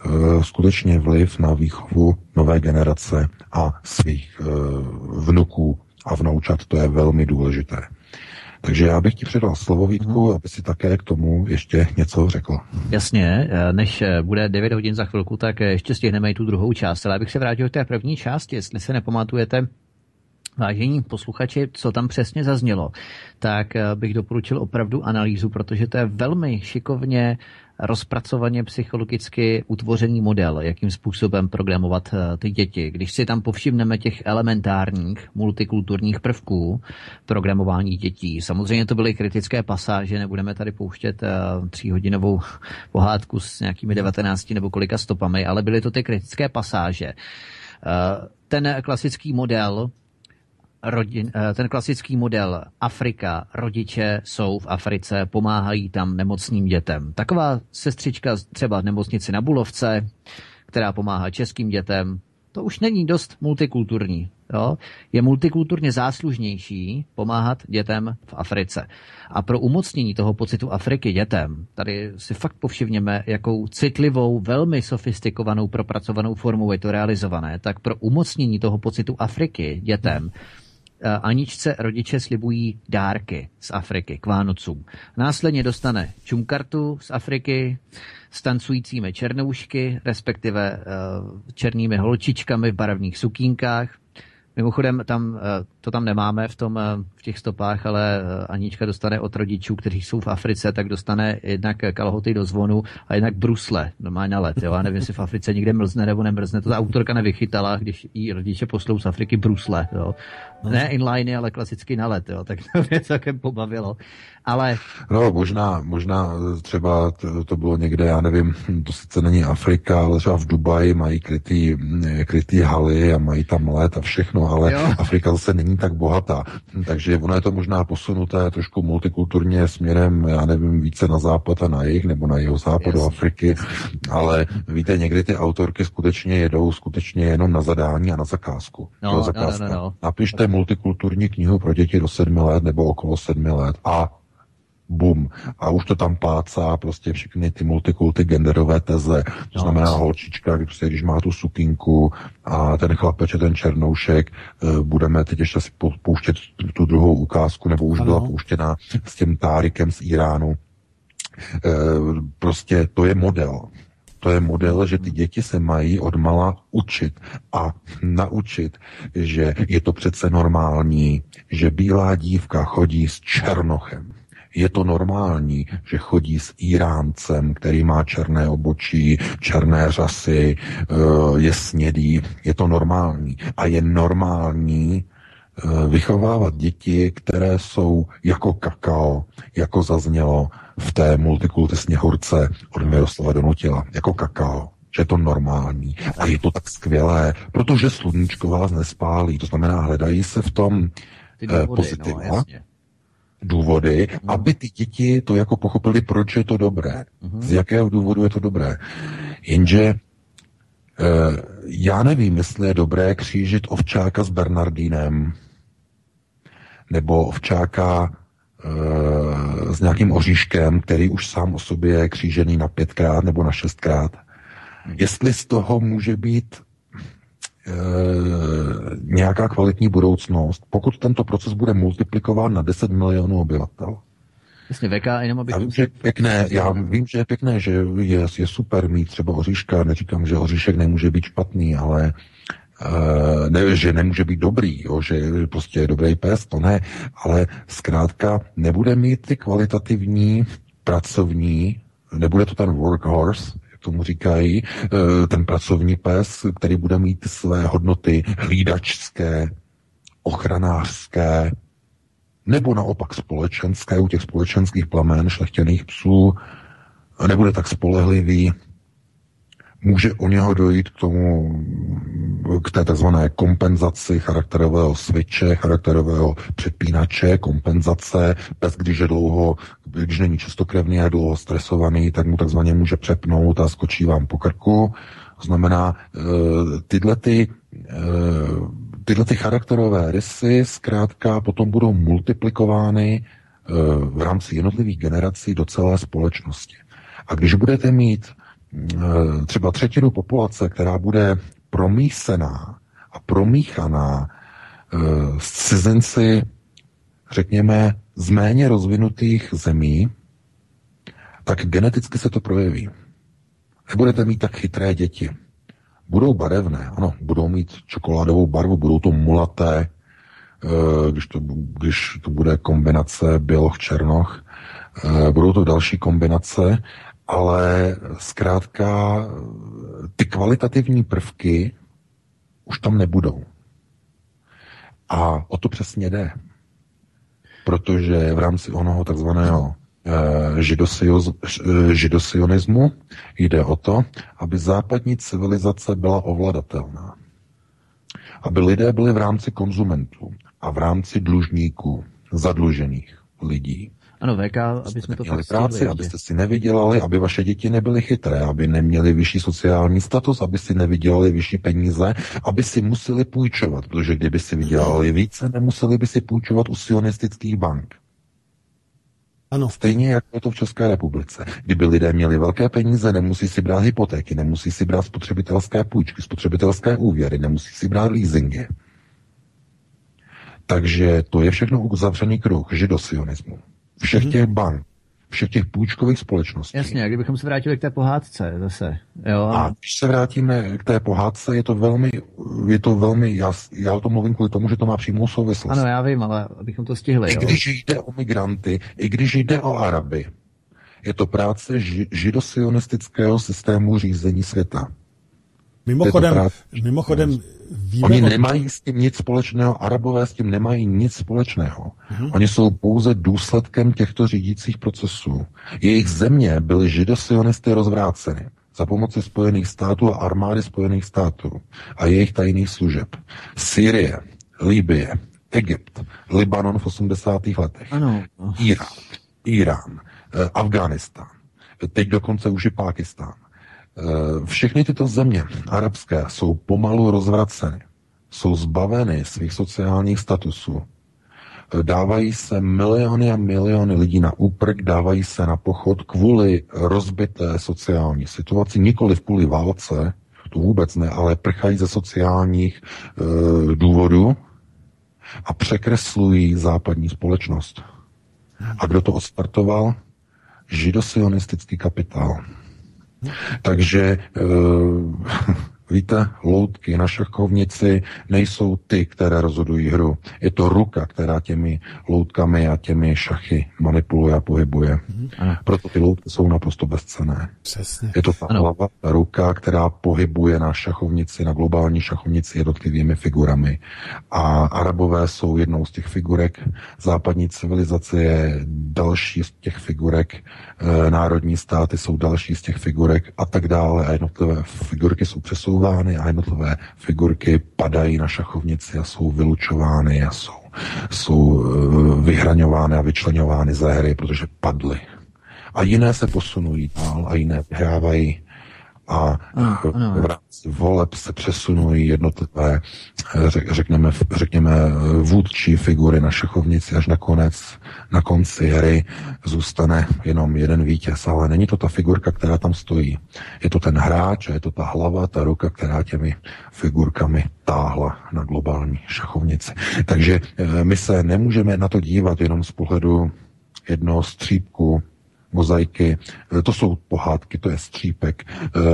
skutečně vliv na výchovu nové generace a svých vnuků a vnoučat. To je velmi důležité. Takže já bych ti předal slovo, Vítku, hmm. aby si také k tomu ještě něco řekl. Jasně, než bude devět hodin za chvilku, tak ještě stihneme i tu druhou část. Ale abych se vrátil k té první části, jestli se nepamatujete, vážení posluchači, co tam přesně zaznělo, tak bych doporučil opravdu analýzu, protože to je velmi šikovně rozpracovaně psychologicky utvořený model, jakým způsobem programovat ty děti. Když si tam povšimneme těch elementárních multikulturních prvků programování dětí, samozřejmě to byly kritické pasáže, nebudeme tady pouštět uh, tříhodinovou pohádku s nějakými devatenácti nebo kolika stopami, ale byly to ty kritické pasáže. Uh, ten klasický model Rodin, ten klasický model Afrika, rodiče jsou v Africe, pomáhají tam nemocným dětem. Taková sestřička třeba v nemocnici na Bulovce, která pomáhá českým dětem, to už není dost multikulturní. Jo? Je multikulturně záslužnější pomáhat dětem v Africe. A pro umocnění toho pocitu Afriky dětem, tady si fakt povšimněme, jakou citlivou, velmi sofistikovanou, propracovanou formou je to realizované, tak pro umocnění toho pocitu Afriky dětem Aničce rodiče slibují dárky z Afriky k Vánocům. Následně dostane čumkartu z Afriky s tancujícími černoušky, respektive uh, černými holčičkami v barevných sukínkách. Mimochodem, tam, to tam nemáme v, tom, v těch stopách, ale Anička dostane od rodičů, kteří jsou v Africe, tak dostane jednak kalhoty do zvonu a jednak brusle, normálně na let. Jo? Já nevím, jestli v Africe někde mrzne nebo nemrzne. To ta autorka nevychytala, když jí rodiče poslou z Afriky brusle. Jo? Ne inliny, ale klasicky na let. Jo? Tak to mě celkem pobavilo. Ale... No, možná, možná třeba to, to bylo někde, já nevím, to sice není Afrika, ale třeba v Dubaji mají krytý, krytý haly a mají tam let a všechno, ale jo. Afrika zase není tak bohatá. Takže ono je to možná posunuté trošku multikulturně směrem, já nevím, více na západ a na jih, nebo na jihozápad do Afriky, ale víte, někdy ty autorky skutečně jedou skutečně jenom na zadání a na zakázku. No, no, no, no. Napište multikulturní knihu pro děti do sedmi let nebo okolo sedmi let a bum. A už to tam plácá prostě všechny ty multikulty genderové teze. To znamená holčička, prostě, když má tu sukínku a ten chlapeč, ten černoušek, budeme teď ještě si pouštět tu druhou ukázku, nebo už ano. byla pouštěna s tím Tárikem z Iránu. Prostě to je model. To je model, že ty děti se mají odmala učit a naučit, že je to přece normální, že bílá dívka chodí s černochem. Je to normální, že chodí s Iráncem, který má černé obočí, černé řasy, je snědý. Je to normální. A je normální vychovávat děti, které jsou jako kakao, jako zaznělo v té multikulty Sněhurce od Miroslava Donutila. Jako kakao. Že je to normální. A je to tak skvělé, protože sluníčko vás nespálí. To znamená, hledají se v tom důvody, pozitiva. No, jasně. důvody, mm. aby ty děti to jako pochopili, proč je to dobré. Mm. Z jakého důvodu je to dobré. Jenže e, já nevím, jestli je dobré křížit ovčáka s Bernardínem nebo ovčáka e, s nějakým oříškem, který už sám o sobě je křížený na pětkrát nebo na šestkrát. Mm. Jestli z toho může být E, nějaká kvalitní budoucnost, pokud tento proces bude multiplikován na deset milionů obyvatel. Jasně, V K, jenom abych... Já vím, že je pěkné, já vím, že je pěkné, že je, je super mít třeba oříška, neříkám, že oříšek nemůže být špatný, ale e, ne, že nemůže být dobrý, jo, že prostě je dobrý pes, to ne, ale zkrátka nebude mít ty kvalitativní pracovní, nebude to ten workhorse, tomu říkají, ten pracovní pes, který bude mít své hodnoty hlídačské, ochranářské, nebo naopak společenské, u těch společenských plamen šlechtěných psů, nebude tak spolehlivý, může u něho dojít k tomu, k té takzvané kompenzaci charakterového switche, charakterového přepínače, kompenzace. Pes, když je dlouho, když není čistokrevný a je dlouho stresovaný, tak mu takzvaně může přepnout a skočí vám po krku. To znamená, tyhle ty, tyhle ty charakterové rysy zkrátka potom budou multiplikovány v rámci jednotlivých generací do celé společnosti. A když budete mít třeba třetinu populace, která bude promísená a promíchaná s cizinci, řekněme, z méně rozvinutých zemí, tak geneticky se to projeví. Nebudete mít tak chytré děti. Budou barevné, ano, budou mít čokoládovou barvu, budou to mulaté, když to, když to bude kombinace běloch-černoch, budou to další kombinace, ale zkrátka ty kvalitativní prvky už tam nebudou. A o to přesně jde. Protože v rámci onoho takzvaného židosionismu jde o to, aby západní civilizace byla ovladatelná. Aby lidé byli v rámci konzumentů a v rámci dlužníků, zadlužených lidí. Ano, V K, aby jsme to fakt práci, stihli, abyste si nevydělali, aby vaše děti nebyly chytré, aby neměli vyšší sociální status, aby si nevydělali vyšší peníze, aby si museli půjčovat, protože kdyby si vydělali více, nemuseli by si půjčovat u sionistických bank. Ano. Stejně jako je to v České republice. Kdyby lidé měli velké peníze, nemusí si brát hypotéky, nemusí si brát spotřebitelské půjčky, spotřebitelské úvěry, nemusí si brát leasingy. Takže to je všechno uzavřený kruh židosionismu. Všech těch bank, všech těch půjčkových společností. Jasně, a kdybychom se vrátili k té pohádce zase. Jo, a... a když se vrátíme k té pohádce, je to velmi, je to velmi, já, já o tom mluvím kvůli tomu, že to má přímou souvislost. Ano, já vím, ale abychom to stihli. I jo. když jde o migranty, i když jde o Araby, je to práce ži, židosionistického systému řízení světa. Mimochodem, mimochodem víme Oni o... nemají s tím nic společného, Arabové s tím nemají nic společného. Uh-huh. Oni jsou pouze důsledkem těchto řídících procesů. Jejich země byly židosionisty rozvráceny za pomoci Spojených států a armády Spojených států a jejich tajných služeb. Sýrie, Libye, Egypt, Libanon v osmdesátých letech, ano. Irák, Irán, Afghánistán, teď dokonce už i Pákistán. Všechny tyto země arabské jsou pomalu rozvraceny, jsou zbaveny svých sociálních statusů, dávají se miliony a miliony lidí na úprk, dávají se na pochod kvůli rozbité sociální situaci, nikoli kvůli válce, to vůbec ne, ale prchají ze sociálních e, důvodů a překreslují západní společnost. A kdo to odstartoval? Židosionistický kapitál. Takže uh, víte, loutky na šachovnici nejsou ty, které rozhodují hru. Je to ruka, která těmi loutkami a těmi šachy manipuluje a pohybuje. Mm. Proto ty loutky jsou naprosto bezcenné. Přesně. Je to ta hlava, ta ruka, která pohybuje na šachovnici, na globální šachovnici jednotlivými figurami. A Arabové jsou jednou z těch figurek, západní civilizace je další z těch figurek, e, národní státy jsou další z těch figurek a tak dále. A jednotlivé figurky jsou přesouvány a jednotlivé figurky padají na šachovnici a jsou vylučovány a jsou, jsou e, vyhraňovány a vyčleňovány ze hry, protože padly. A jiné se posunují dál a jiné vyhrávají a ano, ano. v rámci voleb se přesunují jednotlivé, řekněme, řekněme vůdčí figury na šachovnici, až nakonec, na konci hry zůstane jenom jeden vítěz, ale není to ta figurka, která tam stojí. Je to ten hráč a je to ta hlava, ta ruka, která těmi figurkami táhla na globální šachovnici. Takže my se nemůžeme na to dívat jenom z pohledu jednoho střípku mozaiky, to jsou pohádky, to je střípek,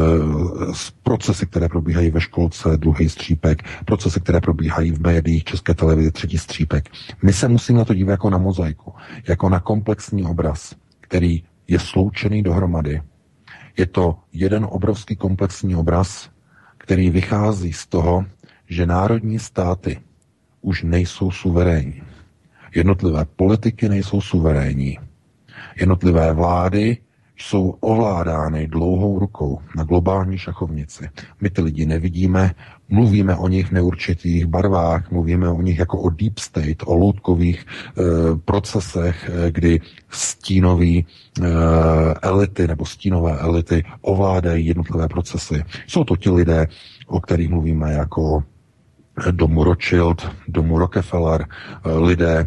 procesy, které probíhají ve školce, druhý střípek, procesy, které probíhají v médiích, České televizi, třetí střípek. My se musíme na to dívat jako na mozaiku, jako na komplexní obraz, který je sloučený dohromady. Je to jeden obrovský komplexní obraz, který vychází z toho, že národní státy už nejsou suverénní. Jednotlivé politiky nejsou suverénní. Jednotlivé vlády jsou ovládány dlouhou rukou na globální šachovnici. My ty lidi nevidíme, mluvíme o nich v neurčitých barvách, mluvíme o nich jako o deep state, o loutkových e, procesech, e, kdy stínoví e, elity nebo stínové elity ovládají jednotlivé procesy. Jsou to ti lidé, o kterých mluvíme jako domu Rothschild, domu Rockefeller, lidé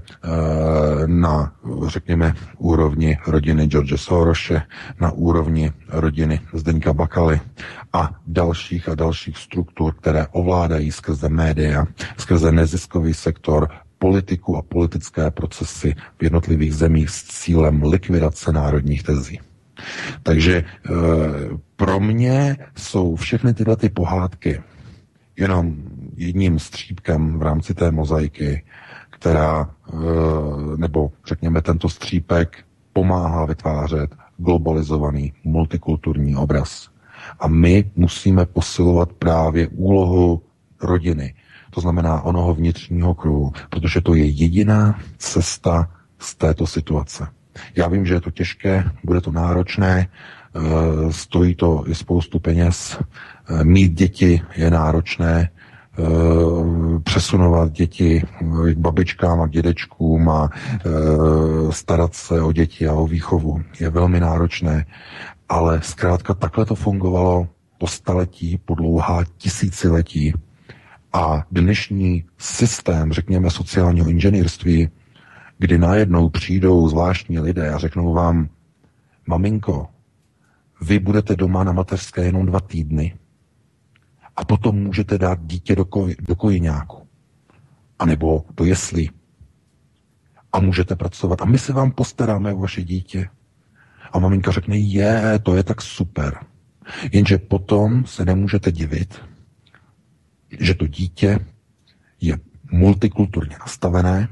na, řekněme, úrovni rodiny George Sorose, na úrovni rodiny Zdeňka Bakaly a dalších a dalších struktur, které ovládají skrze média, skrze neziskový sektor, politiku a politické procesy v jednotlivých zemích s cílem likvidace národních tezí. Takže e, pro mě jsou všechny tyhle ty pohádky jenom jedním střípkem v rámci té mozaiky, která, e, nebo řekněme tento střípek pomáhá vytvářet globalizovaný multikulturní obraz. A my musíme posilovat právě úlohu rodiny, to znamená onoho vnitřního kruhu, protože to je jediná cesta z této situace. Já vím, že je to těžké, bude to náročné, stojí to i spoustu peněz, mít děti je náročné, přesunovat děti k babičkám a k dědečkům a starat se o děti a o výchovu je velmi náročné, ale zkrátka takhle to fungovalo po staletí, po dlouhá tisíciletí a dnešní systém, řekněme, sociálního inženýrství, kdy najednou přijdou zvláštní lidé a řeknou vám, maminko, vy budete doma na mateřské jenom dva týdny a potom můžete dát dítě do, koj, do kojiňáku a nebo do jeslí a můžete pracovat a my se vám postaráme o vaše dítě. A maminka řekne, je, to je tak super. Jenže potom se nemůžete divit, že to dítě je multikulturně nastavené,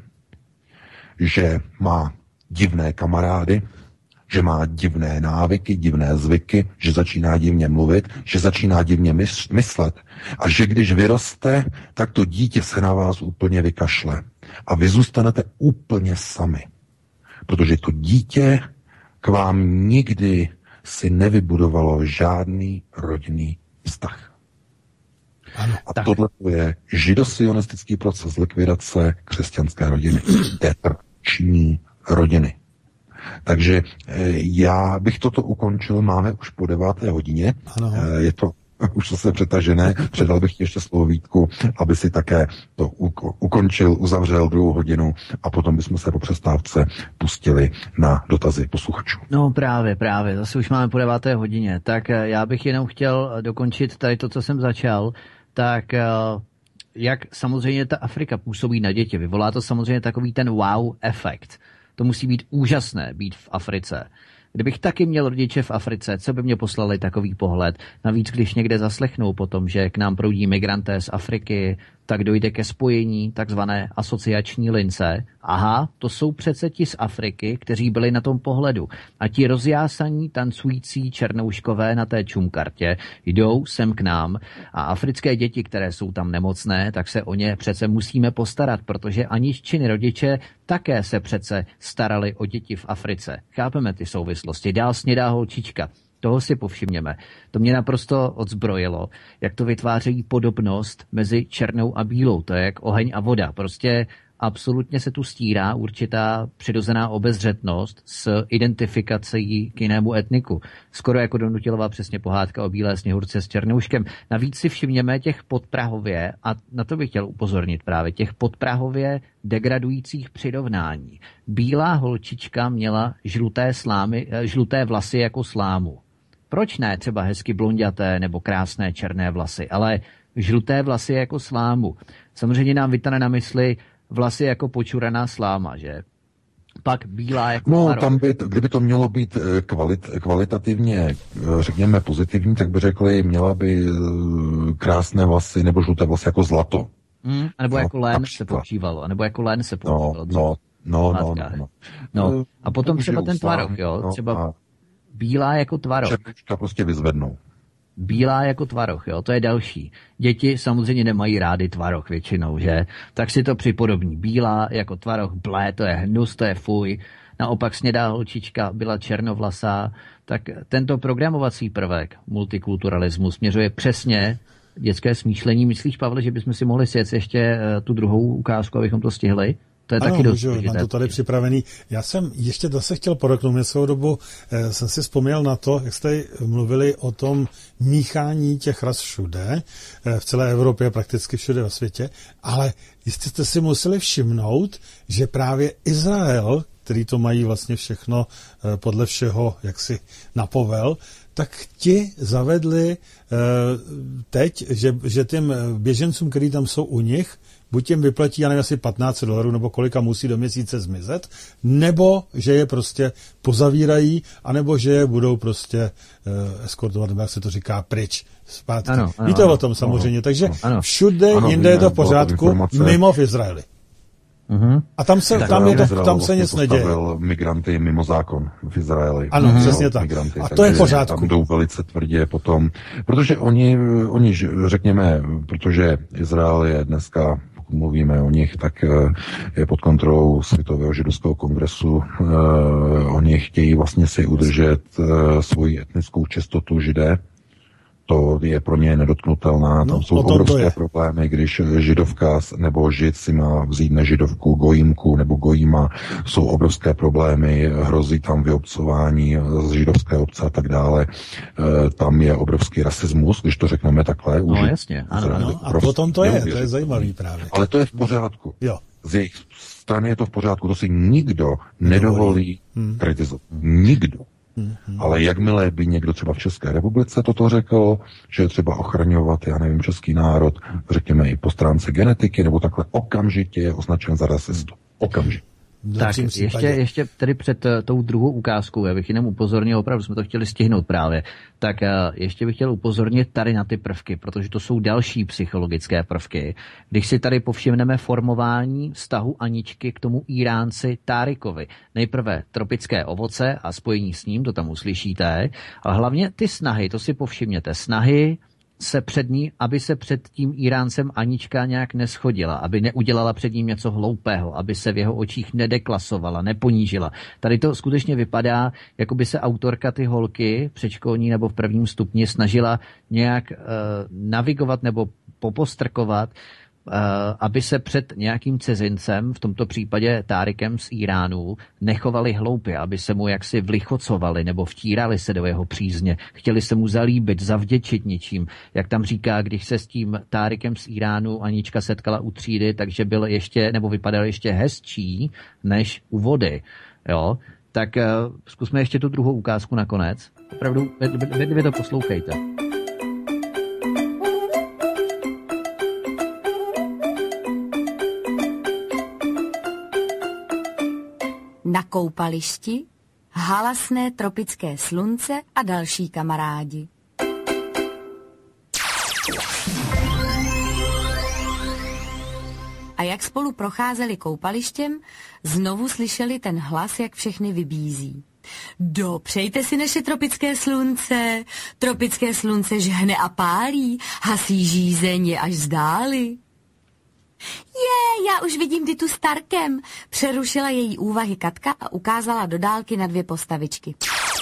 že má divné kamarády, že má divné návyky, divné zvyky, že začíná divně mluvit, že začíná divně myslet a že když vyroste, tak to dítě se na vás úplně vykašle a vy zůstanete úplně sami, protože to dítě k vám nikdy si nevybudovalo žádný rodinný vztah. Ano, a tak. tohle je židosionistický proces likvidace křesťanské rodiny, té tradiční rodiny. Takže já bych toto ukončil, máme už po deváté hodině, ano. Je to už zase přetažené, předal bych ti ještě slovo Vítku, aby si také to ukončil, uzavřel druhou hodinu a potom bychom se po přestávce pustili na dotazy posluchačů. No právě, právě, zase už máme po deváté hodině, tak já bych jenom chtěl dokončit tady to, co jsem začal, tak jak samozřejmě ta Afrika působí na děti, vyvolá to samozřejmě takový ten wow efekt. To musí být úžasné, být v Africe. Kdybych taky měl rodiče v Africe, co by mě poslali takový pohled? Navíc, když někde zaslechnou potom, že k nám proudí migranté z Afriky, tak dojde ke spojení takzvané asociační lince. Aha, to jsou přece ti z Afriky, kteří byli na tom pohledu. A ti rozjásaní tancující černouškové na té čumkartě jdou sem k nám a africké děti, které jsou tam nemocné, tak se o ně přece musíme postarat, protože aniččiny rodiče také se přece starali o děti v Africe. Chápeme ty souvislosti. Dál snědá holčička. Toho si povšimněme. To mě naprosto odzbrojilo, jak to vytvářejí podobnost mezi černou a bílou. To je jak oheň a voda. Prostě absolutně se tu stírá určitá přirozená obezřetnost s identifikací k jinému etniku. Skoro jako Donutilová přesně pohádka o bílé sněhurce s černouškem. Navíc si všimněme těch podprahově, a na to bych chtěl upozornit právě, těch podprahově degradujících přirovnání. Bílá holčička měla žluté, slámy, žluté vlasy jako slámu. Proč ne třeba hezky blonďaté nebo krásné černé vlasy, ale žluté vlasy jako slámu? Samozřejmě nám vytane na mysli vlasy jako počuraná sláma, že? Pak bílá jako No, tvarok. tam by, kdyby to mělo být kvalit, kvalitativně, řekněme, pozitivní, tak by řekli, měla by krásné vlasy nebo žluté vlasy jako zlato. Hmm, a nebo no, jako lén například. se používalo, a nebo jako lén se používalo. No, no, no, no, no, no. no. A potom třeba ten tvarok, jo? No, Třeba bílá jako tvarok. Černička prostě vyzvednou. Bílá jako tvaroch, jo, to je další. Děti samozřejmě nemají rády tvaroch většinou, že? Tak si to připodobní. Bílá jako tvaroch, blé, to je hnus, to je fuj. Naopak snědá holčička byla černovlasá. Tak tento programovací prvek, multikulturalismus, směřuje přesně dětské smýšlení. Myslíš, Pavle, že bychom si mohli sjet ještě tu druhou ukázku, abychom to stihli? To je ano, taky dost. Můžu, mám to tady připravený. Já jsem ještě zase chtěl podotknout, mě svou dobu eh, jsem si vzpomněl na to, jak jste mluvili o tom míchání těch ras všude, eh, v celé Evropě, prakticky všude ve světě, ale jistě jste si museli všimnout, že právě Izrael, který to mají vlastně všechno eh, podle všeho, jak si napovel, tak ti zavedli eh, teď, že, že těm běžencům, kteří tam jsou u nich, buď jim vyplatí, já nevím, asi patnáct dolarů, nebo kolika musí do měsíce zmizet, nebo že je prostě pozavírají, anebo že je budou prostě uh, eskortovat, nebo jak se to říká, pryč, zpátky. Ano, ano, víte ano, o tom samozřejmě, ano, takže ano. Všude ano, jinde je to v pořádku, mimo v Izraeli. Uhum. A tam se, tam je to, tam se nic neděje. Migranty mimo zákon v Izraeli. Ano, uhum. Přesně tak. Migranty, a to je v pořádku. Tam jdou velice tvrdě potom, protože oni, oni, řekněme, protože Izrael je dneska, pokud mluvíme o nich, tak je pod kontrolou Světového židovského kongresu. Oni chtějí vlastně si udržet svoji etnickou čistotu Židé. To je pro ně nedotknutelná. Tam no, jsou obrovské problémy, když židovka nebo žid si má vzít nežidovku, gojímku nebo gojíma. Jsou obrovské problémy, hrozí tam vyobcování z židovské obce a tak dále. E, tam je obrovský rasismus, když to řekneme takhle. No jasně. Ano, ano. A potom to je, to je zajímavý právě. Ale to je v pořádku. Jo. Z jejich strany je to v pořádku. To si nikdo nedovolí hmm. kritizovat. Nikdo. Mm-hmm. Ale jakmile by někdo třeba v České republice toto řekl, že je třeba ochraňovat, já nevím, český národ, řekněme i po stránce genetiky, nebo takhle, okamžitě je označen za rasistu. Okamžitě. Tak ještě, ještě tedy před uh, tou druhou ukázkou, já bych jenom upozornil, opravdu jsme to chtěli stihnout právě, tak uh, ještě bych chtěl upozornit tady na ty prvky, protože to jsou další psychologické prvky. Když si tady povšimneme formování vztahu Aničky k tomu Iránci Tárikovi. Nejprve tropické ovoce a spojení s ním, to tam uslyšíte, ale hlavně ty snahy, to si povšimněte, snahy se před ní, aby se před tím Iráncem Anička nějak neschodila, aby neudělala před ním něco hloupého, aby se v jeho očích nedeklasovala, neponížila. Tady to skutečně vypadá, jako by se autorka ty holky předškolní nebo v prvním stupni snažila nějak uh, navigovat nebo popostrkovat, Uh, aby se před nějakým cizincem, v tomto případě Tárikem z Iránu, nechovali hloupě, aby se mu jaksi vlichocovali nebo vtírali se do jeho přízně. Chtěli se mu zalíbit, zavděčit něčím. Jak tam říká, když se s tím Tárikem z Iránu Anička setkala u třídy, takže byl ještě, nebo vypadal ještě hezčí než u vody. Jo? Tak uh, zkusme ještě tu druhou ukázku nakonec. Opravdu, vy, vy, vy to poslouchejte. Na koupališti, halasné tropické slunce a další kamarádi. A jak spolu procházeli koupalištěm, znovu slyšeli ten hlas, jak všechny vybízí. Dopřejte si naše tropické slunce. Tropické slunce žhne a pálí, hasí žízeň až zdáli. Je, já už vidím Ditu Starkem, přerušila její úvahy Katka a ukázala do dálky na dvě postavičky.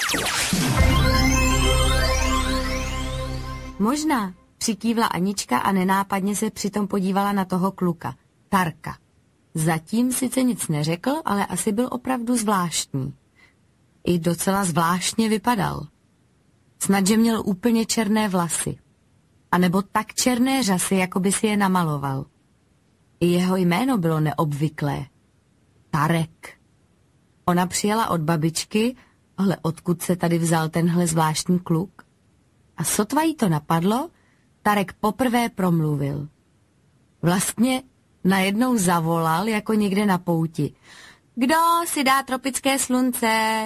Možná, přikývla Anička a nenápadně se přitom podívala na toho kluka, Tarka. Zatím sice nic neřekl, ale asi byl opravdu zvláštní. I docela zvláštně vypadal. Snad, že měl úplně černé vlasy. A nebo tak černé řasy, jako by si je namaloval. I jeho jméno bylo neobvyklé. Tarek. Ona přijela od babičky, ale odkud se tady vzal tenhle zvláštní kluk? A sotva jí to napadlo, Tarek poprvé promluvil. Vlastně najednou zavolal, jako někde na pouti. Kdo si dá tropické slunce?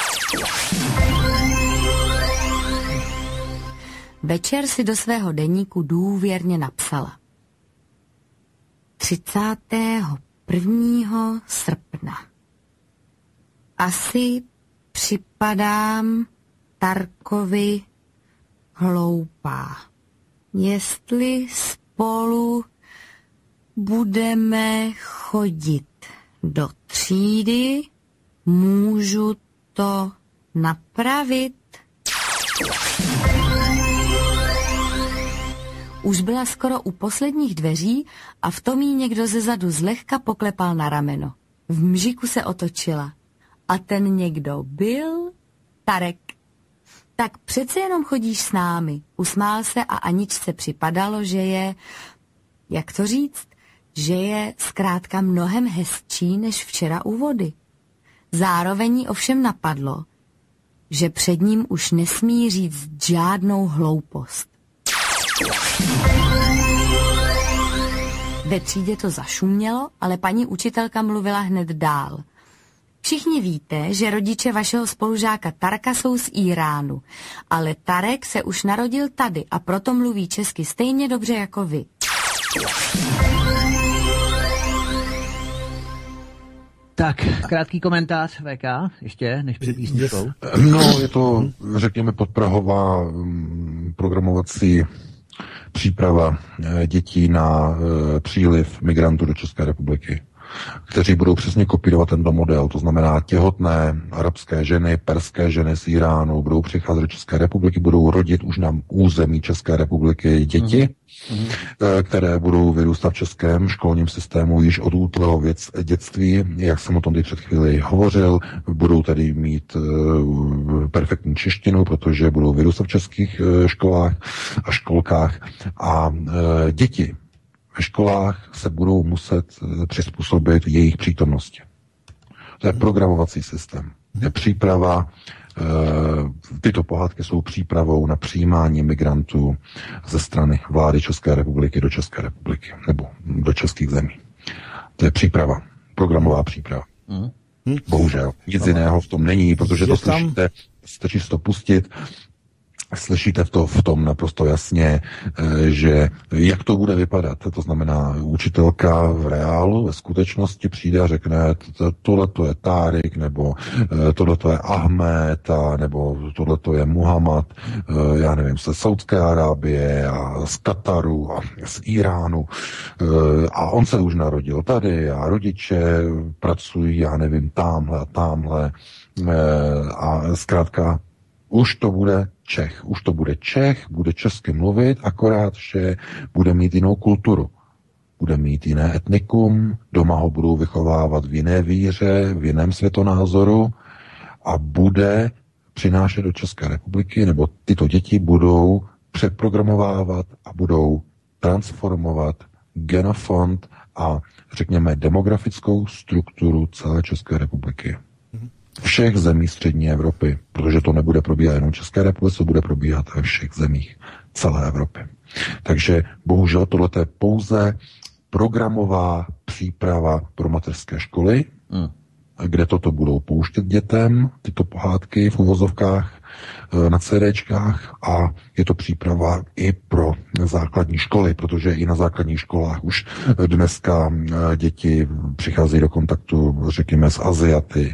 Večer si do svého deníku důvěrně napsala. třicátého prvního srpna. Asi připadám Tarkovi hloupá. Jestli spolu budeme chodit do třídy, můžu to napravit? Už byla skoro u posledních dveří a v tom jí někdo zezadu zlehka poklepal na rameno. V mžiku se otočila. A ten někdo byl Tarek. Tak přece jenom chodíš s námi. Usmál se a Aničce připadalo, že je, jak to říct, že je zkrátka mnohem hezčí než včera u vody. Zároveň jí ovšem napadlo, že před ním už nesmí říct žádnou hloupost. Ve třídě to zašumělo, ale paní učitelka mluvila hned dál. Všichni víte, že rodiče vašeho spolužáka Tarka jsou z Íránu, ale Tarek se už narodil tady a proto mluví česky stejně dobře jako vy. Tak, krátký komentář V K, ještě, než před písničkou. No, je to, řekněme, podprahová programovací příprava dětí na příliv migrantů do České republiky, kteří budou přesně kopírovat tento model. To znamená, těhotné arabské ženy, perské ženy z Iránu budou přicházet do České republiky, budou rodit už na území České republiky děti, mm. které budou vyrůstat v českém školním systému již od útlého věc, dětství, jak jsem o tom před chvíli hovořil, budou tedy mít uh, perfektní češtinu, protože budou vyrůstat v českých uh, školách a školkách a uh, děti ve školách se budou muset přizpůsobit jejich přítomnosti. To je programovací systém. Je příprava, tyto pohádky jsou přípravou na přijímání migrantů ze strany vlády České republiky do České republiky, nebo do českých zemí. To je příprava, programová příprava. Mm. Bohužel, nic jiného v tom není, protože to slyšíte, stačí to pustit, slyšíte v, to, v tom naprosto jasně, že jak to bude vypadat. To znamená, učitelka v reálu, ve skutečnosti přijde a řekne, tohle to je Tárik, nebo tohle to je Ahmed, a, nebo tohle to je Muhammad, já nevím, ze Saudské Arábie a z Kataru a z Iránu. A on se už narodil tady a rodiče pracují, já nevím, támhle a támhle. A zkrátka už to bude Čech. Už to bude Čech, bude česky mluvit, akorát, že bude mít jinou kulturu. Bude mít jiné etnikum, doma ho budou vychovávat v jiné víře, v jiném světonázoru a bude přinášet do České republiky, nebo tyto děti budou přeprogramovávat a budou transformovat genofond a, řekněme, demografickou strukturu celé České republiky. Všech zemí střední Evropy, protože to nebude probíhat jenom v České republice, to bude probíhat ve všech zemích celé Evropy. Takže bohužel tohle je pouze programová příprava pro mateřské školy, hmm. kde toto budou pouštět dětem, tyto pohádky v uvozovkách na CDčkách a je to příprava i pro základní školy, protože i na základních školách už dneska děti přicházejí do kontaktu, řekněme, s Aziaty,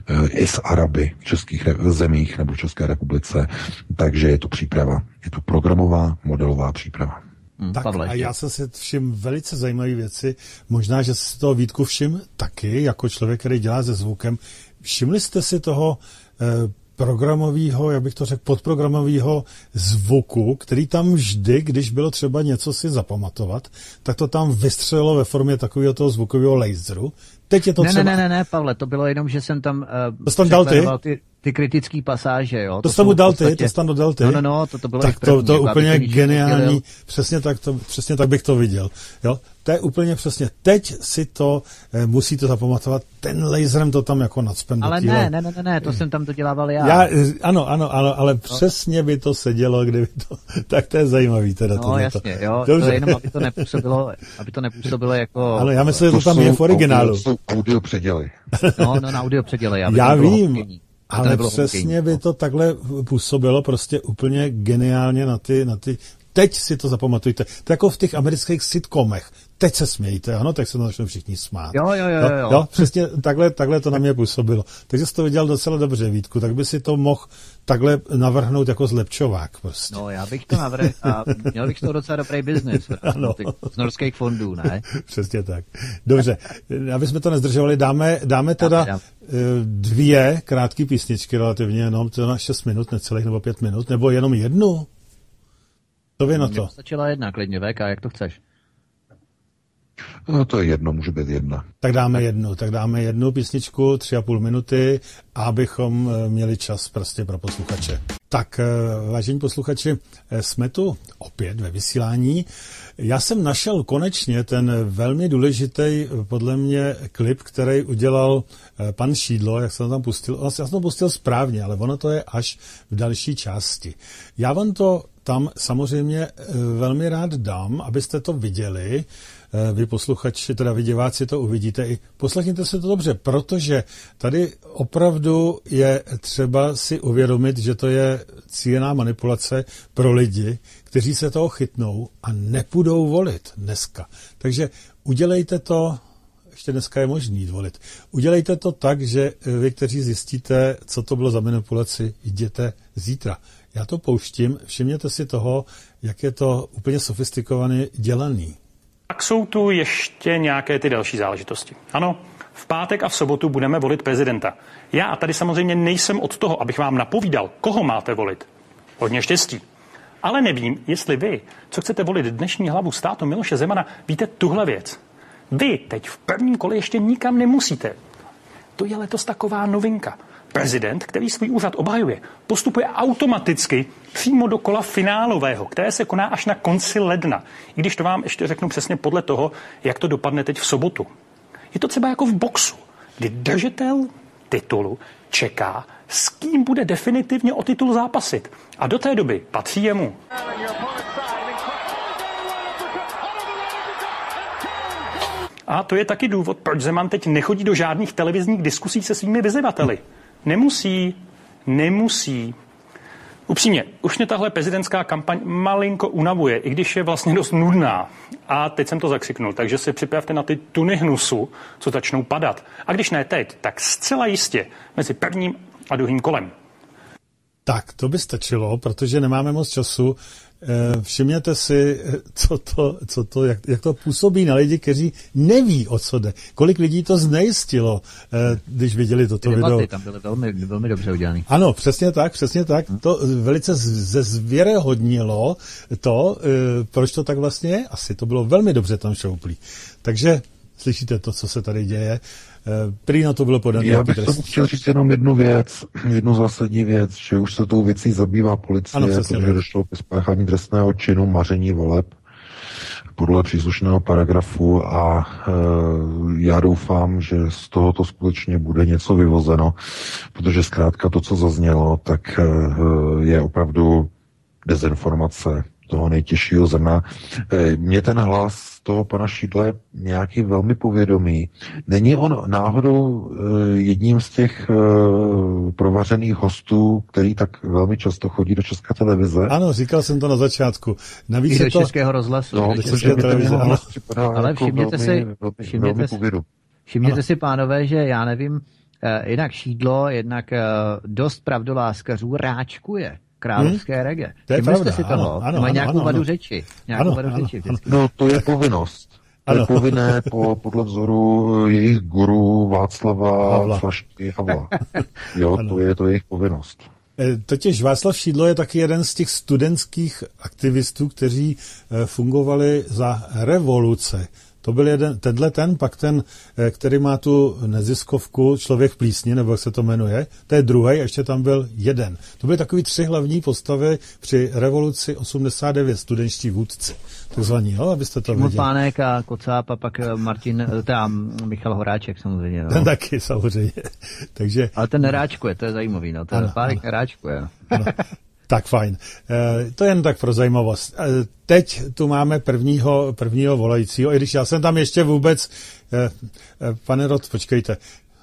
i s Araby v českých zemích nebo v České republice, takže je to příprava, je to programová modelová příprava. Hmm, tak Pavle, a já jsem si všiml velice zajímavé věci, možná, že si toho Vítku všim taky, jako člověk, který dělá se zvukem. Všimli jste si toho eh, programového, jak bych to řekl, podprogramového zvuku, který tam vždy, když bylo třeba něco si zapamatovat, tak to tam vystřelilo ve formě takového toho zvukového laseru. Teď je to ne, třeba... Ne, ne, ne, ne, Pavle, to bylo jenom, že jsem tam uh, to tam dal ty? ty, ty kritické pasáže, jo. To, to jsi tam dal ty, to jsi tam dodal ty. No, no, no, to, to bylo tak to, to je úplně geniální, přesně tak, to, přesně tak bych to viděl, jo. To je úplně přesně, teď si to eh, musíte zapamatovat, ten laserem to tam jako nacpen. Ale ne, ne, ne, ne, ne, to jsem tam to dělával já. já ano, ano, ano, ale no. Přesně by to sedělo, kdyby to, tak to je zajímavý teda. No jasně, jo, dobře. To je jenom, aby to nepůsobilo, aby to nepůsobilo jako... Ale já myslím, že to tam je v originálu. To jsou audio předěly. No, no, na audio předěly. Já vím, homogenní. Ale přesně by to takhle působilo prostě úplně geniálně na ty, na ty... Teď si to zapamatujte. To jako v těch amerických sitcomech. Teď se smějte, ano, tak se to začnou všichni smát. Jo, jo, jo, jo. jo přesně takhle, takhle to na mě působilo. Takže jsi to viděl docela dobře, Vítku, tak by si to mohl takhle navrhnout jako zlepčovák prostě. No, já bych to navrhl a měl bych to docela dobrý biznis. Z norských fondů, ne? Přesně tak. Dobře, aby jsme to nezdržovali, dáme, dáme teda dáme, dáme. dvě krátké písničky relativně, jenom to na šest minut, necelých nebo pět minut, nebo jenom jednu? To vy na to. Stačila jedna klidně, V K, jak to chceš? No to je jedno, může být jedna. Tak dáme jednu, tak dáme jednu písničku, tři a půl minuty, abychom měli čas prostě pro posluchače. Tak, vážení posluchači, jsme tu opět ve vysílání. Já jsem našel konečně ten velmi důležitý, podle mě, klip, který udělal pan Šídlo, jak jsem tam pustil. Já jsem to pustil správně, ale ono to je až v další části. Já vám to tam samozřejmě velmi rád dám, abyste to viděli. Vy posluchači, teda vy diváci to uvidíte i poslechněte si to dobře, protože tady opravdu je třeba si uvědomit, že to je cílená manipulace pro lidi, kteří se toho chytnou a nepůjdou volit dneska. Takže udělejte to, ještě dneska je možný volit, udělejte to tak, že vy, kteří zjistíte, co to bylo za manipulaci, jděte zítra. Já to pouštím, všimněte si toho, jak je to úplně sofistikovaně dělaný. Tak jsou tu ještě nějaké ty další záležitosti. Ano, v pátek a v sobotu budeme volit prezidenta. Já a tady samozřejmě nejsem od toho, abych vám napovídal, koho máte volit. Hodně štěstí. Ale nevím, jestli vy, co chcete volit dnešní hlavu státu Miloše Zemana, víte tuhle věc. Vy teď v prvním kole ještě nikam nemusíte. To je letos taková novinka. Prezident, který svůj úřad obhajuje, postupuje automaticky přímo do kola finálového, které se koná až na konci ledna. I když to vám ještě řeknu přesně podle toho, jak to dopadne teď v sobotu. Je to třeba jako v boxu, kdy držitel titulu čeká, s kým bude definitivně o titul zápasit. A do té doby patří jemu. A to je taky důvod, proč Zeman teď nechodí do žádných televizních diskusí se svými vyzývateli. Nemusí, nemusí. Upřímně, už mě tahle prezidentská kampaň malinko unavuje, i když je vlastně dost nudná. A teď jsem to zakřiknul, takže si připravte na ty tuny hnusu, co začnou padat. A když ne teď, tak zcela jistě mezi prvním a druhým kolem. Tak, to by stačilo, protože nemáme moc času. Všimněte si, co to, co to, jak, jak to působí na lidi, kteří neví, o co jde. Kolik lidí to znejistilo, když viděli toto debaty video. Tam byly velmi, velmi dobře udělané. Ano, přesně tak, přesně tak. To velice zvěrohodnilo to, proč to tak vlastně je. Asi to bylo velmi dobře tam šouplý. Takže slyšíte to, co se tady děje. Prý na to bylo podané. Já bych to chtěl říct jenom jednu věc, jednu zásadní věc, že už se tou věcí zabývá policie, ano, protože tak. Došlo ke spáchání trestného činu maření voleb podle příslušného paragrafu a e, já doufám, že z tohoto skutečně bude něco vyvozeno, protože zkrátka to, co zaznělo, tak e, je opravdu dezinformace toho nejtěžšího zrna. Mně ten hlas toho pana Šídla nějaký velmi povědomý. Není on náhodou jedním z těch provařených hostů, který tak velmi často chodí do České televize? Ano, říkal jsem to na začátku. Navíc do to... Českého rozhlasu. No, do České televize, ano. Ale jako všimněte velmi, si, velmi, všimněte, velmi si, všimněte si, pánové, že já nevím, eh, jednak Šídlo, jednak eh, dost pravdoláskařů ráčkuje královské hmm? reggae. To je pravda, si toho? Ano, ano, Má nějakou ano, vadu ano. řeči. Nějakou ano, vadu ano, řeči ano. No, to je povinnost. To je povinné po, podle vzoru jejich guru Václava Havla. Flašky Havla. Jo, to je to jejich povinnost. Totiž Václav Šídlo je taky jeden z těch studentských aktivistů, kteří fungovali za revoluce. To byl jeden, tenhle ten, pak ten, který má tu neziskovku Člověk v plísni, nebo jak se to jmenuje, to je druhý, a ještě tam byl jeden. To byly takový tři hlavní postavy při revoluci osmdesát devět, studentští vůdci. Takzvaní, jo, abyste to viděli. Pánek a Kocáb a pak Martin, teda Michal Horáček samozřejmě. No. Ten taky samozřejmě. Takže... Ale ten neráčkuje, to je zajímavý, no. Ten ano, Pánek ano. neráčkuje. Ano. Tak fajn. E, to je jen tak pro zajímavost. E, teď tu máme prvního, prvního volajícího, i když já jsem tam ještě vůbec... E, e, pane Rod, počkejte.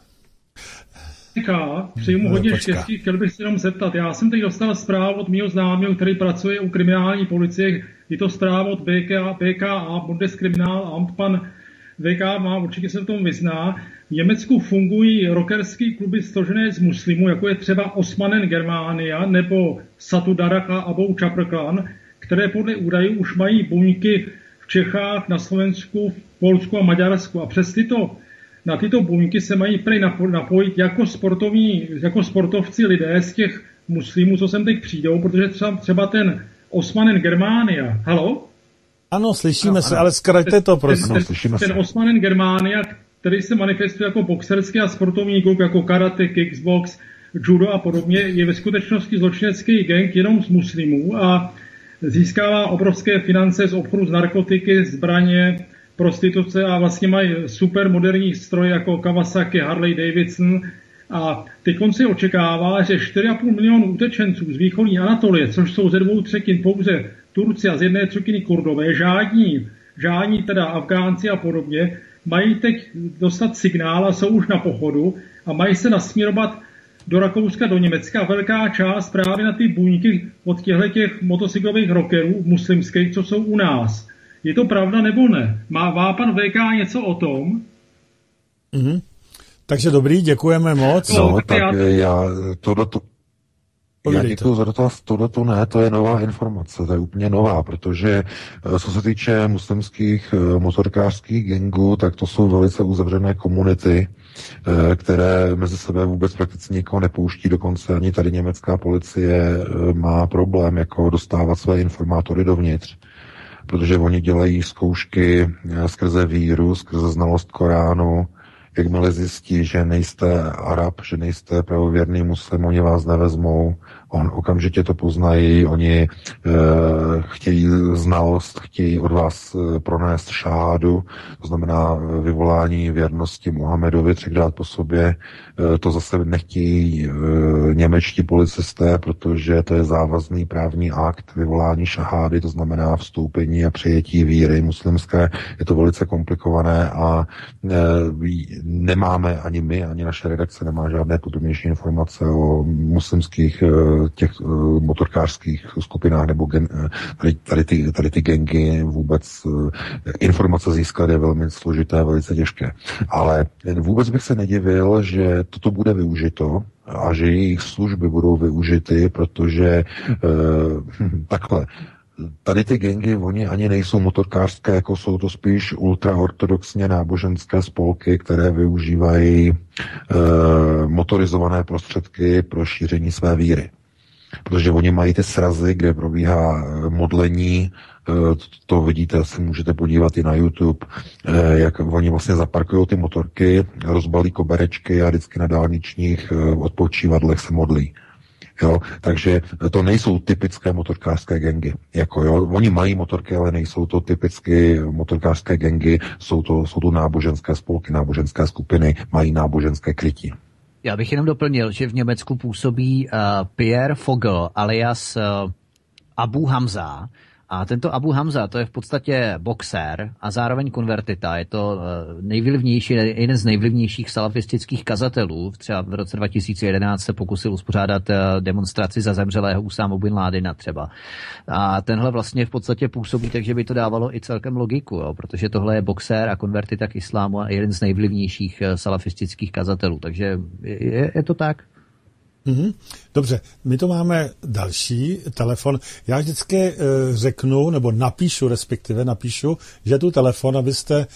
Přeju mu hodně štěstí, chtěl bych se jenom zeptat. Já jsem teď dostal zprávu od mého známého, který pracuje u kriminální policie. Je to zpráva od B K A, B K A Bundeskriminalamt. Pan V K má, určitě se v tom vyzná. V Německu fungují rockerský kluby složené z muslimů, jako je třeba Osmanen Germania nebo Satudarach a Abou Čaprklan, které podle údajů už mají buňky v Čechách, na Slovensku, v Polsku a Maďarsku. A přes tyto, na tyto buňky se mají prej napojit jako, sportovní, jako sportovci lidé z těch muslimů, co sem teď přijdou, protože třeba ten Osmanen Germania. Halo? Ano, slyšíme ano, se, ano. Ale zkraťte to, prosím. Ten, ten, ten Osmanen Germania, který se manifestuje jako boxerský a sportovní klub, jako karate, kickbox, judo a podobně, je ve skutečnosti zločinecký gang jenom z muslimů a získává obrovské finance z obchodu s narkotiky, zbraně, prostituce a vlastně mají super moderní stroje jako Kawasaki, Harley Davidson a teď se očekává, že čtyři a půl milionu utečenců z východní Anatolie, což jsou ze dvou třetin pouze Turci a z jedné třetiny Kurdové, žádní, žádní teda Afgánci a podobně, mají teď dostat signál a jsou už na pochodu a mají se nasměrovat do Rakouska, do Německa. Velká část právě na ty buňky od těchto těch motocyklových rockerů muslimských, co jsou u nás. Je to pravda nebo ne? Má, má pan V K něco o tom? Mm-hmm. Takže dobrý, děkujeme moc. No, no tak já, já tohleto... Já děkuji za dotaz, tohleto ne, to je nová informace, to je úplně nová, protože co se týče muslimských motorkářských gangů, tak to jsou velice uzavřené komunity, které mezi sebe vůbec prakticky nikoho nepouští, dokonce ani tady německá policie má problém jako dostávat své informátory dovnitř, protože oni dělají zkoušky skrze víru, skrze znalost Koránu. Jakmile zjistí, že nejste Arab, že nejste pravověrný muslim, oni vás nevezmou, on okamžitě to poznají, oni e, chtějí znalost, chtějí od vás e, pronést šádu, to znamená vyvolání věrnosti Muhammedovi třikrát po sobě, e, to zase nechtějí e, němečtí policisté, protože to je závazný právní akt vyvolání šahády, to znamená vstoupení a přijetí víry muslimské, je to velice komplikované a e, nemáme ani my, ani naše redakce nemá žádné podrobnější informace o muslimských těch motorkářských skupinách nebo gen, tady, tady, ty, tady ty gengy vůbec informace získat je velmi složité, velice těžké. Ale vůbec bych se nedivil, že toto bude využito a že jejich služby budou využity, protože eh, takhle tady ty gengy, oni ani nejsou motorkářské, jako jsou to spíš ultraortodoxně náboženské spolky, které využívají e, motorizované prostředky pro šíření své víry. Protože oni mají ty srazy, kde probíhá modlení, e, to vidíte, si můžete podívat i na YouTube, e, jak oni vlastně zaparkují ty motorky, rozbalí koberečky a vždycky na dálničních e, odpočívadlech se modlí. Jo, takže to nejsou typické motorkářské gengy. Jako, jo, oni mají motorky, ale nejsou to typické motorkářské gengy, jsou to, jsou to náboženské spolky, náboženské skupiny, mají náboženské krytí. Já bych jenom doplnil, že v Německu působí uh, Pierre Vogel alias uh, Abu Hamza. A tento Abu Hamza, to je v podstatě boxer a zároveň konvertita. Je to nejvlivnější, jeden z nejvlivnějších salafistických kazatelů. Třeba v roce dva tisíce jedenáct se pokusil uspořádat demonstraci za zemřelého Usámu bin Ládina třeba. A tenhle vlastně v podstatě působí, takže by to dávalo i celkem logiku, jo? Protože tohle je boxer a konvertita k islámu a jeden z nejvlivnějších salafistických kazatelů. Takže je, je to tak. Mm-hmm. Dobře, my to máme další telefon. Já vždycky e, řeknu, nebo napíšu, respektive napíšu, že tu telefon, abyste e,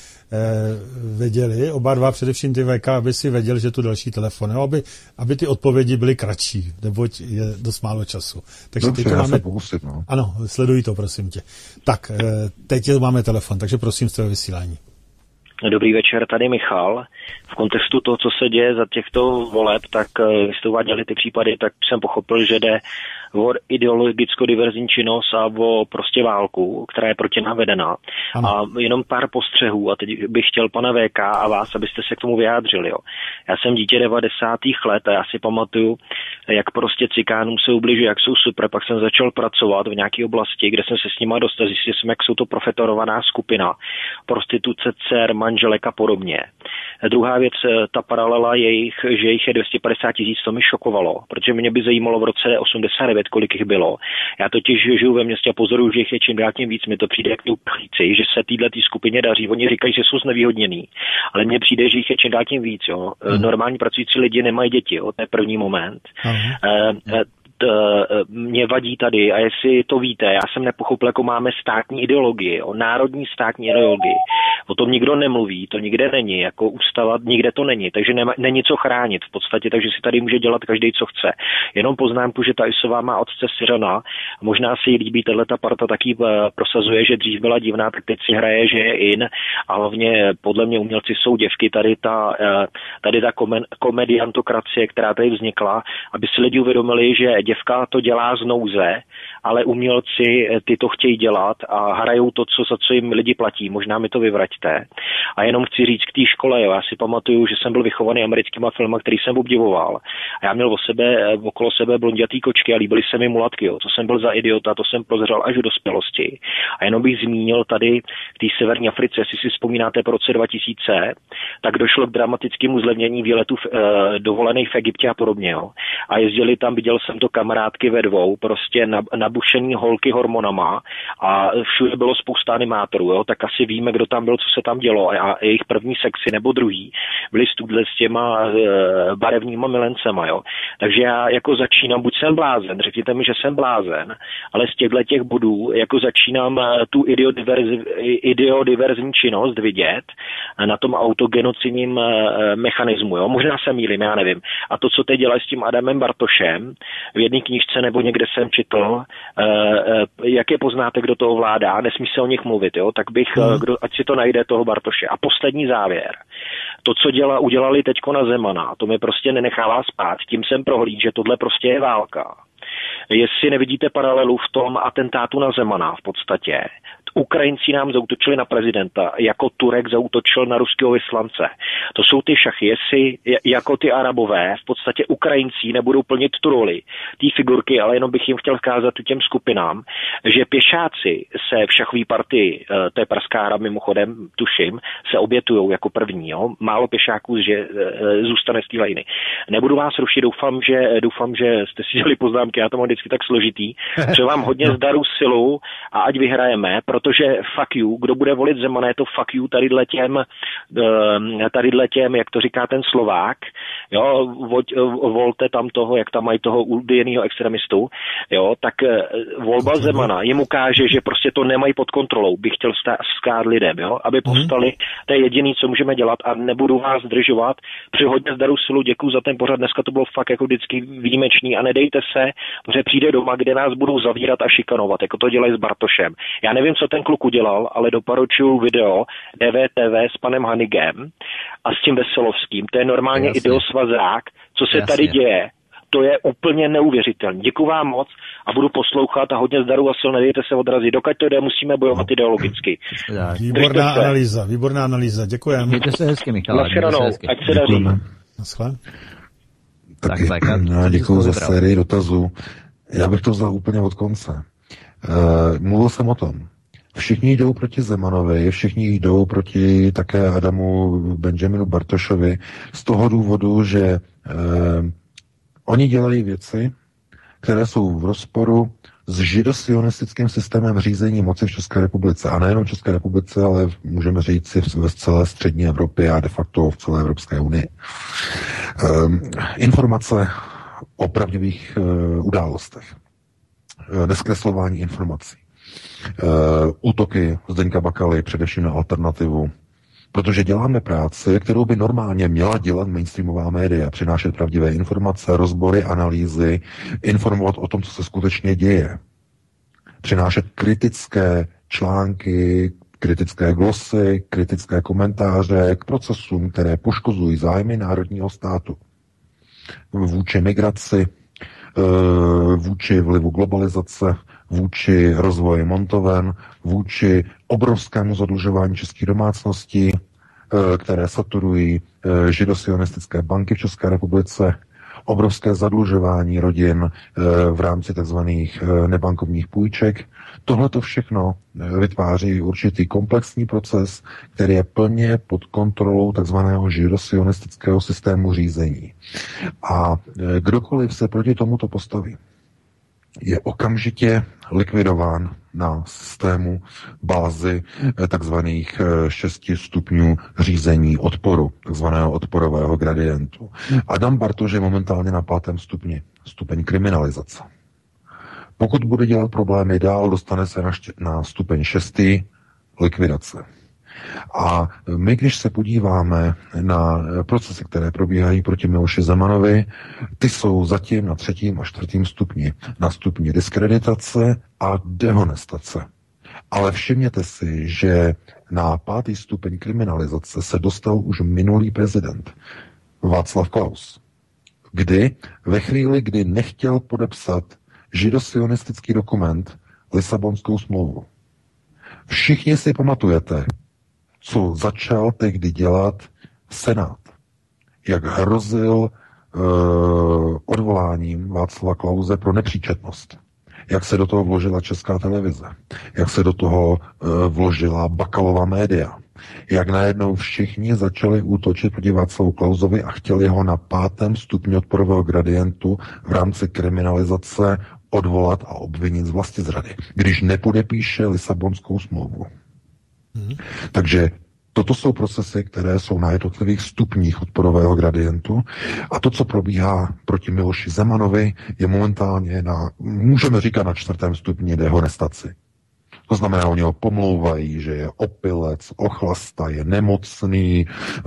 věděli, oba dva, především ty V K, aby si věděl, že tu další telefon, jo, aby, aby ty odpovědi byly kratší, neboť je dost málo času. Takže Dobře, teď já máme... se pokusím, no. Ano, sleduj to, prosím tě. Tak, e, teď máme telefon, takže prosím z toho vysílání. Dobrý večer, tady Michal. V kontextu toho, co se děje za těchto voleb, tak vy jste uváděli ty případy, tak jsem pochopil, že jde o ideologicko-diverzní činnost a o prostě válku, která je proti nám vedená. A jenom pár postřehů a teď bych chtěl pana V K a vás, abyste se k tomu vyjádřili. Jo. Já jsem dítě devadesátých let a já si pamatuju, jak prostě cikánům se ubližuje, jak jsou super, pak jsem začal pracovat v nějaké oblasti, kde jsem se s nima dostal, zjistil jsem, jak jsou to profetorovaná skupina, prostituce, dcer, manželek a podobně. A druhá věc, ta paralela jejich, že jich je dvě stě padesát tisíc, to mi šokovalo, protože mě by zajímalo v roce osmdesát devět, kolik jich bylo. Já totiž žiju ve městě a pozoruju, že jich je čím dál tím víc, mi to přijde jak uprchlíci, že se téhle skupině daří. Oni říkají, že jsou znevýhodnění, ale mně přijde, že jich je čím dál tím víc. Jo. Hmm. Normální pracující lidi nemají děti, jo. To je první moment. Hmm. E, mě vadí tady, a jestli to víte, já jsem nepochopil, jako máme státní ideologii, o národní státní ideologii. O tom nikdo nemluví, to nikde není, jako ústava nikde to není, takže nema, není co chránit v podstatě, takže si tady může dělat každý, co chce. Jenom poznámku, že ta Isová má otce Syřana, možná si jí líbí, tato parta taky prosazuje, že dřív byla divná, tak teď si hraje, že je in, a hlavně podle mě umělci jsou děvky, tady ta, tady ta komediantokracie, která tady vznikla, aby si lidi uvědomili, že děvka to dělá z nouze, ale umělci ty to chtějí dělat a hrajou to, co, za co jim lidi platí. Možná mi to vyvraťte. A jenom chci říct k té škole, jo. Já si pamatuju, že jsem byl vychovaný americkýma filmy, který jsem obdivoval. A já měl o sebe, okolo sebe blondětý kočky a líbily se mi mulatky. Jo. Co jsem byl za idiota, to jsem prozřel až do dospělosti. A jenom bych zmínil tady v té severní Africe, jestli si vzpomínáte po roce dva tisíce, tak došlo k dramatickému zlevnění výletů e, dovolených v Egyptě a podobně. Jo. A jezdili tam, viděl jsem to kamarádky ve dvou, prostě na, nabušený holky hormonama a všude bylo spousta animátorů, jo. Tak asi víme, kdo tam byl, co se tam dělo a jejich první sexy nebo druhý byli studle s těma e, barevníma milencema, jo. Takže já jako začínám, buď jsem blázen, řekněte mi, že jsem blázen, ale z těchto těch bodů jako začínám tu ideodiverzi, ideodiverzní činnost vidět na tom autogenocidním e, mechanismu, jo. Možná se mýlím, já nevím. A to, co teď dělají s tím Adamem Bartošem, v jedné knížce nebo někde jsem četl, e, e, jak je poznáte, kdo to ovládá, nesmí se o nich mluvit, jo, tak bych, hmm. kdo, ať si to najde, toho Bartoše. A poslední závěr. To, co děla, udělali teďko na Zemana, to mi prostě nenechává spát. Tím jsem prohlíd, že tohle prostě je válka. Jestli nevidíte paralelu v tom atentátu na Zemana v podstatě, Ukrajinci nám zaútočili na prezidenta, jako Turek zaútočil na ruského vyslance. To jsou ty šachy, jestli jako ty Arabové, v podstatě Ukrajinci nebudou plnit tu roli, ty figurky, ale jenom bych jim chtěl vzkázat těm skupinám, že pěšáci se v šachové partii, to je pražská hra mimochodem, tuším, se obětujou jako první. Jo? Málo pěšáků, že zůstane z té lajny. Nebudu vás rušit, doufám, že, doufám, že jste si dělali poznámky, já to mám vždycky tak složitý. Přeju vám hodně zdaru, silu a ať vyhrajeme, protože fuck you, kdo bude volit Zemana, je to fuck you tadyhle těm, tadyhle těm, jak to říká ten Slovák, jo, volte tam toho, jak tam mají toho ulděnýho extremistu, jo, tak volba Zemana jim ukáže, že prostě to nemají pod kontrolou, bych chtěl vzkát lidem, jo, aby povstali, to je jediný, co můžeme dělat a nebudu vás zdržovat, při hodně zdaru, silu, děkuju za ten pořad, dneska to bylo fakt jako vždycky výjimečný a nedejte se, protože přijde doma, kde nás budou zavírat a šikanovat, jako to dělají s Bartošem. Já nevím, co ten kluk udělal, ale doporučuju video D V T V s panem Hanigem a s tím Veselovským. To je normálně Jasně. ideosvazák, co se Jasně. tady děje. To je úplně neuvěřitelné. Děkuju vám moc a budu poslouchat a hodně zdaru a sil, nedejte se odrazit. Dokud to jde, musíme bojovat no. ideologicky. Výborná analýza, výborná analýza. Děkujeme. Mějte se hezky, Michale. Naschledanou, ať se daří. Naschle. Taky, tak, já děkuju za sérii dotazů. Já bych to vzal úplně od konce. Uh, mluvil jsem o tom. Všichni jdou proti Zemanovi, všichni jdou proti také Adamu Benjaminu Bartošovi z toho důvodu, že eh, oni dělají věci, které jsou v rozporu s židosionistickým systémem řízení moci v České republice. A nejenom v České republice, ale můžeme říct si v, v celé střední Evropě a de facto v celé Evropské unii. Eh, informace o pravdivých eh, událostech. Eh, neskreslování informací. Uh, útoky Zdeňka Bakaly, především na Alternativu, protože děláme práci, kterou by normálně měla dělat mainstreamová média, přinášet pravdivé informace, rozbory, analýzy, informovat o tom, co se skutečně děje, přinášet kritické články, kritické glosy, kritické komentáře k procesům, které poškozují zájmy národního státu vůči migraci, uh, vůči vlivu globalizace, vůči rozvoji montoven, vůči obrovskému zadlužování českých domácností, které saturují židosionistické banky v České republice, obrovské zadlužování rodin v rámci tzv. Nebankovních půjček. Tohle to všechno vytváří určitý komplexní proces, který je plně pod kontrolou tzv. Židosionistického systému řízení. A kdokoliv se proti tomuto postaví, je okamžitě likvidován na systému bázi takzvaných šesti stupňů řízení odporu, takzvaného odporového gradientu. Adam Bartoš je momentálně na pátém stupni, stupeň kriminalizace. Pokud bude dělat problémy dál, dostane se na, št- na stupeň šestý likvidace. A my, když se podíváme na procesy, které probíhají proti Miloši Zemanovi, ty jsou zatím na třetím a čtvrtým stupni. Na stupni diskreditace a dehonestace. Ale všimněte si, že na pátý stupeň kriminalizace se dostal už minulý prezident Václav Klaus. Kdy? Ve chvíli, kdy nechtěl podepsat židosionistický dokument Lisabonskou smlouvu. Všichni si pamatujete, co začal tehdy dělat Senát. Jak hrozil uh, odvoláním Václava Klause pro nepříčetnost. Jak se do toho vložila Česká televize. Jak se do toho uh, vložila Bakalova média. Jak najednou všichni začali útočit proti Václavu Klausovi a chtěli ho na pátém stupni odporového gradientu v rámci kriminalizace odvolat a obvinit z vlastizrady, když nepodepíše Lisabonskou smlouvu. Hmm. Takže toto jsou procesy, které jsou na jednotlivých stupních odporového gradientu a to, co probíhá proti Miloši Zemanovi, je momentálně na, můžeme říkat, na čtvrtém stupni dehonestaci. To znamená, oni ho pomlouvají, že je opilec, ochlasta, je nemocný, e,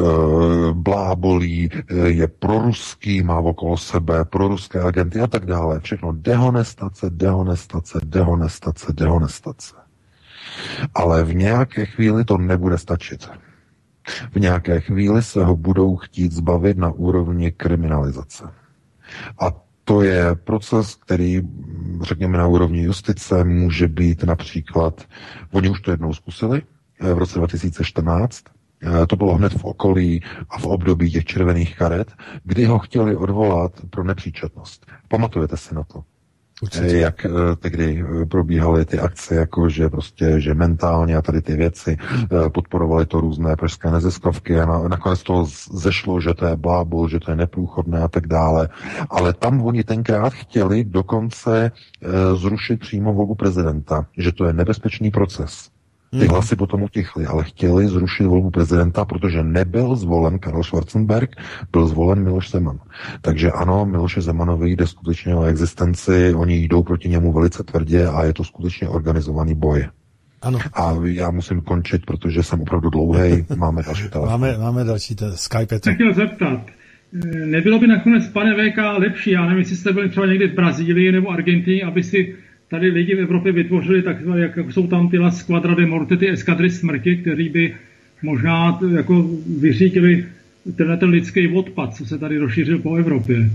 blábolí, e, je proruský, má okolo sebe proruské agenty a tak dále. Všechno dehonestace, dehonestace, dehonestace, dehonestace. Ale v nějaké chvíli to nebude stačit. V nějaké chvíli se ho budou chtít zbavit na úrovni kriminalizace. A to je proces, který, řekněme, na úrovni justice může být například, oni už to jednou zkusili v roce dva tisíce čtrnáct, to bylo hned v okolí a v období těch červených karet, kdy ho chtěli odvolat pro nepříčetnost. Pamatujete si na to? Určitě. Jak tehdy probíhaly ty akce, jako že prostě, že mentálně a tady ty věci podporovaly to různé pražské neziskovky a na, nakonec to zešlo, že to je blábol, že to je neprůchodné a tak dále. Ale tam oni tenkrát chtěli dokonce zrušit přímo volbu prezidenta, že to je nebezpečný proces. Ty hlasy potom utichly, ale chtěli zrušit volbu prezidenta, protože nebyl zvolen Karel Schwarzenberg, byl zvolen Miloš Zeman. Takže ano, Miloše Zemanovi jde skutečně o existenci, oni jdou proti němu velice tvrdě a je to skutečně organizovaný boj. Ano. A já musím končit, protože jsem opravdu dlouhej, máme další telefon. Máme, máme další te- Skype. Tak chtěl zeptat, nebylo by nakonec, pane V K, lepší, já nevím, jestli jste byli třeba někdy v Brazílii nebo Argentině, aby si tady lidi v Evropě vytvořili takové, jak jsou tam ty Las Squadra de Morte, ty eskadry smrti, kteří by možná jako vyřídili tenhle ten lidský odpad, co se tady rozšířil po Evropě.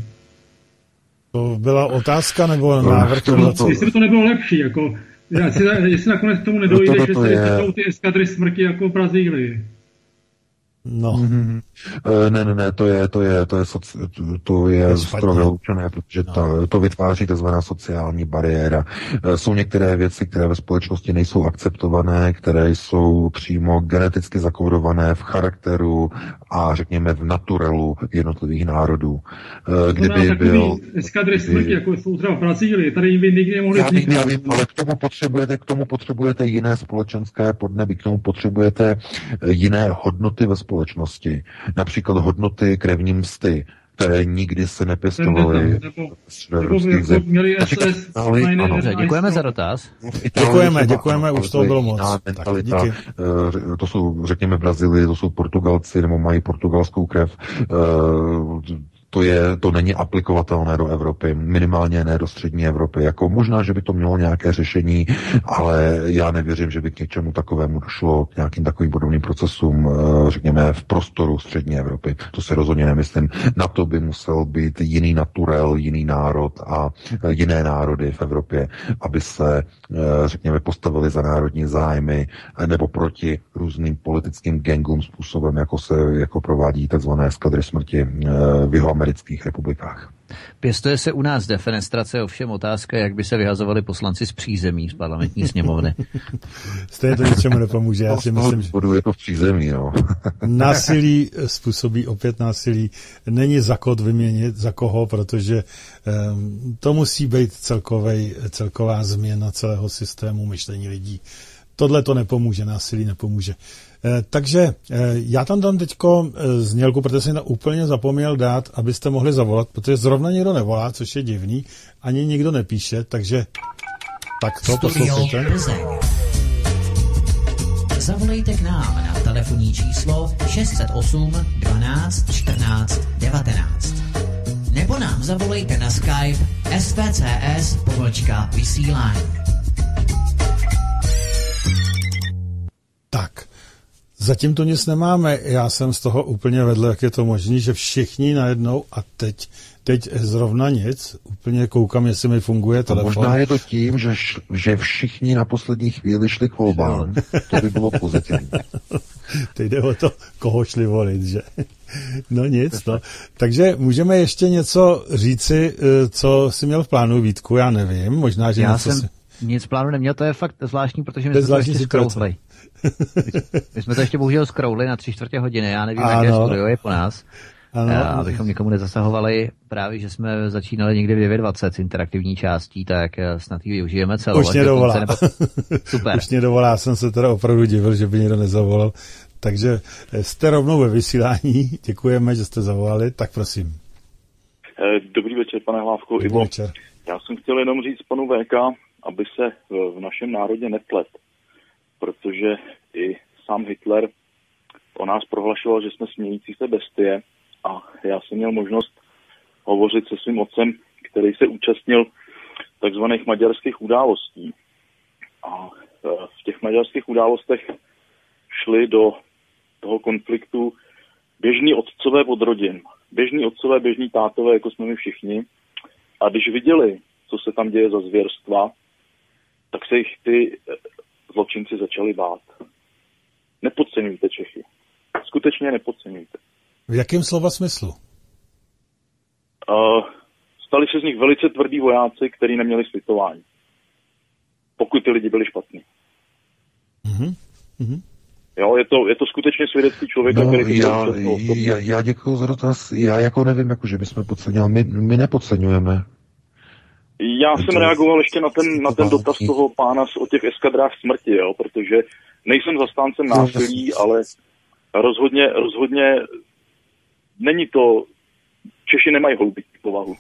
To byla otázka nebo návrh? No, to, jestli by to nebylo lepší, jako, jestli, jestli nakonec k tomu nedojde, no to, to, to že je... jsou ty eskadry smrti jako v Brazílii. No. Mm-hmm. Ne, ne, ne, to je, to je, to je, soci, to je skoro vyloučené, protože no. to, to vytváří takzvaná sociální bariéra. Jsou některé věci, které ve společnosti nejsou akceptované, které jsou přímo geneticky zakódované v charakteru a řekněme v naturelu jednotlivých národů. Kdyby no, byl... eskadry smrti, jako jsou třeba v Brazílii, tady by nikdy nemohli vzniknout. Já vím, ale k tomu potřebujete, k tomu potřebujete jiné společenské podnebí, k tomu potřebujete jiné hodnoty ve společnosti. Například hodnoty krevní msty, které nikdy se nepěstovaly v evropských zemích. Dobře, děkujeme za dotaz. Děkujeme, děkujeme, už to bylo moc. Tak, díky. To jsou, řekněme, v Brazílii, to jsou Portugalci, nebo mají portugalskou krev. To, je, to není aplikovatelné do Evropy, minimálně ne do střední Evropy. Jako možná, že by to mělo nějaké řešení, ale já nevěřím, že by k něčemu takovému došlo, k nějakým takovým podobným procesům, řekněme, v prostoru střední Evropy. To si rozhodně nemyslím. Na to by musel být jiný naturel, jiný národ a jiné národy v Evropě, aby se, řekněme, postavili za národní zájmy nebo proti různým politickým gangům způsobem, jako se jako provádí tzv. Eskadry smrti v jeho amerických republikách. Pěstuje se u nás defenestrace, ovšem otázka, jak by se vyhazovali poslanci z přízemí, z parlamentní sněmovny. Stejně to ničemu nepomůže. Já si myslím, že je to v přízemí, no. Násilí způsobí opět násilí. Není za kód vyměnit, za koho, protože um, to musí být celkovej, celková změna celého systému myšlení lidí. Tohle to nepomůže, násilí nepomůže. Eh, takže eh, já tam dám teďko eh, znělku, protože jsem to úplně zapomněl dát, abyste mohli zavolat, protože zrovna někdo nevolá, což je divný, ani nikdo nepíše, takže tak to poslouchejte. Zavolejte k nám na telefonní číslo šest set osm dvanáct čtrnáct devatenáct. Nebo nám zavolejte na Skype S V C S pomlčka vysílání. Tak, zatím to nic nemáme. Já jsem z toho úplně vedle, jak je to možné, že všichni najednou a teď, teď zrovna nic. Úplně koukám, jestli mi funguje telefon. Možná je to tím, že, že všichni na poslední chvíli šli k volbám. To by bylo pozitivní. Teď jde o to, koho šli volit, že? No nic, no. Takže můžeme ještě něco říci, co jsi měl v plánu, Vítku, já nevím. Možná, že já něco jsem si... nic v plánu neměl, to je fakt zvláštní, protože my jsme to ještě zkrouhli. My jsme to ještě bohužel zkrouhli na tři čtvrtě hodiny, já nevím, ano. Jaké studio je po nás. Ano. A abychom někomu nezasahovali, právě, že jsme začínali někdy v devět dvacet s interaktivní částí, tak snad ji využijeme celou. Už mě dovolá. Nebo... Super. Už mě dovolá, jsem se teda opravdu divil, že by někdo nezavolal. Takže jste rovnou ve vysílání, děkujeme, že jste zavolali, tak prosím. Dobrý večer, pane Hlávku. Dobrý Ivo. večer. Já jsem chtěl jenom říct panu V K, aby se v našem národě neplet, protože i sám Hitler o nás prohlašoval, že jsme smějící se bestie, a já jsem měl možnost hovořit se svým otcem, který se účastnil takzvaných maďarských událostí. A v těch maďarských událostech šli do toho konfliktu běžní otcové od rodin. Běžní otcové, běžní tátové, jako jsme my všichni. A když viděli, co se tam děje za zvěrstva, tak se jich ty zločinci začali bát. Nepodceňujte Čechy. Skutečně nepodceňujte. V jakém slova smyslu? Uh, stali se z nich velice tvrdí vojáci, kteří neměli slitování. Pokud ty lidi byli špatní. Mm-hmm. Mm-hmm. Jo, je to, je to skutečně svědectví člověka, no, který... Já, já, já děkuji za dotaz. Já jako nevím, jako, že bychom podceňovali. My, my nepodceňujeme. Já jsem to... reagoval ještě na ten, na ten dotaz toho pána o těch eskadrách smrti, jo, protože nejsem zastáncem násilí, ale rozhodně, rozhodně není to... Češi nemají hloubit povahu.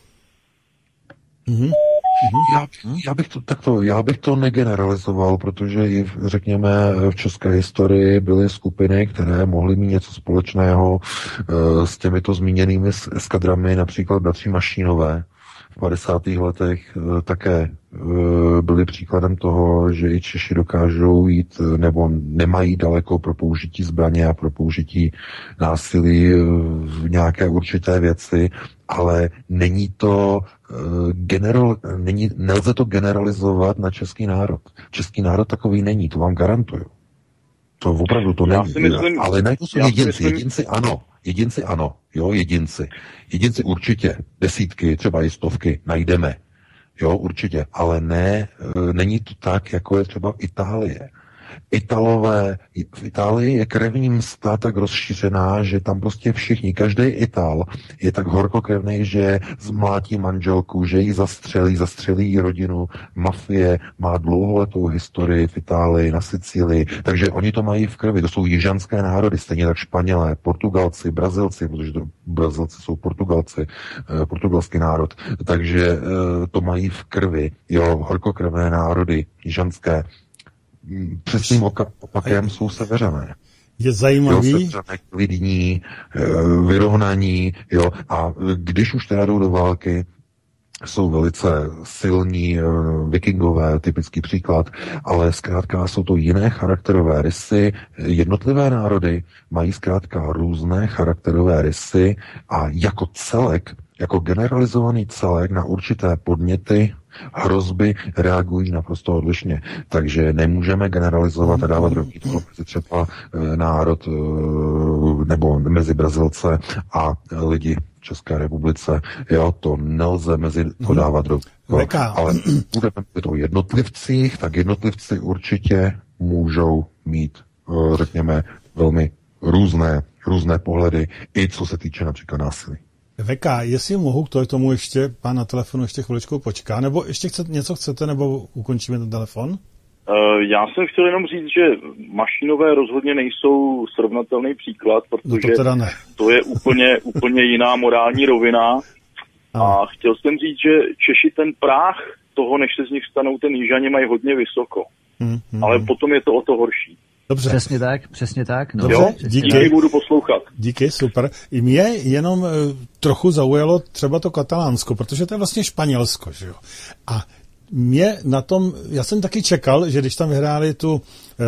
Mm-hmm. Já, já, bych to, takto, já bych to negeneralizoval, protože i v, řekněme v české historii byly skupiny, které mohly mít něco společného uh, s těmito zmíněnými eskadrami, například bratři Mašínové. V padesátých letech uh, také uh, byli příkladem toho, že i Češi dokážou jít nebo nemají daleko pro použití zbraně a pro použití násilí v nějaké určité věci, ale není to uh, general, není, nelze to generalizovat na český národ. Český národ takový není, to vám garantuju. To opravdu to není. Myslím, ale ne, to jsou jedinci, myslím... jedinci ano. Jedinci ano, jo, jedinci. Jedinci určitě, desítky, třeba i stovky najdeme. Jo, určitě, ale ne, není to tak, jako je třeba Itálie. Italové, v Itálii je krevní msta tak rozšířená, že tam prostě všichni, každý Ital je tak horkokrevný, že zmlátí manželku, že ji zastřelí, zastřelí jí rodinu. Mafie má dlouholetou historii v Itálii, na Sicílii, takže oni to mají v krvi. To jsou jižanské národy, stejně tak Španělé, Portugalci, Brazilci, protože to, Brazilci jsou Portugalci, eh, portugalský národ, takže eh, to mají v krvi. Jo, horkokrevné národy, jižanské. Přesným opakem jsou seveřané. Je zajímavý. Jo, seveřané, klidní, vyrovnaní, jo, a když už teda jdou do války, jsou velice silní vikingové, typický příklad, ale zkrátka jsou to jiné charakterové rysy. Jednotlivé národy mají zkrátka různé charakterové rysy a jako celek, jako generalizovaný celek na určité podněty, hrozby reagují naprosto odlišně. Takže nemůžeme generalizovat a dávat rovnítko mezi třeba národ nebo mezi Brazilce a lidi v České republice. Jo, to nelze mezi to dávat rovnítko. Ale budeme mluvit o jednotlivcích, tak jednotlivci určitě můžou mít, řekněme, velmi různé, různé pohledy, i co se týče například násilí. V K, jestli mohu k tomu ještě, pán na telefonu ještě chviličku počká, nebo ještě chcete, něco chcete, nebo ukončíme ten telefon? Uh, já jsem chtěl jenom říct, že Mašínové rozhodně nejsou srovnatelný příklad, protože no to, teda ne. to je úplně, úplně jiná morální rovina. A. a chtěl jsem říct, že Češi ten práh toho, než se z nich stanou ten Jižani, mají hodně vysoko. Hmm, hmm. Ale potom je to o to horší. Dobře. Přesně tak, přesně tak. No. Dobře, jo, díky. díky, budu poslouchat. Díky, super. I mě jenom uh, trochu zaujalo třeba to Katalánsko, protože to je vlastně Španělsko, že jo. A mě na tom, já jsem taky čekal, že když tam vyhráli tu,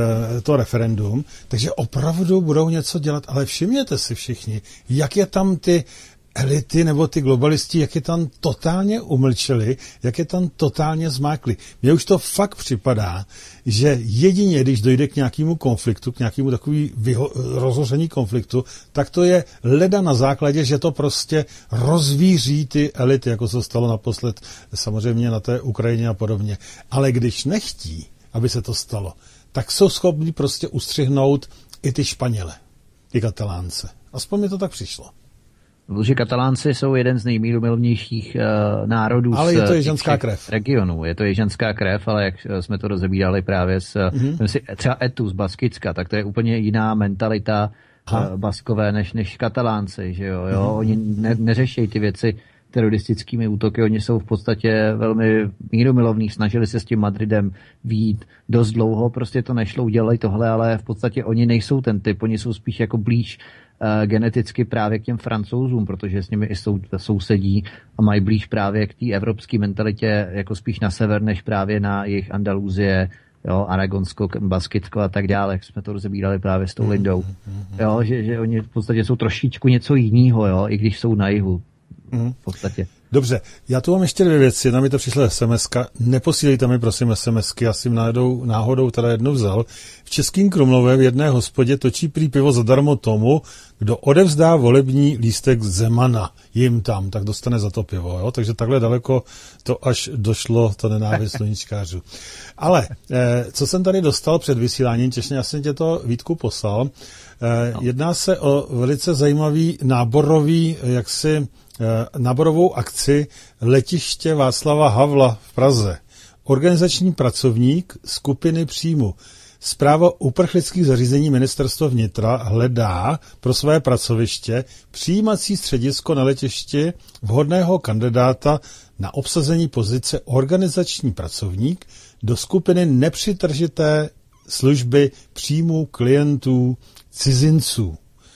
to referendum, takže opravdu budou něco dělat, ale všimněte si všichni, jak je tam ty elity nebo ty globalisti, jak je tam totálně umlčeli, jak je tam totálně zmákli. Mně už to fakt připadá, že jedině, když dojde k nějakému konfliktu, k nějakému takový vyho- rozhoření konfliktu, tak to je leda na základě, že to prostě rozvíří ty elity, jako se stalo naposled samozřejmě na té Ukrajině a podobně. Ale když nechtí, aby se to stalo, tak jsou schopni prostě ustřihnout i ty Španěle, ty Katalánce. Aspoň mi to tak přišlo. Protože Katalánci jsou jeden z nejmírumilovnějších uh, národů ale je to jižanská krev. regionů. Je to jižanská krev, ale jak jsme to rozebírali právě s mm-hmm. si, třeba Etu z Baskicka, tak to je úplně jiná mentalita uh, Baskové než, než Katalánci. Že jo? Jo? Mm-hmm. Oni ne, neřeší ty věci teroristickými útoky, oni jsou v podstatě velmi mírumilovní, snažili se s tím Madridem vyjít dost dlouho, prostě to nešlo, udělali tohle, ale v podstatě oni nejsou ten typ, oni jsou spíš jako blíž uh, geneticky právě k těm Francouzům, protože s nimi i sou, sousedí a mají blíž právě k té evropské mentalitě jako spíš na sever, než právě na jejich Andaluzie, jo, Aragonsko, Baskicko a tak dále, jak jsme to rozebírali právě s tou Lindou. Jo, že, že oni v podstatě jsou trošičku něco jiného, jo, i když jsou na jihu. V podstatě. Dobře, já tu mám ještě dvě věci. Jedna mi to přišla SMSka. Neposílejte mi prosím SMSky, já jsem náhodou, náhodou teda jednu vzal. V Českým Krumlově v jedné hospodě točí prý pivo zadarmo tomu, kdo odevzdá volební lístek Zemana jim tam, tak dostane za to pivo. Jo? Takže takhle daleko to až došlo, to nenávist sluníčkářů. Ale eh, co jsem tady dostal před vysíláním, těšně já jsem tě to, Vítku, poslal. Eh, jedná se o velice zajímavý náborový, jaksi náborovou akci Letiště Václava Havla v Praze. Organizační pracovník skupiny příjmu. Správa uprchlických zařízení Ministerstva vnitra hledá pro své pracoviště přijímací středisko na letišti vhodného kandidáta na obsazení pozice organizační pracovník do skupiny nepřetržité služby příjmu klientů cizinců.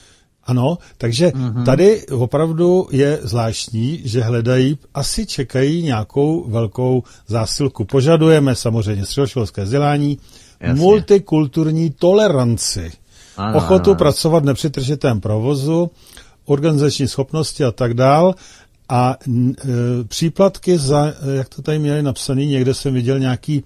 Ano, takže mm-hmm. tady opravdu je zvláštní, že hledají, asi čekají nějakou velkou zásilku. Požadujeme samozřejmě středoškolské vzdělání, jasně, multikulturní toleranci, ano, ochotu ano. pracovat v nepřetržitém provozu, organizační schopnosti a tak dál. A e, příplatky za, jak to tady měli napsaný, někde jsem viděl nějaký e,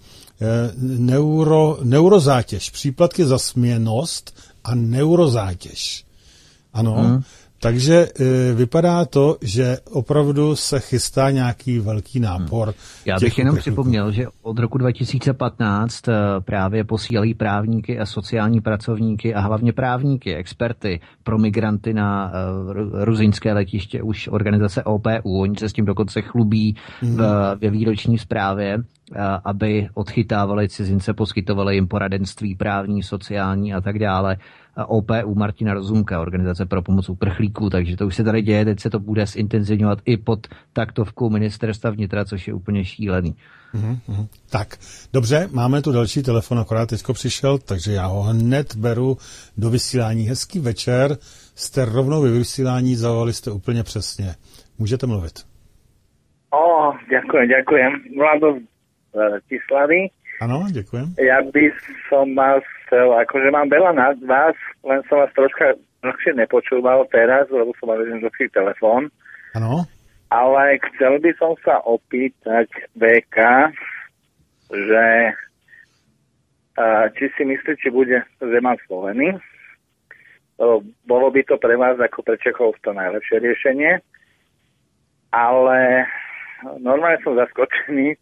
neuro, neurozátěž, příplatky za směnnost a neurozátěž. Ano, hmm. takže e, vypadá to, že opravdu se chystá nějaký velký nápor. Hmm. Já bych jenom uprchlíků. Připomněl, že od roku dva tisíce patnáct e, právě posílají právníky a sociální pracovníky a hlavně právníky, experty pro migranty na e, ruzinské letiště už organizace O P U. Oni se s tím dokonce chlubí hmm. v, ve výroční zprávě, e, aby odchytávali cizince, poskytovali jim poradenství právní, sociální a tak dále. O P U Martina Rozumka, organizace pro pomoc uprchlíků, takže to už se tady děje, teď se to bude zintenzivňovat i pod taktovkou Ministerstva vnitra, což je úplně šílený. Mm-hmm. Tak, dobře, máme tu další telefon, akorát teďko přišel, takže já ho hned beru do vysílání. Hezký večer, jste rovnou ve vysílání, zavolali jste úplně přesně. Můžete mluvit. O, ďakujem, ďakujem. Vlado z Tislavy. Ano, ďakujem. Ja by som vás chcel, akože mám veľa na vás, len som vás troška dlhšie nepočúval teraz, lebo som mal jeden dlhší telefón. Ano. Ale chcel by som sa opýtať vé ká, že a, či si myslí, či bude Zeman zvolený. Bolo by to pre vás ako pre Čechov to najlepšie riešenie. Ale normálne som zaskočený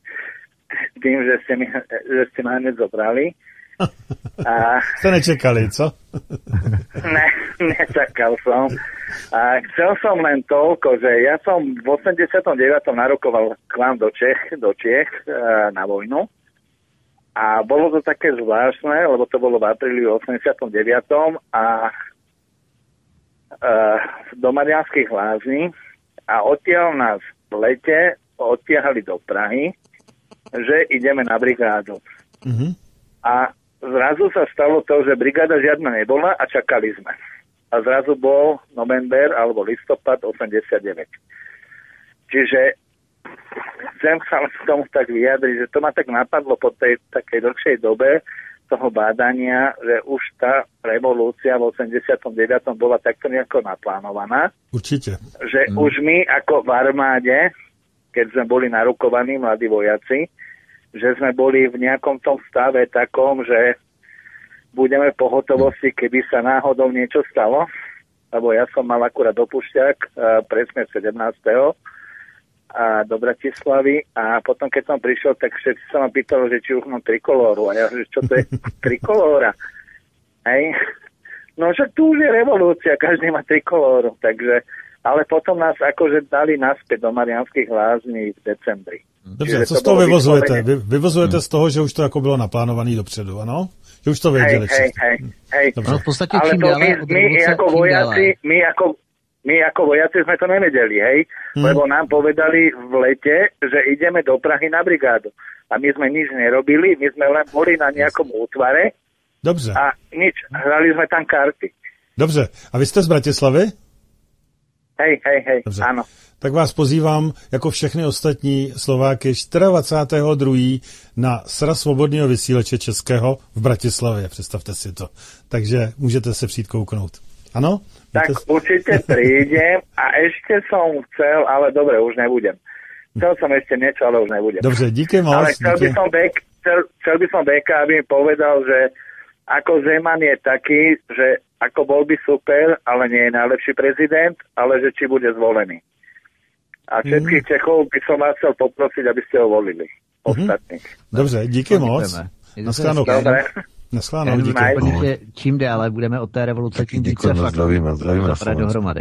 tým, že ste, mi, že ste ma hneď zobrali. A... Ste nečekali, co? ne, nečakal som. A chcel som len toľko, že ja som v osemdesiatom deviatom narokoval k vám do Čech, do Čiech na vojnu. A bolo to také zvláštne, lebo to bolo v apríli osemdesiatom deviatom a, a do Mariánskych Lázní. A odtiaľ nás v lete odtiahali do Prahy, že ideme na brigádu. Mm-hmm. A zrazu sa stalo to, že brigáda žiadna nebola a čakali sme. A zrazu bol november alebo listopad osemdesiatdeväť. Čiže chcem sa k tomu tak vyjadriť, že to ma tak napadlo po tej takej dlhšej dobe toho bádania, že už tá revolúcia v osemdesiatom deviatom bola takto nejako naplánovaná. Určite. Že mm. už my ako v armáde, keď sme boli narukovaní mladí vojaci, že sme boli v nejakom tom stave takom, že budeme v pohotovosti, keby sa náhodou niečo stalo, lebo ja som mal akurát dopušťák presne sedemnásteho a do Bratislavy a potom, keď som prišiel, tak všetci sa ma pýtalo, že či už mám trikolóru a ja, že čo to je trikolóra? Hej? No, že tu už je revolúcia, každý má trikolóru, takže, ale potom nás akože dali naspäť do Mariánskych Lázní v decembri. Dobře, co z toho vyvozujete? Vy, vyvozujete hmm. z toho, že už to jako bylo naplánované dopředu, ano? Že už to věděli hej, hej, hej, hej. No v podstatě ale čím to dále my, my, ako vojaci, my, ako, my ako vojaci sme to nevedeli, hej? Hmm. Lebo nám povedali v lete, že ideme do Prahy na brigádu. A my sme nič nerobili, my sme len boli na nejakom útvare. Dobře. A nič, hrali sme tam karty. Dobře, a vy jste z Bratislavy? Hej, hej, hej, Dobře. áno. Tak vás pozývám, jako všechny ostatní Slováky, dvacátého druhého na Sraz svobodného vysílače českého v Bratislavě. Představte si to. Takže můžete se přijít kouknout. Ano? Tak Víte... určite prídem a ešte som chcel, ale dobre, už nebudem. Chcel som ešte niečo, ale už nebudem. Dobře, díky moc. Ale chcel by som Bek, chcel, chcel by som Beka, aby mi povedal, že ako Zeman je taký, že ako bol by super, ale nie je najlepší prezident, ale že či bude zvolený. A všetkých mm. Čechov by som vás chcel poprosiť, aby ste ho volili. Ostatných. Mm. Dobře, díky moc. Naschledanou. Dobre. Naschledanou, díky. Protože čím dále budeme od té revoluce, tím více fakt zdravíme, zdravíme dohromady.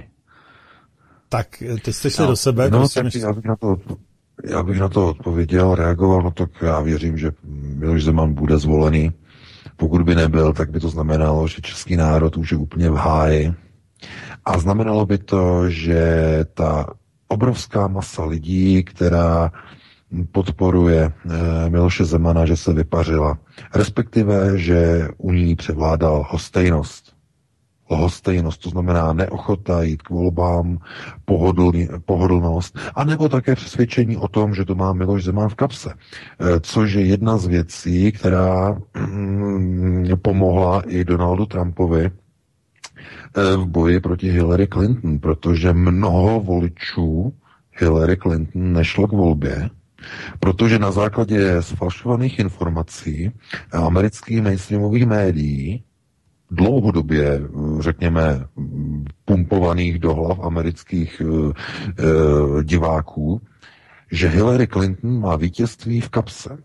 Tak, teď jste šli no. do sebe. No, tak já bych, na to, já bych na to odpověděl, reagoval, no tak já věřím, že Miloš Zeman bude zvolený. Pokud by nebyl, tak by to znamenalo, že český národ už je úplně v háji. A znamenalo by to, že ta obrovská masa lidí, která podporuje e, Miloše Zemana, že se vypařila. Respektive, že u ní převládal hostejnost. Lhostejnost, to znamená neochota jít k volbám, pohodlný, pohodlnost, anebo také přesvědčení o tom, že to má Miloš Zeman v kapse. E, což je jedna z věcí, která mm, pomohla i Donaldu Trumpovi v boji proti Hillary Clinton, protože mnoho voličů Hillary Clinton nešlo k volbě, protože na základě sfalšovaných informací amerických mainstreamových médií dlouhodobě, řekněme, pumpovaných do hlav amerických uh, uh, diváků, že Hillary Clinton má vítězství v kapse.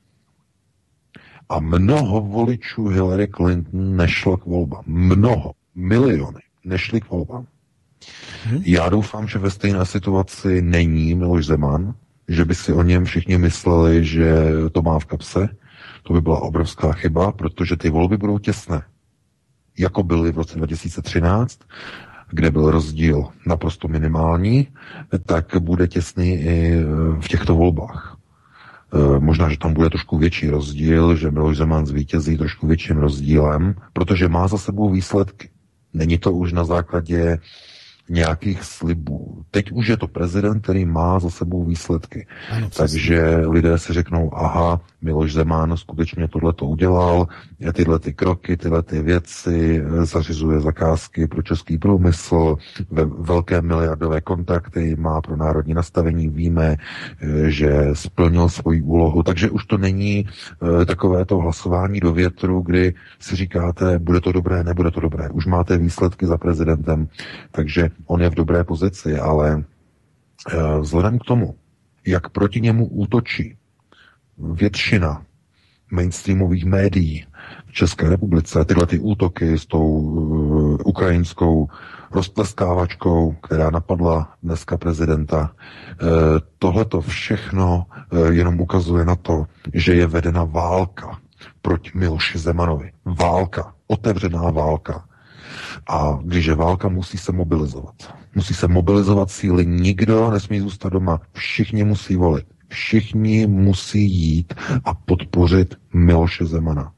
A mnoho voličů Hillary Clinton nešlo k volbám. Mnoho. Miliony nešli k volbám. Hmm. Já doufám, že ve stejné situaci není Miloš Zeman, že by si o něm všichni mysleli, že to má v kapse. To by byla obrovská chyba, protože ty volby budou těsné. Jako byly v roce dva tisíce třináct, kde byl rozdíl naprosto minimální, tak bude těsný i v těchto volbách. Možná, že tam bude trošku větší rozdíl, že Miloš Zeman zvítězí trošku větším rozdílem, protože má za sebou výsledky. Není to už na základě nějakých slibů. Teď už je to prezident, který má za sebou výsledky. Ano, takže lidé si řeknou, aha, Miloš Zeman skutečně tohleto udělal, tyhle ty kroky, tyhle ty věci, zařizuje zakázky pro český průmysl, ve velké miliardové kontakty, má pro národní nastavení, víme, že splnil svoji úlohu, takže už to není e, takové to hlasování do větru, kdy si říkáte, bude to dobré, nebude to dobré. Už máte výsledky za prezidentem, takže on je v dobré pozici, ale e, vzhledem k tomu, jak proti němu útočí většina mainstreamových médií v České republice, tyhle ty útoky s tou uh, ukrajinskou roztleskávačkou, která napadla dneska prezidenta, uh, tohleto všechno uh, jenom ukazuje na to, že je vedena válka proti Miloši Zemanovi. Válka, otevřená válka. A když je válka, musí se mobilizovat. Musí se mobilizovat síly, nikdo nesmí zůstat doma, všichni musí volit. Všichni musí jít a podpořit Miloše Zemana.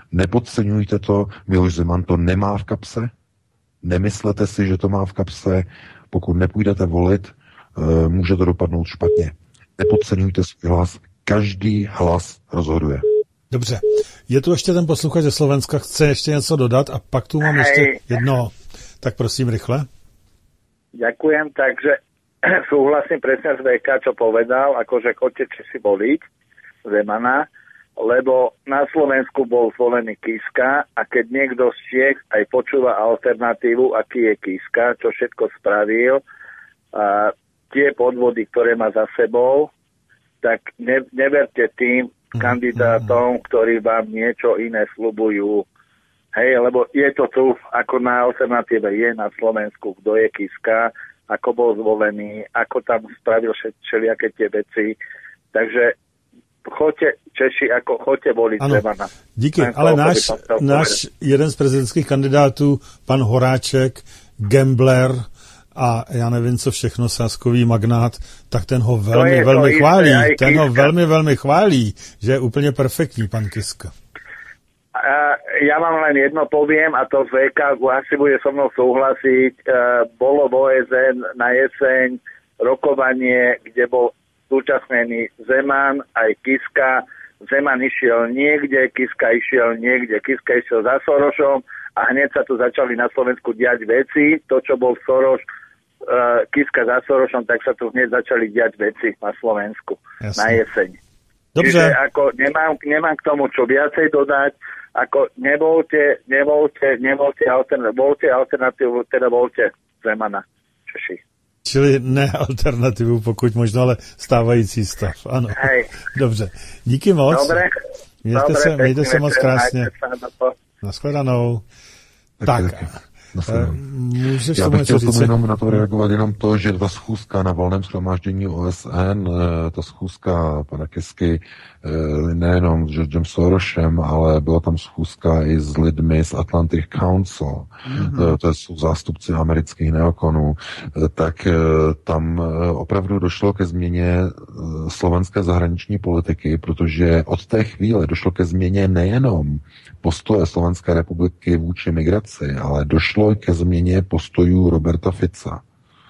Nepodceňujte to, Miloš Zeman to nemá v kapse, nemyslete si, že to má v kapse, pokud nepůjdete volit, může to dopadnout špatně. Nepodceňujte svůj hlas, každý hlas rozhoduje. Dobře, je tu ještě ten posluchač ze Slovenska, chce ještě něco dodat a pak tu mám Hej. ještě jedno. Tak prosím, rychle. Ďakujem, takže súhlasím presne s vé ká, čo povedal, akože chodte si voliť Zemana, lebo na Slovensku bol zvolený Kiska a keď niekto z Čiech aj počúva alternatívu, aký je Kiska, čo všetko spravil, a tie podvody, ktoré má za sebou, tak ne, neverte tým kandidátom, ktorí vám niečo iné sľubujú. Hej, lebo je to tu, ako na alternatíve je na Slovensku, kto je Kiska, ako bol zvolený, ako tam spravil všelijaké tie veci. Takže choďte Češi, ako choďte voliť Zemana. Díky, ale náš, náš jeden z prezidentských kandidátů, pan Horáček, gambler a já nevím, co všechno, sázkový magnát, tak ten ho velmi, je, velmi chválí. Ten ho velmi, velmi chválí, že je úplně perfektní, pan Kiska. A ja vám len jedno poviem, a to z vé ká asi bude so mnou súhlasiť. E, bolo v ó es en na jeseň rokovanie, kde bol zúčastnený Zeman aj Kiska. Zeman išiel niekde, Kiska išiel niekde. Kiska išiel za Sorošom a hneď sa tu začali na Slovensku diať veci. To, čo bol Soroš, e, Kiska za Sorošom, tak sa tu hneď začali diať veci na Slovensku. Jasne. Na jeseň. Dobře. Čiže ako nemám, nemám k tomu čo viacej dodať, ako nevolte, nevolte, nevolte alternatívu, volte alternatívu, teda volte Zemana, Češi. Čili ne alternativu, pokud možno, ale stávající stav, ano. Hej. Dobře, díky moc. Dobre. Mějte Dobre, se, mějte se moc krásně. Nashledanou. Tak, můžeš Já bych chtěl tomu jenom na to reagovat, jenom to, že ta schůzka na valném shromáždění O S N, ta schůzka pana Kisky, nejenom s Georgem Sorosem, ale byla tam schůzka i s lidmi z Atlantic Council, mm-hmm. to jsou zástupci amerických neokonů, tak tam opravdu došlo ke změně slovenské zahraniční politiky, protože od té chvíle došlo ke změně nejenom postoje Slovenské republiky vůči migraci, ale došlo ke změně postojů Roberta Fica.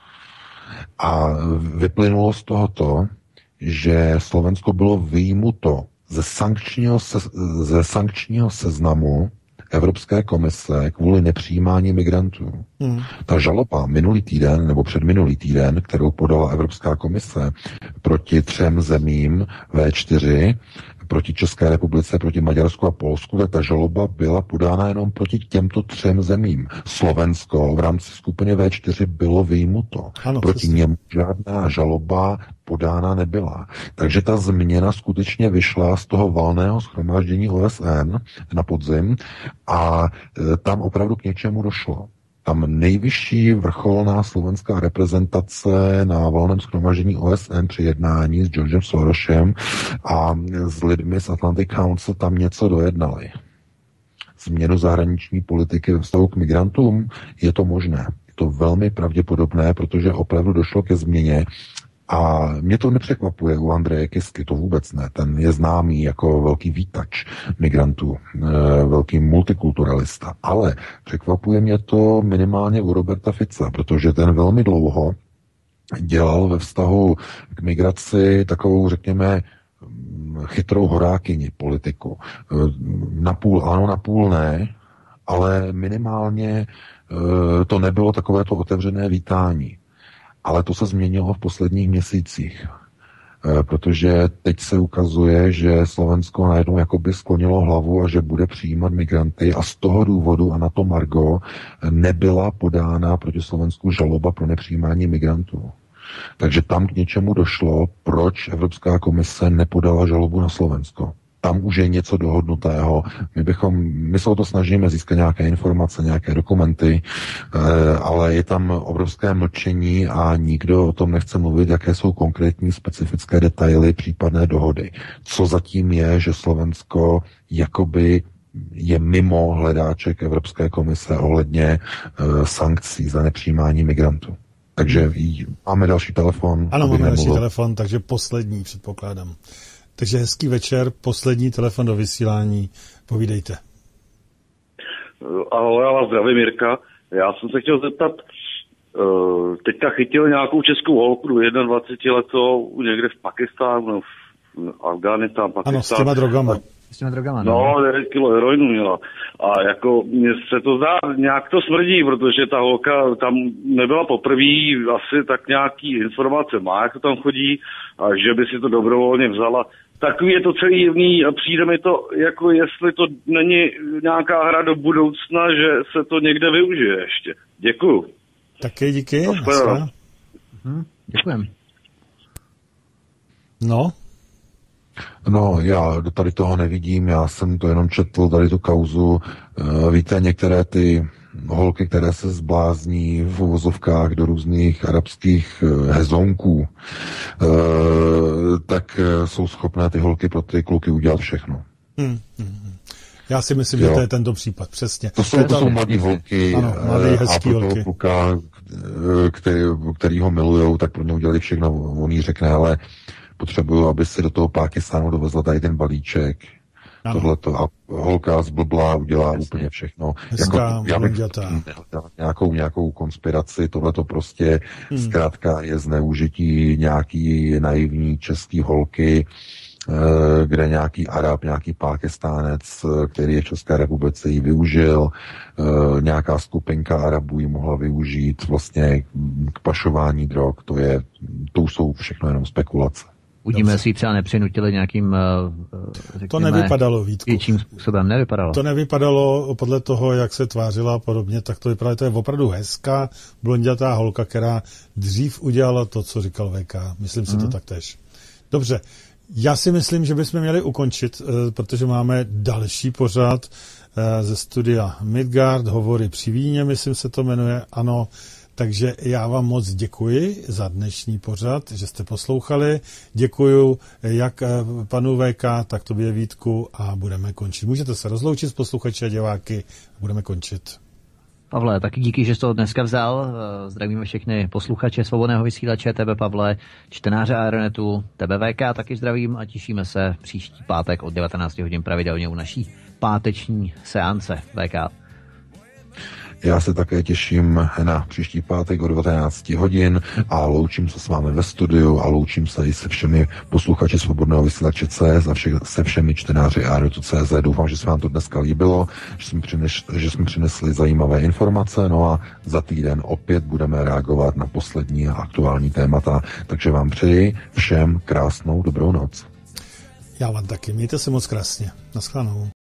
A vyplynulo z tohoto, že Slovensko bylo vyjmuto ze sankčního, se, ze sankčního seznamu Evropské komise kvůli nepřijímání migrantů. Hmm. Ta žaloba minulý týden nebo předminulý týden, kterou podala Evropská komise proti třem zemím V čtyři, proti České republice, proti Maďarsku a Polsku, tak ta žaloba byla podána jenom proti těmto třem zemím. Slovensko v rámci skupiny V čtyři bylo vyjmuto. Ano, proti přesně. Němu žádná žaloba podána nebyla. Takže ta změna skutečně vyšla z toho valného shromáždění O S N na podzim a e, tam opravdu k něčemu došlo. Tam nejvyšší vrcholná slovenská reprezentace na valném shromáždění O S N při jednání s Georgem Sorosem a s lidmi z Atlantic Council tam něco dojednali. Změnu zahraniční politiky ve vztahu k migrantům je to možné. Je to velmi pravděpodobné, protože opravdu došlo ke změně. A mě to nepřekvapuje u Andreje Kisky, to vůbec ne. Ten je známý jako velký vítač migrantů, velký multikulturalista. Ale překvapuje mě to minimálně u Roberta Fica, protože ten velmi dlouho dělal ve vztahu k migraci takovou, řekněme, chytrou horákyni politiku. Napůl ano, napůl ne, ale minimálně to nebylo takovéto otevřené vítání. Ale to se změnilo v posledních měsících, protože teď se ukazuje, že Slovensko najednou jakoby sklonilo hlavu a že bude přijímat migranty a z toho důvodu a na to margo nebyla podána proti Slovensku žaloba pro nepřijímání migrantů. Takže tam k něčemu došlo, proč Evropská komise nepodala žalobu na Slovensko. Tam už je něco dohodnutého. My bychom, my se o to snažíme získat nějaké informace, nějaké dokumenty, ale je tam obrovské mlčení a nikdo o tom nechce mluvit, jaké jsou konkrétní specifické detaily případné dohody. Co zatím je, že Slovensko jakoby je mimo hledáček Evropské komise ohledně sankcí za nepřijímání migrantů. Takže máme další telefon. Ano, máme další telefon, takže poslední, předpokládám. Takže hezký večer, poslední telefon do vysílání. Povídejte. Ahoj, já vás zdravím, Jirka. Já jsem se chtěl zeptat, uh, teďka chytil nějakou českou holku, dvacet jedna letou, někde v Pakistánu, v Afghánistán, Pakistán. Ano, s těma drogama. S těma drogama, no. No, devět kilo heroinu měla. A jako, mně se to zdá, nějak to smrdí, protože ta holka tam nebyla poprvé, asi tak nějaký informace má, jak to tam chodí, a že by si to dobrovolně vzala. Takový je to celý divný a přijde mi to, jako jestli to není nějaká hra do budoucna, že se to někde využije ještě. Děkuju. Také díky. Hm, děkujem. No? No, já do tady toho nevidím, já jsem to jenom četl, tady tu kauzu. Víte, některé ty holky, které se zblázní v uvozovkách do různých arabských hezonků, tak jsou schopné ty holky pro ty kluky udělat všechno. Hmm, hmm. Já si myslím, jo. že to je tento případ, přesně. To jsou, to jsou mladí holky ano, mladý, hezký a pro toho holky. kluka, který, který ho milujou, tak pro ně udělali všechno. On jí řekne, ale potřebuju, aby si do toho Pákistánu dovezla tady ten balíček. Tohleto a holka zblblá, udělá Jasně. úplně všechno. Hezká, jako, já bych nějakou, nějakou konspiraci, tohleto prostě hmm. zkrátka je zneužití nějaký naivní český holky, kde nějaký Arab, nějaký Pákistánec, který je v České republice, ji využil, nějaká skupinka Arabů ji mohla využít vlastně k pašování drog, to je, to jsou všechno jenom spekulace. Uvidíme, jestli třeba nepřinutili nějakým, řekněme, to nevypadalo, Vítku. Větším způsobem nevypadalo. To nevypadalo podle toho, jak se tvářila a podobně, tak to vypadalo, to je opravdu hezká, blondětá holka, která dřív udělala to, co říkal V K. Myslím si mm. to taktéž. Dobře, já si myslím, že bychom měli ukončit, protože máme další pořad ze studia Midgard, Hovory při víně, myslím se to jmenuje, ano. Takže já vám moc děkuji za dnešní pořad, že jste poslouchali. Děkuju jak panu V K, tak tobě, Vítku, a budeme končit. Můžete se rozloučit s posluchači a diváky a budeme končit. Pavle, taky díky, že jsi to dneska vzal. Zdravíme všechny posluchače Svobodného vysílače, tebe, Pavle, čtenáře Aeronetu, tebe, V K, taky zdravím a těšíme se příští pátek od devatenáct hodin pravidelně u naší páteční seance. V K. Já se také těším na příští pátek o devatenáct hodin a loučím se s vámi ve studiu a loučím se i se všemi posluchači Svobodného vysílače C S a vše, se všemi čtenáři Aeronetu C S. Doufám, že se vám to dneska líbilo, že jsme, přines, že jsme přinesli zajímavé informace, no a za týden opět budeme reagovat na poslední a aktuální témata, takže vám přeji všem krásnou dobrou noc. Já vám taky, mějte se moc krásně. Naschledanou.